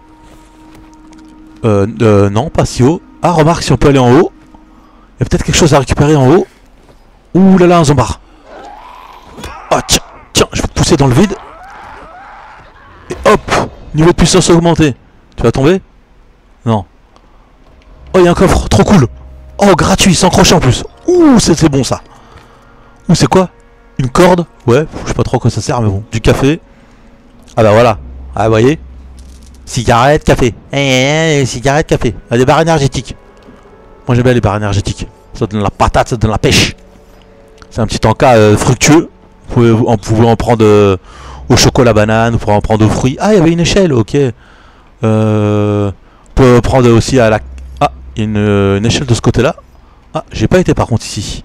Euh, euh, non, pas si haut. Ah, remarque, si on peut aller en haut. Il y a peut-être quelque chose à récupérer en haut. Ouh là là, un zombard. Ah, tiens, tiens, je vais te pousser dans le vide. Et hop, niveau de puissance augmenté. Tu vas tomber? Non. Oh, il y a un coffre, trop cool. Oh, gratuit, sans crochet en plus. Ouh, c'est bon ça. Ouh, c'est quoi? Une corde? Ouais, je sais pas trop à quoi ça sert, mais bon. Du café. Ah bah voilà. Ah, vous voyez? Cigarette, café. Eh, eh, cigarette, café. Ah, des barres énergétiques. Moi j'aime bien les barres énergétiques. Ça donne la patate, ça donne la pêche. C'est un petit encas euh, fructueux. Vous pouvez, vous pouvez en prendre euh, au chocolat banane, vous pouvez en prendre aux fruits. Ah, il y avait une échelle, ok. Euh, vous pouvez prendre aussi à la... Ah, il y a une, une échelle de ce côté-là. Ah, j'ai pas été par contre ici.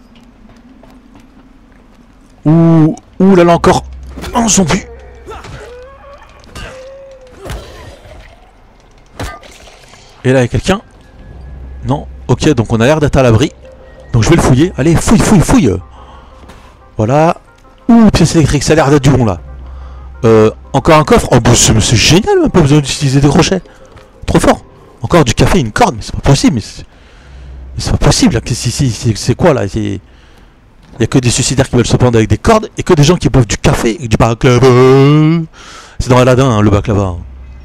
Ouh, ouh là là encore un zombie. Et là il y a quelqu'un. Non, ok, donc on a l'air d'être à l'abri. Donc je vais le fouiller. Allez, fouille, fouille, fouille. Voilà. Ouh, pièce électrique, ça a l'air d'être du bon là. Euh, encore un coffre. Oh, bah, c'est génial, même pas besoin d'utiliser des crochets. Trop fort. Encore du café, une corde, mais c'est pas possible. Mais c'est pas possible. C'est quoi là? Il y a que des suicidaires qui veulent se prendre avec des cordes et que des gens qui boivent du café et du baklava. C'est dans Aladdin, hein, le baklava.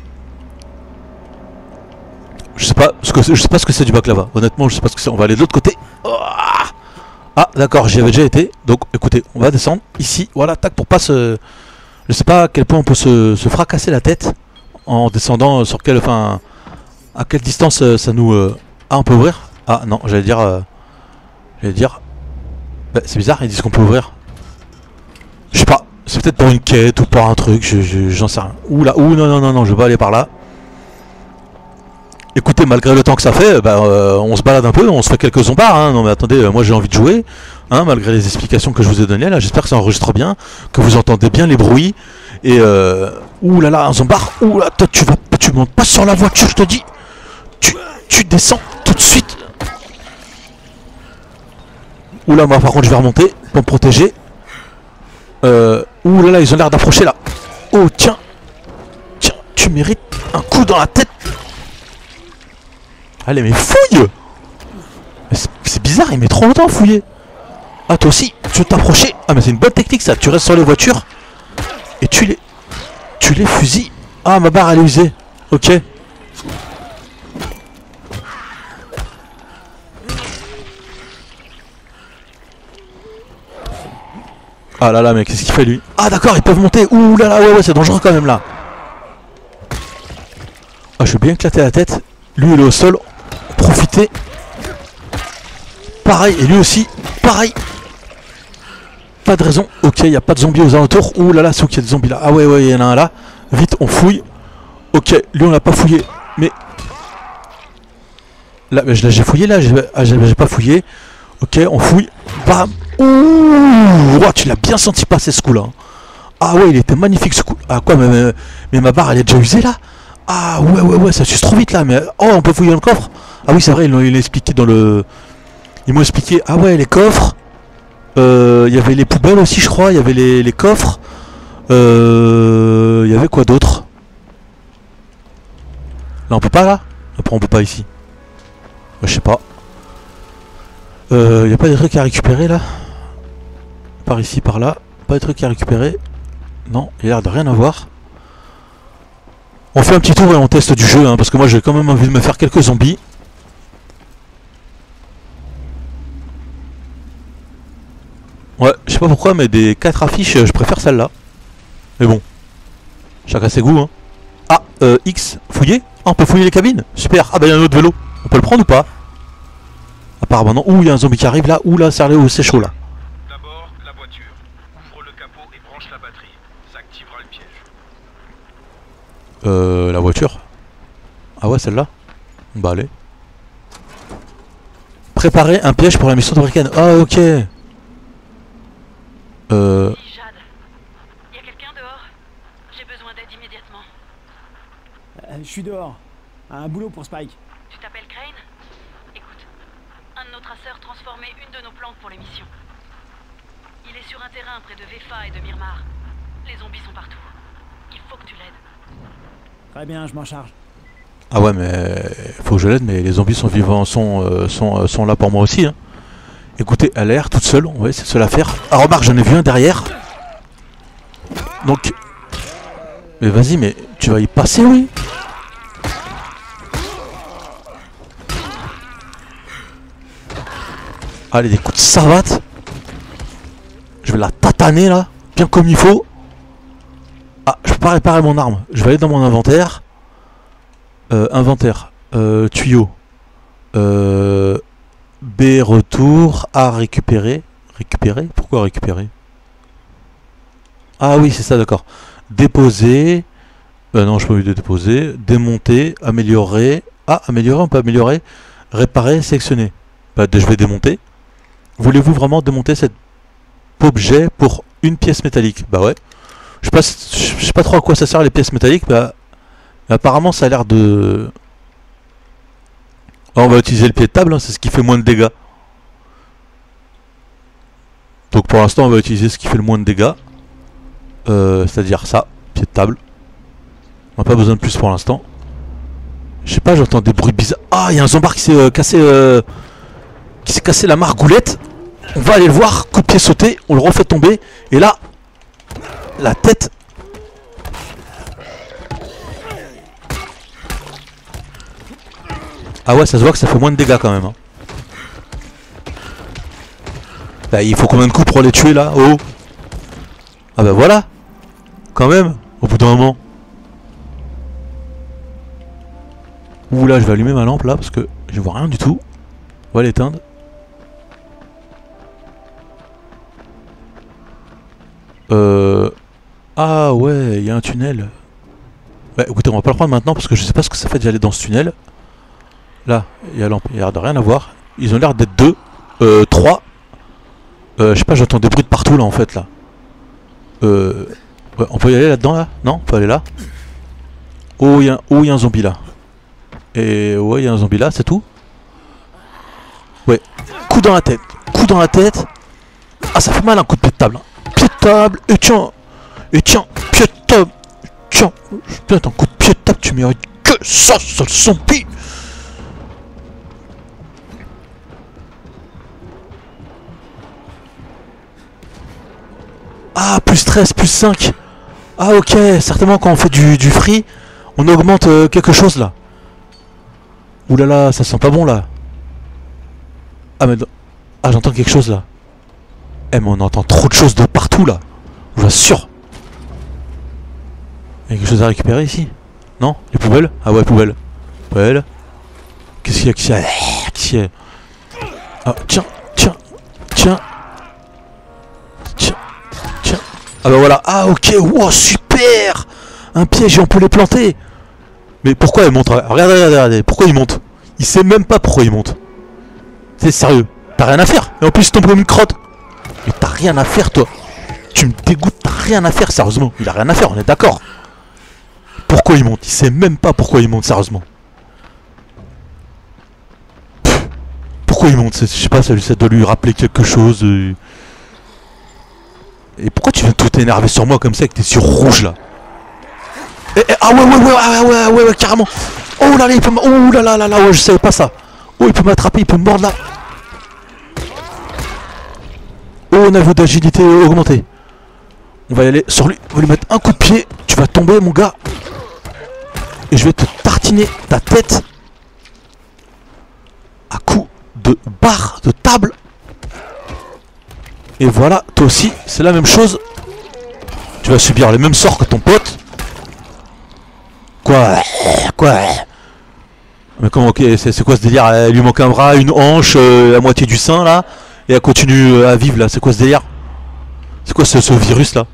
Je sais pas ce que je sais pas ce que c'est du baklava. Honnêtement, je sais pas ce que c'est. On va aller de l'autre côté. Oh, ah, d'accord, j'y avais déjà été. Donc, écoutez, on va descendre ici. Voilà, tac, pour pas se. Je sais pas à quel point on peut se, se fracasser la tête en descendant sur quelle, enfin, à quelle distance euh, ça nous. Euh... Ah, on peut ouvrir? Ah non, j'allais dire. Euh... J'allais dire. Bah, c'est bizarre, ils disent qu'on peut ouvrir. Je sais pas. C'est peut-être pour une quête ou pour un truc. Je, je, j'en sais rien. Ouh là, ouh non non non non, je vais pas aller par là. Écoutez, malgré le temps que ça fait, bah, euh, on se balade un peu, on se fait quelques zombards, hein. Non mais attendez, euh, moi j'ai envie de jouer, hein, malgré les explications que je vous ai données là. J'espère que ça enregistre bien, que vous entendez bien les bruits. Et euh... ouh là là, un zombard. Ouh là, toi tu vas, tu montes pas sur la voiture, je te dis. Tu, tu descends tout de suite. Ouh là, moi par contre je vais remonter pour me protéger. Euh... Ouh là là, ils ont l'air d'approcher là. Oh tiens, tiens, tu mérites un coup dans la tête. Allez, mais fouille! C'est bizarre, il met trop longtemps à fouiller. Ah, toi aussi, tu veux t'approcher? Ah, mais c'est une bonne technique ça. Tu restes sur les voitures et tu les. Tu les fusilles. Ah, ma barre elle est usée. Ok. Ah là là, mais qu'est-ce qu'il fait lui? Ah, d'accord, ils peuvent monter. Ouh là là, ouais, ouais, c'est dangereux quand même là. Ah, je vais bien éclater la tête. Lui, il est au sol. Profiter. Pareil, et lui aussi, pareil. Pas de raison. Ok, il n'y a pas de zombies aux alentours. Ouh là là, c'est où qu'il y a des zombies là? Ah ouais, ouais, il y en a un là. Vite, on fouille. Ok, lui on l'a pas fouillé. Mais. Là, mais j'ai fouillé là, j'ai pas fouillé. Ok, on fouille. Bam. Ouh, oh, tu l'as bien senti passer ce coup là. Ah ouais, il était magnifique ce coup. Ah quoi, mais, mais, mais ma barre elle est déjà usée là. Ah ouais, ouais, ouais, ça suce trop vite là. Mais oh, on peut fouiller dans le coffre. Ah oui, c'est vrai, ils l'ont expliqué dans le... Ils m'ont expliqué, ah ouais, les coffres. Il euh, y avait les poubelles aussi, je crois. Il y avait les, les coffres. Il euh, y avait quoi d'autre? Là, on peut pas, là? Après, on peut pas ici. Bah, je sais pas. Il euh, y a pas des trucs à récupérer, là? Par ici, par là. Pas des trucs à récupérer. Non, il y a l'air de rien avoir. On fait un petit tour et on teste du jeu, hein, parce que moi, j'ai quand même envie de me faire quelques zombies. Ouais, je sais pas pourquoi, mais des quatre affiches, je préfère celle-là. Mais bon, chacun ses goûts, hein. Ah, euh, X, fouiller. Ah, on peut fouiller les cabines. Super. Ah bah il y a un autre vélo. On peut le prendre ou pas? Apparemment non. Ouh, il y a un zombie qui arrive là. Ouh là, c'est chaud là. D'abord, la voiture. Ouvre le capot et branche la batterie. Ça activera le piège. Euh, la voiture. Ah ouais, celle-là. Bah allez. Préparer un piège pour la mission d'Américaine. Ah ok. Euh... Jade, y a quelqu'un dehors? J'ai besoin d'aide immédiatement. Euh, je suis dehors. Un boulot pour Spike. Tu t'appelles Crane? Écoute, un de nos traceurs transformait une de nos planques pour l'émission. Il est sur un terrain près de Vefa et de Myrmar. Les zombies sont partout. Il faut que tu l'aides. Très bien, je m'en charge. Ah ouais, mais faut que je l'aide, mais les zombies sont vivants, sont, euh, sont, euh, sont là pour moi aussi. Hein. Écoutez, elle a l'air toute seule, on va essayer de se la faire. Ah remarque, j'en ai vu un derrière. Donc... Mais vas-y, mais tu vas y passer, oui. Allez, des coups de savate. Je vais la tataner là, bien comme il faut. Ah, je peux pas réparer mon arme. Je vais aller dans mon inventaire. Euh, inventaire. Euh, tuyau. Euh, B, retour. A, récupérer. Récupérer? Pourquoi récupérer? Ah oui, c'est ça, d'accord. Déposer. Euh, non, je peux pas déposer. Démonter. Améliorer. Ah, améliorer, on peut améliorer. Réparer, sélectionner. Bah, je vais démonter. Voulez-vous vraiment démonter cet objet pour une pièce métallique? Bah ouais. Je sais pas, je sais pas trop à quoi ça sert les pièces métalliques, bah, mais apparemment ça a l'air de... Alors on va utiliser le pied de table, hein, c'est ce qui fait moins de dégâts. Donc pour l'instant on va utiliser ce qui fait le moins de dégâts. Euh, C'est-à-dire ça, pied de table. On n'a pas besoin de plus pour l'instant. Je sais pas, j'entends des bruits bizarres. Ah, il y a un zombard qui s'est euh, cassé... Euh, qui s'est cassé la margoulette. On va aller le voir, coup de pied sauté, on le refait tomber. Et là, la tête... Ah ouais, ça se voit que ça fait moins de dégâts quand même. Hein. Bah, il faut combien de coups pour les tuer là? Oh. Ah bah voilà. Quand même, au bout d'un moment. Ouh là, je vais allumer ma lampe là parce que je vois rien du tout. On va l'éteindre. Euh... Ah ouais, il y a un tunnel. Bah écoutez, on va pas le prendre maintenant parce que je sais pas ce que ça fait d'y aller dans ce tunnel. Là, il y a lampe, il y a l'air de rien à voir. Ils ont l'air d'être deux, euh, trois. Euh, je sais pas, j'entends des bruits de partout là en fait là. Euh... Ouais, on peut y aller là-dedans là? Non, on peut aller là. Oh, il y a un, oh, y a un zombie là. Et ouais, il y a un zombie là, c'est tout. Ouais, coup dans la tête, coup dans la tête. Ah, ça fait mal un coup de pied de table. Hein. Pied de table, et tiens, et tiens, pied de table, tiens. Putain, ton coup de pied de table, tu mérites que ça, sale zombie. Ah, plus treize, plus cinq. Ah, ok, certainement quand on fait du, du free, on augmente euh, quelque chose là. Ouh là là, ça sent pas bon là. Ah, mais. Ah, j'entends quelque chose là. Eh, mais on entend trop de choses de partout là. Je vous assure. Il y a quelque chose à récupérer ici? Non? Les poubelles? Ah ouais, poubelles. Poubelles. Qu'est-ce qu'il y a? Qu'est-ce qu'il y a? Qu'est-ce qu'il y a? Ah, tiens, tiens, tiens. Tiens, tiens. Ah bah voilà. Ah, ok, wow, super. Un piège et on peut les planter. Mais pourquoi il monte? Regardez, regardez, regardez. Pourquoi il monte? Il sait même pas pourquoi il monte. C'est sérieux. T'as rien à faire. Et en plus, il tombe comme une crotte. Mais t'as rien à faire, toi. Tu me dégoûtes, t'as rien à faire, sérieusement. Il a rien à faire, on est d'accord. Pourquoi il monte? Il sait même pas pourquoi il monte, sérieusement. Pff, pourquoi il monte? Je sais pas, ça, ça doit lui rappeler quelque chose. Euh... Et pourquoi tu viens tout t'énerver sur moi comme ça avec tes yeux rouges, là? Eh, eh, ah ouais, ouais, ouais, ouais, ouais, ouais, ouais, carrément. Oh là là, il peut m... Oh là là là là, ouais, je savais pas ça. Oh, il peut m'attraper, il peut me mordre là. Oh, niveau d'agilité augmenté. On va y aller sur lui, on va lui mettre un coup de pied. Tu vas tomber, mon gars. Et je vais te tartiner ta tête à coups de barre de table. Et voilà, toi aussi, c'est la même chose. Tu vas subir les mêmes sorts que ton pote. Quoi? Quoi? Mais comment, ok, c'est quoi ce délire? Elle lui manque un bras, une hanche, euh, la moitié du sein là, et elle continue euh, à vivre là, c'est quoi ce délire? C'est quoi ce, ce virus là?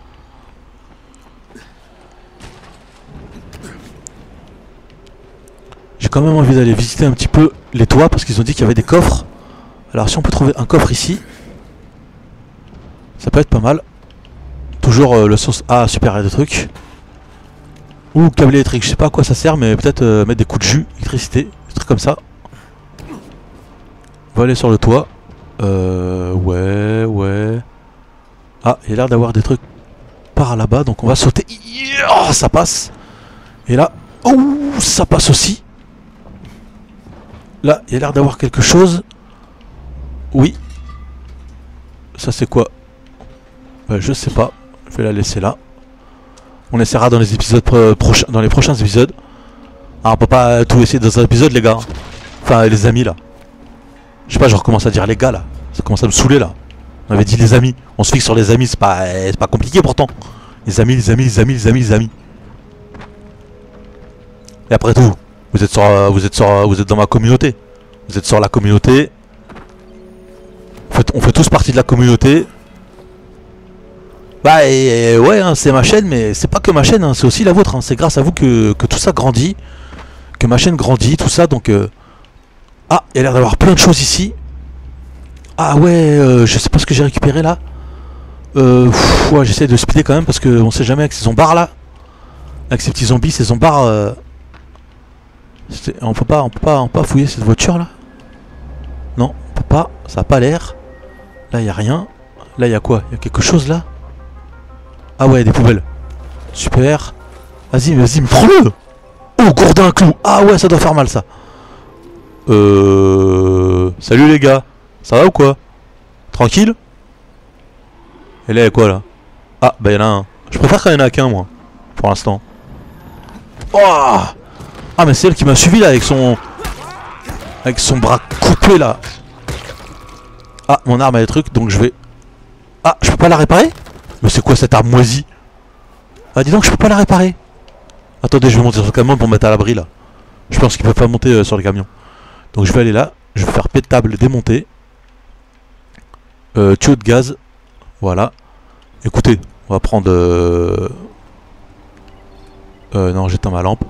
J'ai quand même envie d'aller visiter un petit peu les toits parce qu'ils ont dit qu'il y avait des coffres. Alors si on peut trouver un coffre ici, ça peut être pas mal. Toujours euh, le sens... Ah super, il y a des trucs. Ou câble électrique, je sais pas à quoi ça sert, mais peut-être euh, mettre des coups de jus, électricité, des trucs comme ça. On va aller sur le toit. Euh... Ouais, ouais... Ah, il y a l'air d'avoir des trucs par là-bas, donc on va sauter. Oh, ça passe. Et là... Oh, ça passe aussi. Là, il y a l'air d'avoir quelque chose. Oui. Ça c'est quoi? Bah, je sais pas. Je vais la laisser là. On essaiera dans les épisodes pro prochains, dans les prochains épisodes. Ah, on peut pas tout essayer dans un épisode, les gars. Enfin, les amis là. Je sais pas, je recommence à dire les gars là. Ça commence à me saouler là. On avait dit les amis. On se fixe sur les amis, c'est pas, c'est pas compliqué pourtant. Les amis, les amis, les amis, les amis, les amis. Et après tout, vous êtes sur, vous êtes sur, vous êtes dans ma communauté. Vous êtes sur la communauté. On fait, on fait tous partie de la communauté. Bah et, et ouais, hein, c'est ma chaîne, mais c'est pas que ma chaîne, hein, c'est aussi la vôtre. Hein. C'est grâce à vous que, que tout ça grandit, que ma chaîne grandit, tout ça. Donc, euh... ah, il y a l'air d'avoir plein de choses ici. Ah ouais, euh, je sais pas ce que j'ai récupéré là. Euh, pff, ouais, j'essaie de speeder quand même parce que on sait jamais avec ces zombards là, avec ces petits zombies, ces zombards. Euh... On peut pas, on peut pas, on peut pas fouiller cette voiture là. Non, on peut pas. Ça a pas l'air. Là, il y a rien. Là, il y a quoi? Il y a quelque chose là. Ah ouais, des poubelles. Super. Vas-y, vas-y, mais prends-le. Oh, gourdin clou. Ah ouais, ça doit faire mal ça. Euh... Salut les gars. Ça va ou quoi? Tranquille? Et là, il y a quoi là? Ah, bah il y en a un. Je préfère quand il y en a qu'un, moi. Pour l'instant. Oh! Ah, mais c'est elle qui m'a suivi là avec son... Avec son bras coupé là. Ah, mon arme a des trucs, donc je vais... Ah, je peux pas la réparer? Mais c'est quoi cette arme moisie? Ah, dis donc, je peux pas la réparer. Attendez, je vais monter sur le camion pour me mettre à l'abri là. Je pense qu'ils peuvent pas monter euh, sur le camion. Donc je vais aller là. Je vais faire pétable, démonter. Euh, tuyau de gaz. Voilà. Écoutez, on va prendre... Euh... Euh, non, j'éteins ma lampe.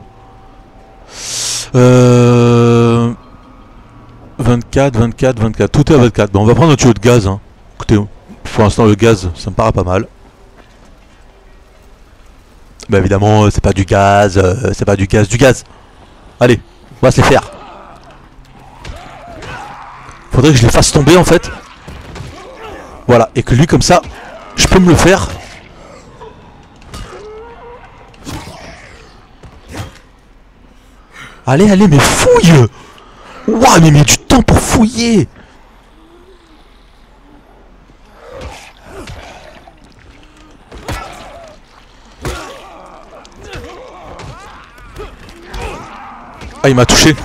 Euh... vingt-quatre, vingt-quatre, vingt-quatre. Tout est à vingt-quatre. Bon, on va prendre un tuyau de gaz. Hein. Écoutez, pour l'instant, le gaz, ça me paraît pas mal. Bah évidemment, c'est pas du gaz. Euh, c'est pas du gaz, du gaz. Allez, on va se les faire. Faudrait que je les fasse tomber en fait. Voilà, et que lui comme ça, je peux me le faire. Allez, allez, mais fouille. Ouah, mais il met du temps pour fouiller. Ah, il m'a touché.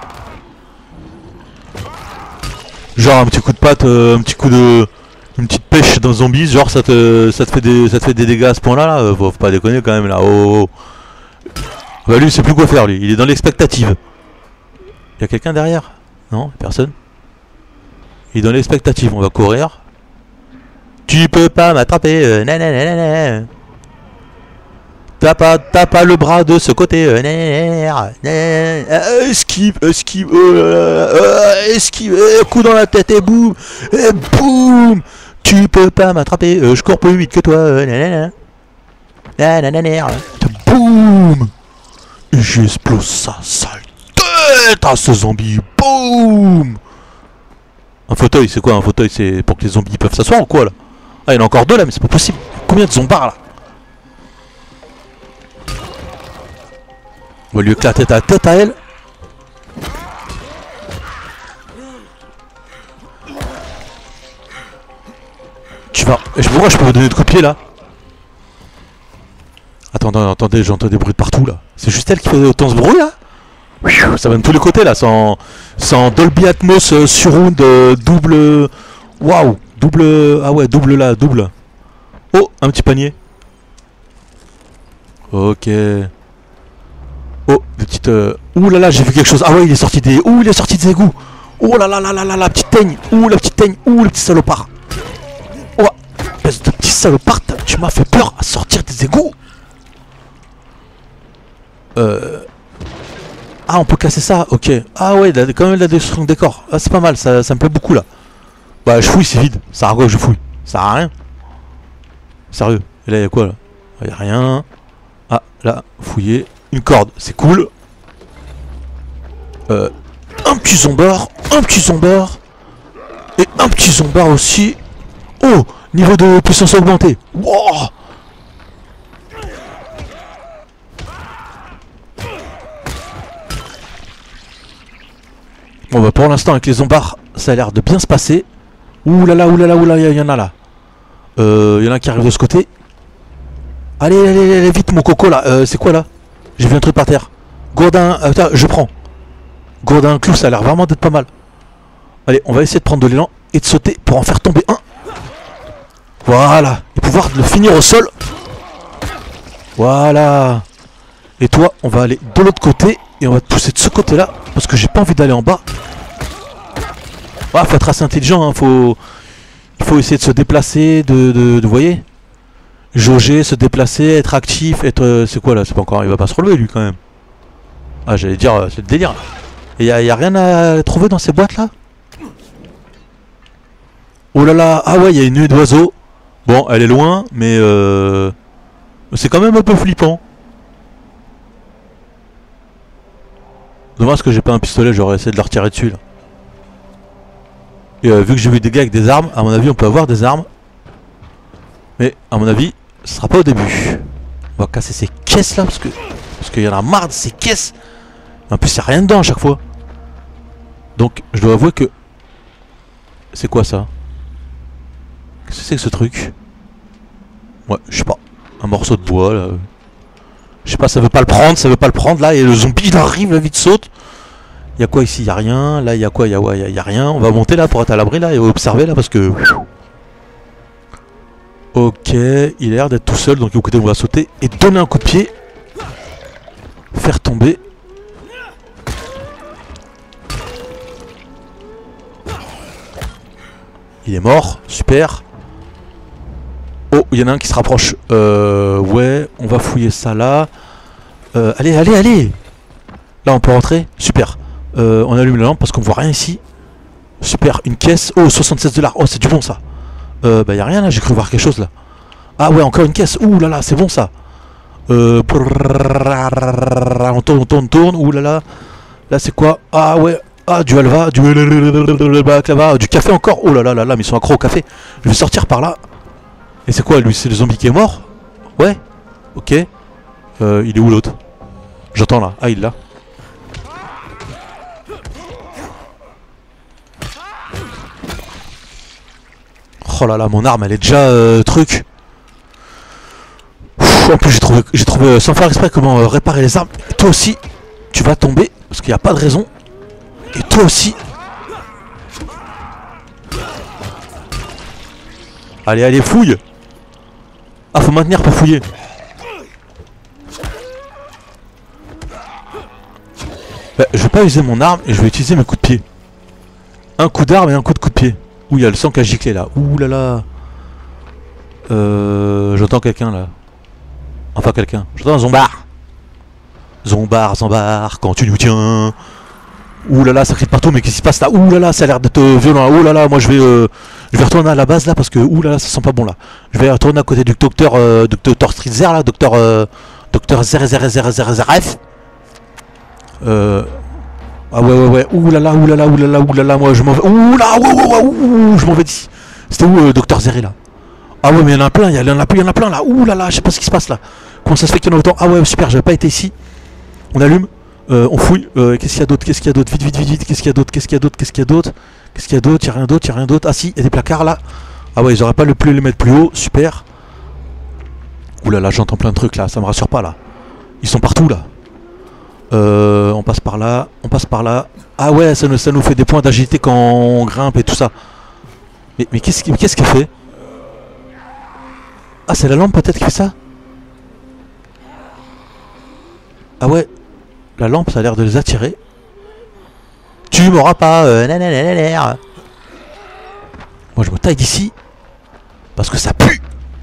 Genre un petit coup de patte, euh, un petit coup de... Une petite pêche dans zombie, genre ça te, ça te fait des, ça te fait des dégâts à ce point là, là. Faut, faut pas déconner quand même là. Oh, oh. Bah lui il sait plus quoi faire lui, il est dans l'expectative. Il y a quelqu'un derrière? Non, personne. Il est dans l'expectative, on va courir. Tu peux pas m'attraper, euh, nanana. T'as pas, t'as pas le bras de ce côté, euh, nanana. Euh, esquive, esquive, euh, euh, esquive, euh, coup dans la tête et boum, et boum. Tu peux pas m'attraper, euh, je cours plus vite que toi, euh, nanana. Nanana. Boum. Et j'explose sa sale tête à ce zombie, boum. Un fauteuil, c'est quoi un fauteuil? C'est pour que les zombies peuvent s'asseoir ou quoi là? Ah, il y en a encore deux là, mais c'est pas possible. Combien de zombards là? On va lui éclater ta tête à elle. Tu vas... Pourquoi je peux vous donner de coups de pied là? Attendez, attendez, j'entends des bruits de partout là. C'est juste elle qui fait autant ce bruit là? Ça va de tous les côtés là, sans, sans Dolby Atmos euh, surround euh, double... Waouh, double... Ah ouais, double là, double. Oh, un petit panier. Ok. Oh, des petites... Euh... Ouh là là, j'ai vu quelque chose. Ah ouais, il est sorti des... Ouh, il est sorti des égouts. Oh là là là là là, la petite teigne. Ouh, la petite teigne. Ouh, le petit salopard. Oh, espèce de petit salopard, tu m'as fait peur à sortir des égouts. Euh... Ah, on peut casser ça, ok. Ah ouais, il a quand même la destruction de décor. Ah, c'est pas mal, ça, ça me plaît beaucoup là. Bah, je fouille, c'est vide. Ça sert à quoi que je fouille? Ça sert à rien. Sérieux. Et là, il y a quoi là? Il y a rien. Ah, là, fouiller. Une corde, c'est cool. Euh, un petit zombard. Un petit zombard. Et un petit zombard aussi. Oh, niveau de puissance augmentée. Wow. Bon bah pour l'instant avec les zombards ça a l'air de bien se passer. Ouh là là, ouh là là, ouh là, il y en a là. Euh, il y en a un qui arrive de ce côté. Allez, allez, allez, vite mon coco là. Euh, c'est quoi là? J'ai vu un truc par terre. Gourdin, euh, attends, je prends. Gourdin clou, ça a l'air vraiment d'être pas mal. Allez, on va essayer de prendre de l'élan et de sauter pour en faire tomber un. Voilà. Et pouvoir le finir au sol. Voilà. Et toi, on va aller de l'autre côté et on va te pousser de ce côté là parce que j'ai pas envie d'aller en bas. Ah, faut être assez intelligent, hein. Faut... Il faut essayer de se déplacer, de, de, de vous voyez, jauger, se déplacer, être actif, être... Euh, c'est quoi là? C'est pas encore... Il va pas se relever lui quand même. Ah, j'allais dire, euh, c'est le délire. Et y a, y a rien à trouver dans ces boîtes là? Oh là là, ah ouais, il y a une nuée d'oiseaux. Bon, elle est loin, mais euh... c'est quand même un peu flippant. Dommage que j'ai pas un pistolet, j'aurais essayé de leur tirer dessus là. Et euh, vu que j'ai vu des gars avec des armes, à mon avis on peut avoir des armes. Mais à mon avis, ce sera pas au début. On va casser ces caisses là parce que parce qu'il y en a marre de ces caisses. En plus il n'y a rien dedans à chaque fois. Donc je dois avouer que... C'est quoi ça? Qu'est-ce que c'est que ce truc? Ouais, je sais pas. Un morceau de bois là. Je sais pas, ça veut pas le prendre, ça veut pas le prendre là. Et le zombie il arrive, là vite saute. Il y a quoi ici? Il y a rien. Là il y a quoi? Il y a, ouais, y, y a rien. On va monter là pour être à l'abri là et observer là parce que... Ok, il a l'air d'être tout seul. Donc écoutez, on va sauter et donner un coup de pied. Faire tomber. Il est mort, super. Oh, il y en a un qui se rapproche. Euh, ouais, on va fouiller ça là. Euh, allez, allez, allez. Là on peut rentrer, super. Euh, on allume la lampe parce qu'on voit rien ici. Super, une caisse. Oh, soixante-seize dollars. Oh, c'est du bon ça. Euh, bah, y a rien là, j'ai cru voir quelque chose là. Ah, ouais, encore une caisse. Ouh là là, c'est bon ça. Euh, on tourne, on tourne, on tourne. Ouh là là. Là, c'est quoi? Ah, ouais. Ah, du halva, du baklava, du café encore. Oh là là là là, mais ils sont accros au café. Je vais sortir par là. Et c'est quoi lui? C'est le zombie qui est mort? Ouais. Ok. Euh, il est où l'autre? J'entends là. Ah, il est là. Oh là là, mon arme elle est déjà euh, truc. Ouf, en plus j'ai trouvé, j'ai trouvé euh, sans faire exprès comment euh, réparer les armes. Et toi aussi, tu vas tomber parce qu'il n'y a pas de raison. Et toi aussi. Allez, allez, fouille. Ah, faut maintenir pour fouiller. Bah, je vais pas user mon arme et je vais utiliser mes coups de pied. Un coup d'arme et un coup de coup de pied. Ouh, il y a le sang qui a giclé là. Ouh là là. Euh, J'entends quelqu'un là. Enfin quelqu'un. J'entends un zombard. Zombard, zombard, quand tu nous tiens. Ouh là là, ça crie de partout, mais qu'est-ce qui se passe là? Ouh là là, ça a l'air d'être euh, violent. Ouh là là, moi je vais, euh, je vais retourner à la base là parce que ouh là là, ça sent pas bon là. Je vais retourner à côté du docteur, euh, docteur Streetzer là, docteur, euh, docteur zéro zéro zéro zéro zéro F. Euh. Ah ouais ouais ouais, ouh là là, ouh là là, ouh là là, ouh là là, moi je m'en vais. Ouh là, ouh, ouh, ouh, ouh, je m'en vais d'ici. C'était où euh, docteur Zéré là? Ah ouais mais il y en a plein, il y en a plein, il y en a plein là. Ouh là là, je sais pas ce qui se passe là. Comment ça se fait qu'il y en a autant? Ah ouais super, j'avais pas été ici. On allume, euh, on fouille. Euh, qu'est-ce qu'il y a d'autre? Qu'est-ce qu'il y a d'autre? Vite vite vite vite. Qu'est-ce qu'il y a d'autre? Qu'est-ce qu'il y a d'autre? Qu'est-ce qu'il y a d'autre? Qu'est-ce qu'il y a d'autre? Il y a rien d'autre, il y a rien d'autre. Ah si, il y a des placards là. Ah ouais, ils auraient pas le plus les mettre plus haut, super. Ouh là là, j'entends plein de trucs là, ça me rassure pas là. Ils sont partout là. Euh, on passe par là, on passe par là. Ah ouais, ça nous, ça nous fait des points d'agilité quand on grimpe et tout ça. Mais, mais qu'est-ce qu'est-ce qu'elle fait? Ah, c'est la lampe peut-être qui fait ça? Ah ouais. La lampe, ça a l'air de les attirer. Tu m'auras pas. Euh, nanana. Moi, je me taille d'ici. Parce que ça pue.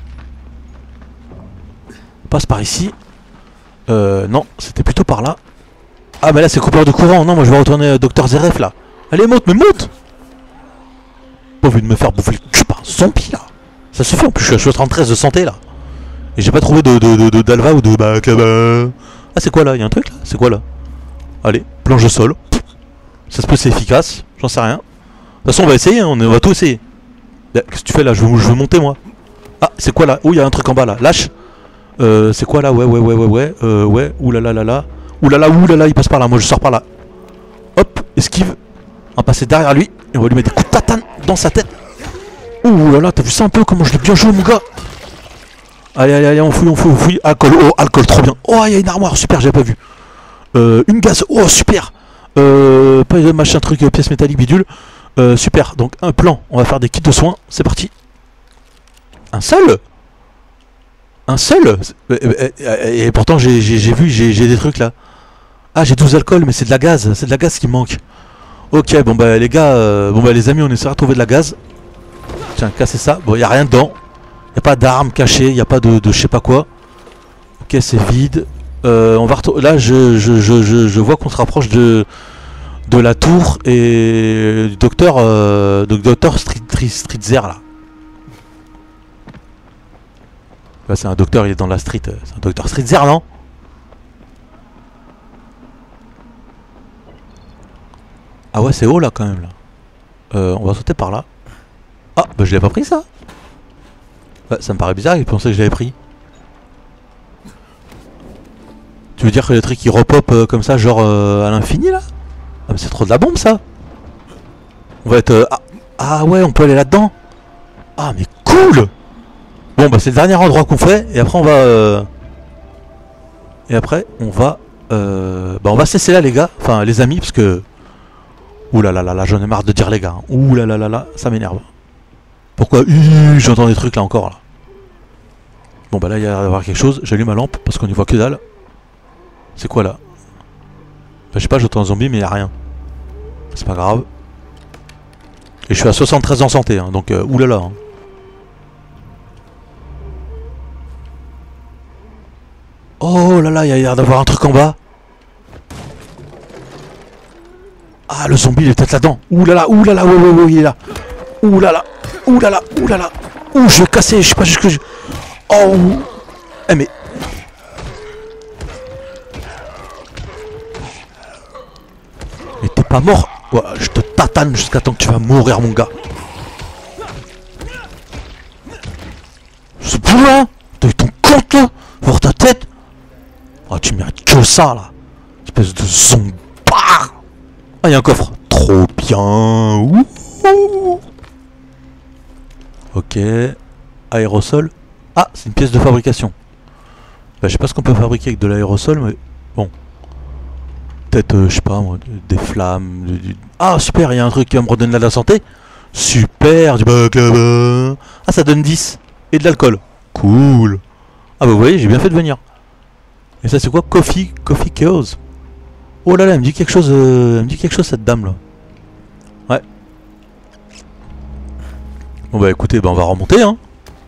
On passe par ici. Euh, non, c'était plutôt par là. Ah, mais là, c'est coupeur de courant. Non, moi, je vais retourner euh, Docteur Zeref, là. Allez, monte, mais monte. Pas envie de me faire bouffer le cul par un zombie, là. Ça suffit, en plus, je suis à soixante-treize de santé, là. Et j'ai pas trouvé de, de, de, de d'alva ou de bacaba. Ah, c'est quoi, là? Y'a un truc, là? C'est quoi, là? Allez, planche de sol. Ça se peut, c'est efficace. J'en sais rien. De toute façon, on va essayer, hein. On va tout essayer. Qu'est-ce que tu fais, là? Je veux, je veux monter, moi. Ah, c'est quoi, là? Oh, il y a un truc en bas, là. Lâche. Euh, c'est quoi, là? Ouais, ouais, ouais, ouais, ouais. Euh, ouais. Oulala, là, là. Oulala, oulala, il passe par là. Moi, je sors par là. Hop, esquive. On va passer derrière lui. Et on va lui mettre des coups de tatane dans sa tête. Ouh là là, t'as vu ça un peu? Comment je l'ai bien joué, mon gars? Allez, allez, allez, on fouille, on fouille, on fouille. Alcool, oh, alcool, trop bien. Oh, il y a une armoire, super, j'avais pas vu. Euh, une gaz, oh, super. Euh, pas de machin, truc, euh, pièce métallique, bidule. Euh, super, donc un plan. On va faire des kits de soins. C'est parti. Un seul? Un seul? Et, et, et pourtant, j'ai vu, j'ai des trucs là. Ah, j'ai douze alcools, mais c'est de la gaz. C'est de la gaz qui me manque. Ok, bon bah les gars, euh, bon bah les amis, on essaiera de trouver de la gaz. Tiens, cassez ça. Bon, il n'y a rien dedans. Il n'y a pas d'armes cachées, il n'y a pas de, de je sais pas quoi. Ok, c'est vide. Euh, on va là, je, je, je, je, je vois qu'on se rapproche de, de la tour et du docteur, euh, du docteur Streetzer là. Là, c'est un docteur, il est dans la street. C'est un docteur Streetzer, non? Ah ouais, c'est haut là quand même là. Euh, on va sauter par là. Ah, bah je l'ai pas pris ça. Ouais, ça me paraît bizarre, il pensait que je l'avais pris. Tu veux dire que le truc il repop euh, comme ça, genre euh, à l'infini là? Ah mais c'est trop de la bombe ça. On va être... Euh, ah, ah ouais, on peut aller là-dedans. Ah mais cool. Bon bah c'est le dernier endroit qu'on fait, et après on va... Euh... Et après on va... Euh... Bah on va cesser là les gars, enfin les amis, parce que... Ouh là là là là, j'en ai marre de dire les gars. Ouh là là là là, ça m'énerve. Pourquoi? J'entends des trucs là encore là. Bon bah là il y a d'avoir quelque chose. J'allume ma lampe parce qu'on n'y voit que dalle. C'est quoi là? Bah, je sais pas, j'entends un zombie mais il n'y a rien. C'est pas grave. Et je suis à soixante-treize en santé, hein, donc euh, ouh là là. Hein. Oh là là, il y a l'air d'avoir un truc en bas. Ah, le zombie il est peut-être là-dedans. Ouh là là, ouh là là, ouais, ouais, ouais, il est là. Ouh là là, ouh là là, ouh là là. Ouh, je vais casser, je sais pas jusque. Je... Oh. Eh mais. Mais t'es pas mort. Ouais, je te tatane jusqu'à temps que tu vas mourir, mon gars. C'est pour là. T'as eu ton compte là, voir ta tête. Oh, tu mérites que ça là. Espèce de zombie. Ah, il y a un coffre. Trop bien. Ouh. Ok. Aérosol. Ah, c'est une pièce de fabrication. Bah, je sais pas ce qu'on peut fabriquer avec de l'aérosol, mais bon. Peut-être, euh, je sais pas moi, des flammes. Du, du... Ah, super, il y a un truc qui va me redonner de la santé. Super, du baklava. Ah, ça donne dix. Et de l'alcool. Cool. Ah, bah, vous voyez, j'ai bien fait de venir. Et ça, c'est quoi? Coffee, Coffee Chaos. Oh là là, elle me dit quelque chose, euh, elle me dit quelque chose cette dame là. Ouais. Bon bah écoutez, bah on va remonter hein.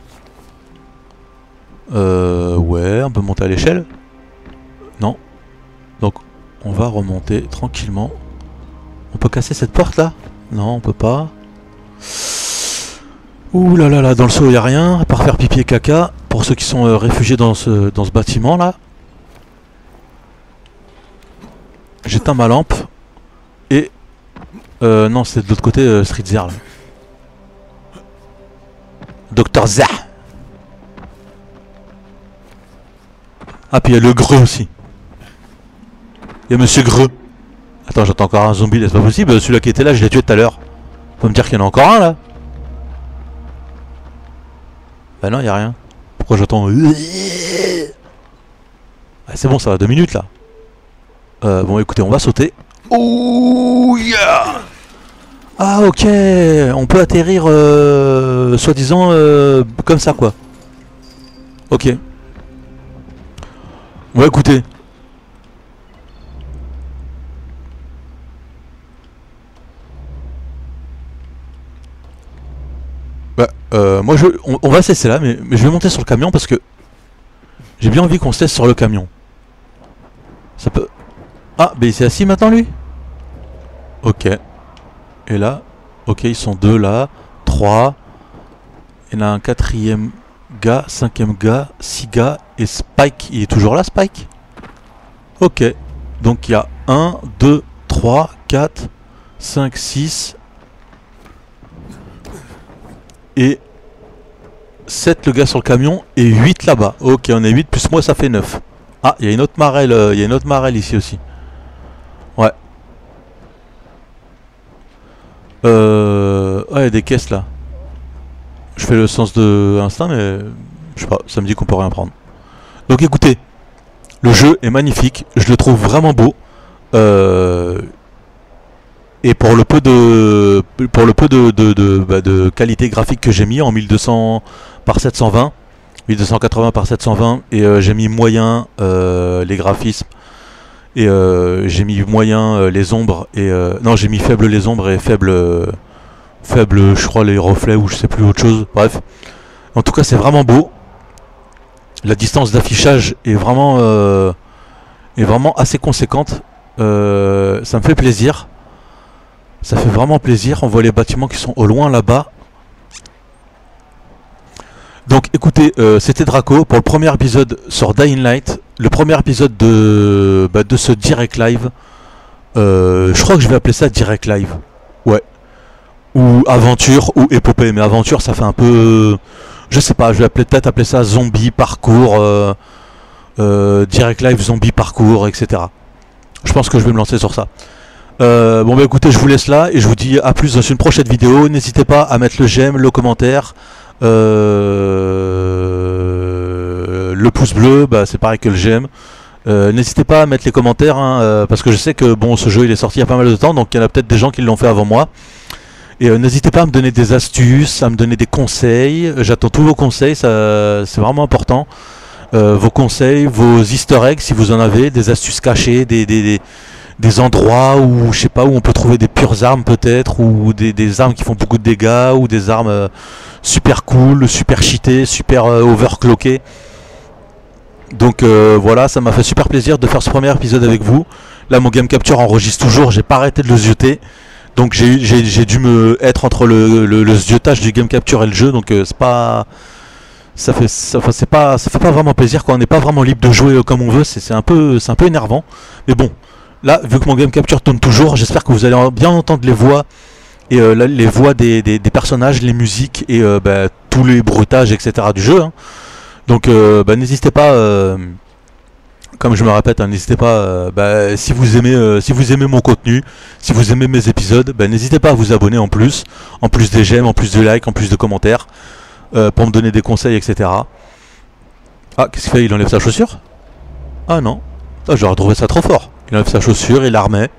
Euh, ouais, on peut monter à l'échelle. Non. Donc on va remonter tranquillement. On peut casser cette porte là? Non, on peut pas. Ouh là là là, dans le seau il n'y a rien, à part faire pipi et caca. Pour ceux qui sont euh, réfugiés dans ce, dans ce bâtiment là. J'éteins ma lampe. Et... Euh, non, c'est de l'autre côté, euh, Streetzer là. Docteur Zah. Ah, puis il y a le Greux aussi. Il y a Monsieur Greux. Attends, j'entends encore un zombie, c'est pas possible. Celui-là qui était là, je l'ai tué tout à l'heure. Faut me dire qu'il y en a encore un là. Bah non, il y a rien. Pourquoi j'entends... Ah, c'est bon, ça va deux minutes là. Euh, bon écoutez, on va sauter. Oh yeah. Ah ok, on peut atterrir euh, soi-disant euh, comme ça quoi. Ok. Bon écoutez. Euh, moi, je, on, on va se laisser là, mais, mais je vais monter sur le camion parce que j'ai bien envie qu'on se laisse sur le camion. Ça peut... Ah, mais il s'est assis maintenant, lui? Ok. Et là, ok, ils sont deux là, trois. Il y en a un quatrième gars, cinquième gars, six gars, et Spike, il est toujours là, Spike? Ok. Donc il y a un, deux, trois, quatre, cinq, six et sept le gars sur le camion et huit là-bas. Ok, on est huit plus moi, ça fait neuf. Ah, il y a une autre marelle, euh, il y a une autre marelle ici aussi. Ouais. Euh... Ah, il y a des caisses là. Je fais le sens de l'instinct, mais je sais pas, ça me dit qu'on peut rien prendre. Donc écoutez, le jeu est magnifique, je le trouve vraiment beau. Euh... Et pour le peu de pour le peu de, de, de, bah, de qualité graphique que j'ai mis en mille deux cents par sept cent vingt, mille deux cent quatre-vingts par sept cent vingt, et euh, j'ai mis moyen euh, les graphismes, et euh, j'ai mis moyen euh, les ombres, et euh, non, j'ai mis faible les ombres et faible euh, faible je crois les reflets, ou je sais plus autre chose. Bref, en tout cas c'est vraiment beau. La distance d'affichage est vraiment euh, est vraiment assez conséquente. Euh, ça me fait plaisir. Ça fait vraiment plaisir. On voit les bâtiments qui sont au loin là-bas. Donc écoutez, euh, c'était Draco pour le premier épisode sur Dying Light. Le premier épisode de, bah, de ce Direct Live. Euh, je crois que je vais appeler ça Direct Live. Ouais. Ou aventure ou épopée. Mais aventure ça fait un peu... Je sais pas, je vais peut-être appeler ça zombie parcours. Euh, euh, Direct Live zombie parcours, et cetera. Je pense que je vais me lancer sur ça. Euh, bon bah écoutez, je vous laisse là et je vous dis à plus dans une prochaine vidéo. N'hésitez pas à mettre le j'aime, le commentaire, euh, le pouce bleu, bah c'est pareil que le j'aime. Euh, N'hésitez pas à mettre les commentaires, hein, euh, parce que je sais que bon, ce jeu il est sorti il y a pas mal de temps, donc il y en a peut-être des gens qui l'ont fait avant moi. Et euh, n'hésitez pas à me donner des astuces, à me donner des conseils. J'attends tous vos conseils, ça c'est vraiment important. Euh, vos conseils, vos easter eggs si vous en avez, des astuces cachées, des, des, des des endroits où je sais pas où on peut trouver des pures armes peut-être, ou des, des armes qui font beaucoup de dégâts, ou des armes euh, super cool, super cheatées, super euh, overclockées. Donc euh, voilà, ça m'a fait super plaisir de faire ce premier épisode avec vous. Là mon game capture enregistre toujours, j'ai pas arrêté de le zioter. Donc j'ai dû me être entre le, le, le ziotage du game capture et le jeu, donc euh, c'est pas... Ça fait, ça, enfin, c'est pas, ça fait pas vraiment plaisir quand on n'est pas vraiment libre de jouer comme on veut, c'est un peu, c'est un peu énervant. Mais bon. Là, vu que mon game capture tourne toujours, j'espère que vous allez bien entendre les voix et euh, là, les voix des, des, des personnages, les musiques et euh, bah, tous les bruitages, et cetera du jeu. Hein. Donc, euh, bah, n'hésitez pas, euh, comme je me répète, hein, n'hésitez pas, euh, bah, si vous aimez, euh, si vous aimez mon contenu, si vous aimez mes épisodes, bah, n'hésitez pas à vous abonner en plus, en plus des j'aime, en plus de likes, en plus de commentaires, euh, pour me donner des conseils, et cetera. Ah, qu'est-ce qu'il fait? Il enlève sa chaussure? Ah non, ah, j'aurais trouvé ça trop fort. Il enlève sa chaussure, il la remet.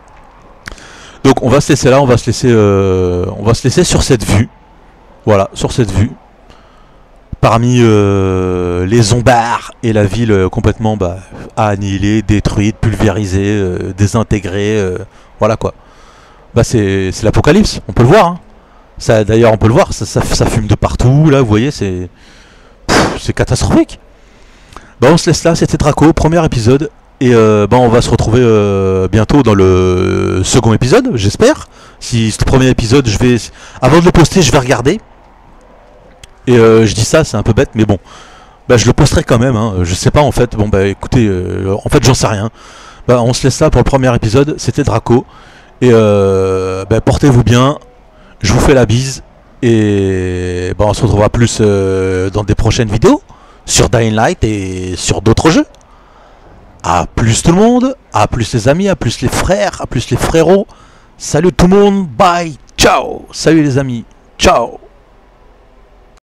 Donc on va se laisser là, on va se laisser, euh, on va se laisser sur cette vue. Voilà, sur cette vue. Parmi euh, les zombards et la ville euh, complètement bah, annihilée, détruite, pulvérisée, euh, désintégrée. Euh, voilà quoi. Bah c'est l'apocalypse, on peut le voir. Hein. Ça, d'ailleurs on peut le voir, ça, ça, ça fume de partout. Là, vous voyez, c'est c'est catastrophique. Bah on se laisse là, c'était Draco, premier épisode. Et euh, bah on va se retrouver euh, bientôt dans le second épisode, j'espère. Si ce premier épisode, je vais, avant de le poster, je vais regarder. Et euh, je dis ça, c'est un peu bête, mais bon, bah je le posterai quand même. Hein. Je sais pas en fait. Bon bah écoutez, euh, en fait j'en sais rien. Bah on se laisse là pour le premier épisode. C'était Draco. Et euh, bah, portez-vous bien. Je vous fais la bise. Et bah on se retrouvera plus euh, dans des prochaines vidéos sur Dying Light et sur d'autres jeux. A plus tout le monde, à plus les amis, à plus les frères, à plus les frérots. Salut tout le monde, bye, ciao. Salut les amis, ciao.